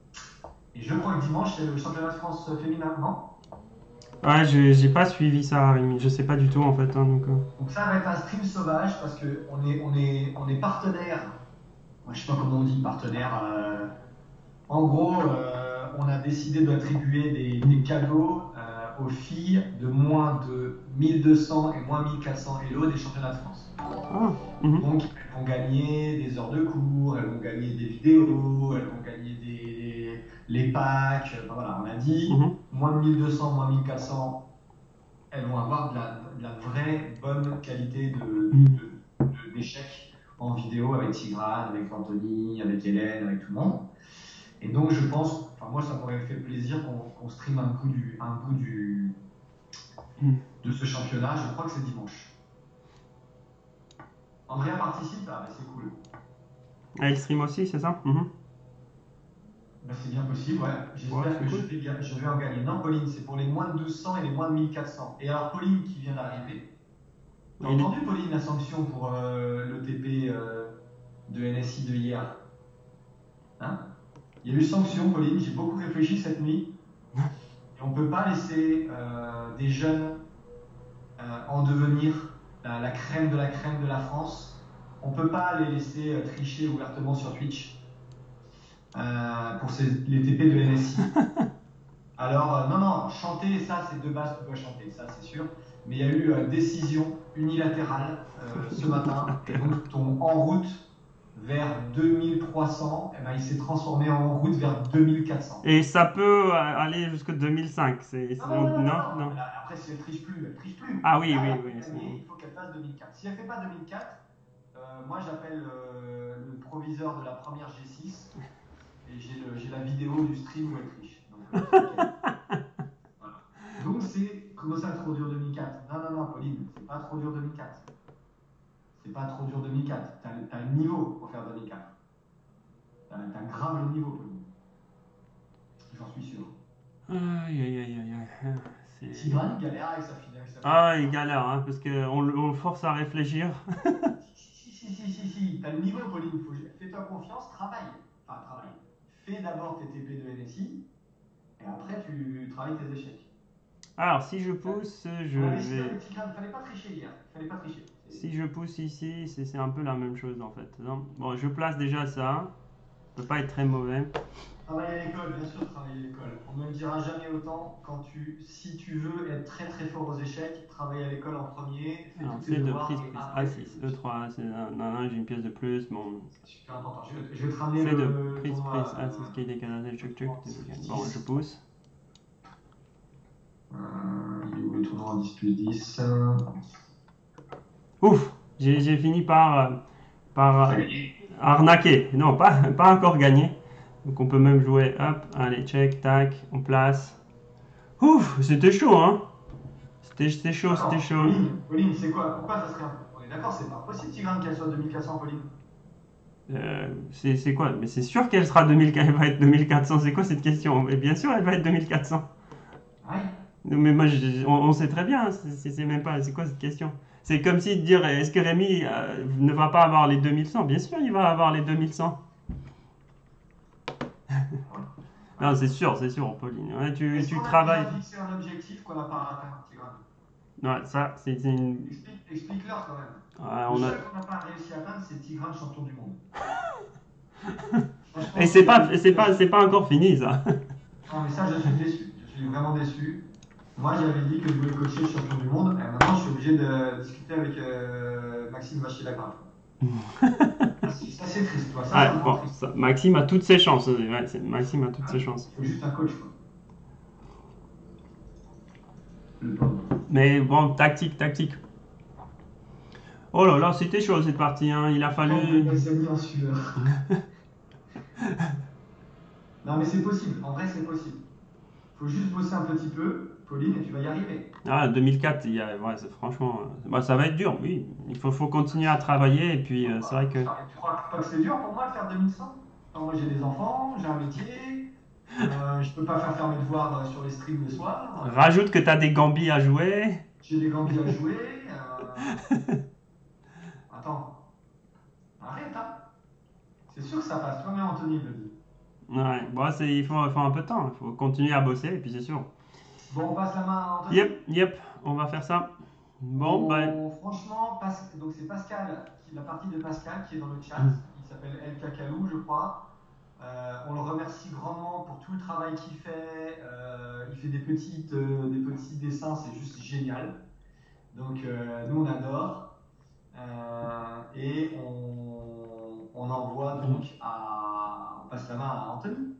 Et je crois que dimanche, c'est le championnat de France féminin, non? Ouais, je n'ai pas suivi ça, Rémi. Je sais pas du tout en fait. Hein, donc, euh... donc ça va être un stream sauvage parce qu'on est, on est, on est partenaire. Moi, je sais pas comment on dit partenaire. Euh... En gros, euh, on a décidé d'attribuer des, des cadeaux euh, aux filles de moins de mille deux cents et moins mille quatre cents Elo des championnats de France. Ah, mm-hmm. Donc, elles vont gagner des heures de cours, elles vont gagner des vidéos, elles vont gagner des, les packs. Enfin, voilà, on a dit mm-hmm. moins de mille deux cents, moins de mille quatre cents, elles vont avoir de la, de la vraie bonne qualité de, mm-hmm. de, de, d'échecs en vidéo avec Tigrane, avec Anthony, avec Hélène, avec tout le monde. Et donc je pense, enfin moi ça m'aurait fait plaisir qu'on, qu'on stream un coup du, un coup du, mm. de ce championnat. Je crois que c'est dimanche. Andrea participe, ah, mais c'est cool. Elle stream aussi, c'est ça? mm-hmm. Ben, c'est bien possible, ouais. J'espère ouais, que cool. je, vais, je vais en gagner. Non, Pauline, c'est pour les moins de douze cents et les moins de mille quatre cents. Et alors Pauline qui vient d'arriver. T'as oui, entendu, Pauline, la sanction pour euh, l'E T P euh, de N S I de hier? Hein? Il y a eu sanction, Pauline. J'ai beaucoup réfléchi cette nuit. Et on ne peut pas laisser euh, des jeunes euh, en devenir la, la crème de la crème de la France. On ne peut pas les laisser euh, tricher ouvertement sur Twitch euh, pour ces, les T P de N S I. Alors, euh, non, non, chanter, ça, c'est de base, tu dois chanter, ça, c'est sûr. Mais il y a eu euh, décision unilatérale euh, ce matin. Et donc, ton en route vers deux mille trois cents, eh ben, il s'est transformé en route vers deux mille quatre cents. Et ça peut aller jusqu'à deux mille cinq. C'est, c'est... Non, non, non, non, non, non. Après, si elle triche plus, elle triche plus. Ah oui, Là, oui, elle oui. Gagner, il faut qu'elle fasse deux mille quatre. Si elle ne fait pas deux mille quatre, euh, moi, j'appelle euh, le proviseur de la première G six et j'ai, le, j'ai la vidéo du stream où elle triche. Donc, euh, voilà. Donc c'est, comment ça, trop dur deux mille quatre? Non, non, non, Pauline, c'est pas trop dur deux mille quatre. C'est pas trop dur deux mille quatre. T'as, t'as le niveau pour faire deux mille quatre. T'as, t'as grave le niveau, Pauline. J'en suis sûr. Aïe, aïe, aïe, aïe, aïe. C'est... Tigrane, il galère avec sa fille. Avec sa ah, il galère, hein, parce qu'on on le force à réfléchir. si, si, si, si, si. T'as le niveau, Pauline. Faut... Fais-toi confiance, travaille. Enfin, travaille. Fais d'abord tes T P de N S I, et après, tu travailles tes échecs. Alors, si je pousse, je ouais, vais... Tigrane, fallait pas tricher hier. Fallait pas tricher. Si je pousse ici, c'est, c'est un peu la même chose, en fait. Non bon, je place déjà ça. Ça peut pas être très mauvais. Travailler à l'école, bien sûr, travailler à l'école. On ne le dira jamais autant. Quand tu, si tu veux être très très fort aux échecs, travaille à l'école en premier. Fais alors, toutes tes de devoirs. prise, prise. Ah, six, E trois, c'est un, un, j'ai une pièce de plus. Bon. C'est super important. Je vais, je vais te ramener fait le. de prise, prise. Ah, c'est ce qui est décalé. Tchuc, tchuc. Bon, je pousse. Euh, il est où le tournoi en dix plus dix? Ouf! J'ai, j'ai fini par, par euh, arnaquer. Non, pas, pas encore gagné. Donc on peut même jouer, hop, allez, check, tac, on place. Ouf, c'était chaud, hein. C'était, c'était chaud, alors, c'était chaud. Pauline, Pauline, c'est quoi? Pourquoi ça serait un... On est d'accord, c'est pas possible, Tigrane, qu'elle soit deux mille quatre cents, Pauline. Euh, c'est, c'est quoi? Mais c'est sûr qu'elle sera deux mille, elle va être deux mille quatre cents. C'est quoi cette question? Mais bien sûr, elle va être deux mille quatre cents. Ouais. Non, mais moi, je, on, on sait très bien, c'est, c'est, c'est même pas, c'est quoi cette question? C'est comme si de dire, est-ce que Rémi euh, ne va pas avoir les deux mille cent? Bien sûr, il va avoir les deux mille cent. Ouais. Non, c'est sûr, c'est sûr, Pauline. Ouais, tu, Est-ce tu qu'on a déjà travailles. fixé un objectif qu'on n'a pas atteint, Tigran? Ouais, ça, c'est c'est une. Explique, explique-leur quand même. Ouais, Le on a. seul qu'on n'a pas réussi à atteindre, c'est Tigran, champion du monde. Et Franchement, je c'est suis pas, c'est déçu. pas, c'est pas encore fini, ça. Non, mais ça, je suis déçu. Je suis vraiment déçu. Moi, j'avais dit que je voulais coacher le champion du monde. Et maintenant, je suis obligé de discuter avec euh, Maxime Vachier-Lagrave. Ça, c'est ça, c'est triste, toi. Ça, Ouais, ça me rend bon, triste. ça, Maxime a toutes ses chances. Ouais, c'est- Maxime a toutes Hein. ses chances. Il faut juste un coach, quoi. Le pauvre. Mais bon, tactique, tactique. Oh là là, c'était chaud cette partie, hein. Il a Oh, fallu. mes amis en sueur. Non, mais c'est possible. En vrai, c'est possible. Faut juste bosser un petit peu, Pauline, et tu vas y arriver. Ah, deux mille quatre, il y a... ouais, c'est- franchement, euh, bah, ça va être dur, oui. Il faut, faut continuer à travailler et puis euh, c'est vrai que. Ça- Tu crois pas que c'est dur pour moi de faire deux mille cent? Non, moi, j'ai des enfants, j'ai un métier. Euh, je peux pas faire faire mes devoirs euh, sur les streams le soir. Euh, Rajoute que tu as des gambis à jouer. j'ai des gambis à jouer. euh, Attends, arrête, hein. C'est sûr que ça passe. Toi, mais Anthony me le dit. Ouais, bon, c'est, il faut, faut un peu de temps. Il faut continuer à bosser et puis c'est sûr. Bon, on passe la main à Anthony. Yep, yep, on va faire ça. Bon, ben. On- franchement, Pas- donc c'est Pascal, qui, la partie de Pascal qui est dans le chat, il s'appelle El Cacalou, je crois. Euh, on le remercie grandement pour tout le travail qu'il fait. Euh, il fait des, petites, euh, des petits dessins, c'est juste génial. Donc euh, nous on adore. Euh, et on, on envoie donc à. On passe la main à Anthony.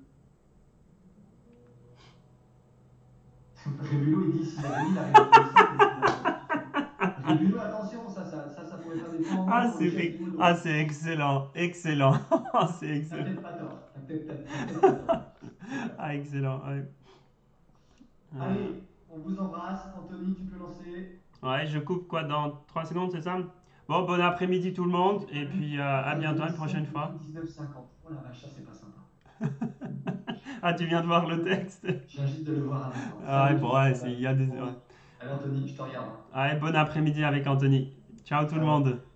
Rébulo, il dit s'il avait mis la réponse. Rébulo, attention, ça, ça, ça, ça pourrait faire des points en moins Ah, pour le chef c'est du mono. ah, c'est excellent, excellent. Ah, c'est T'as excellent. peut-être pas tort. T'as peut-être t'as peut-être pas tort. Ah, excellent. Ouais. Euh, Allez, on vous embrasse. Anthony, tu peux lancer. ouais, je coupe quoi dans trois secondes, c'est ça? Bon, bon après-midi tout le monde et puis euh, à bientôt une prochaine fois. dix-neuf cinquante. Oh la vache, ça c'est pas sympa. Ah, tu viens de voir le texte? Je viens juste de le voir à l'instant. Ah, ouais, Salut, bon, tout le ouais, monde. c'est- il y a des. Ouais. Allez, Anthony, je te regarde. Ouais, bon après-midi avec Anthony. Ciao tout le Ciao. monde.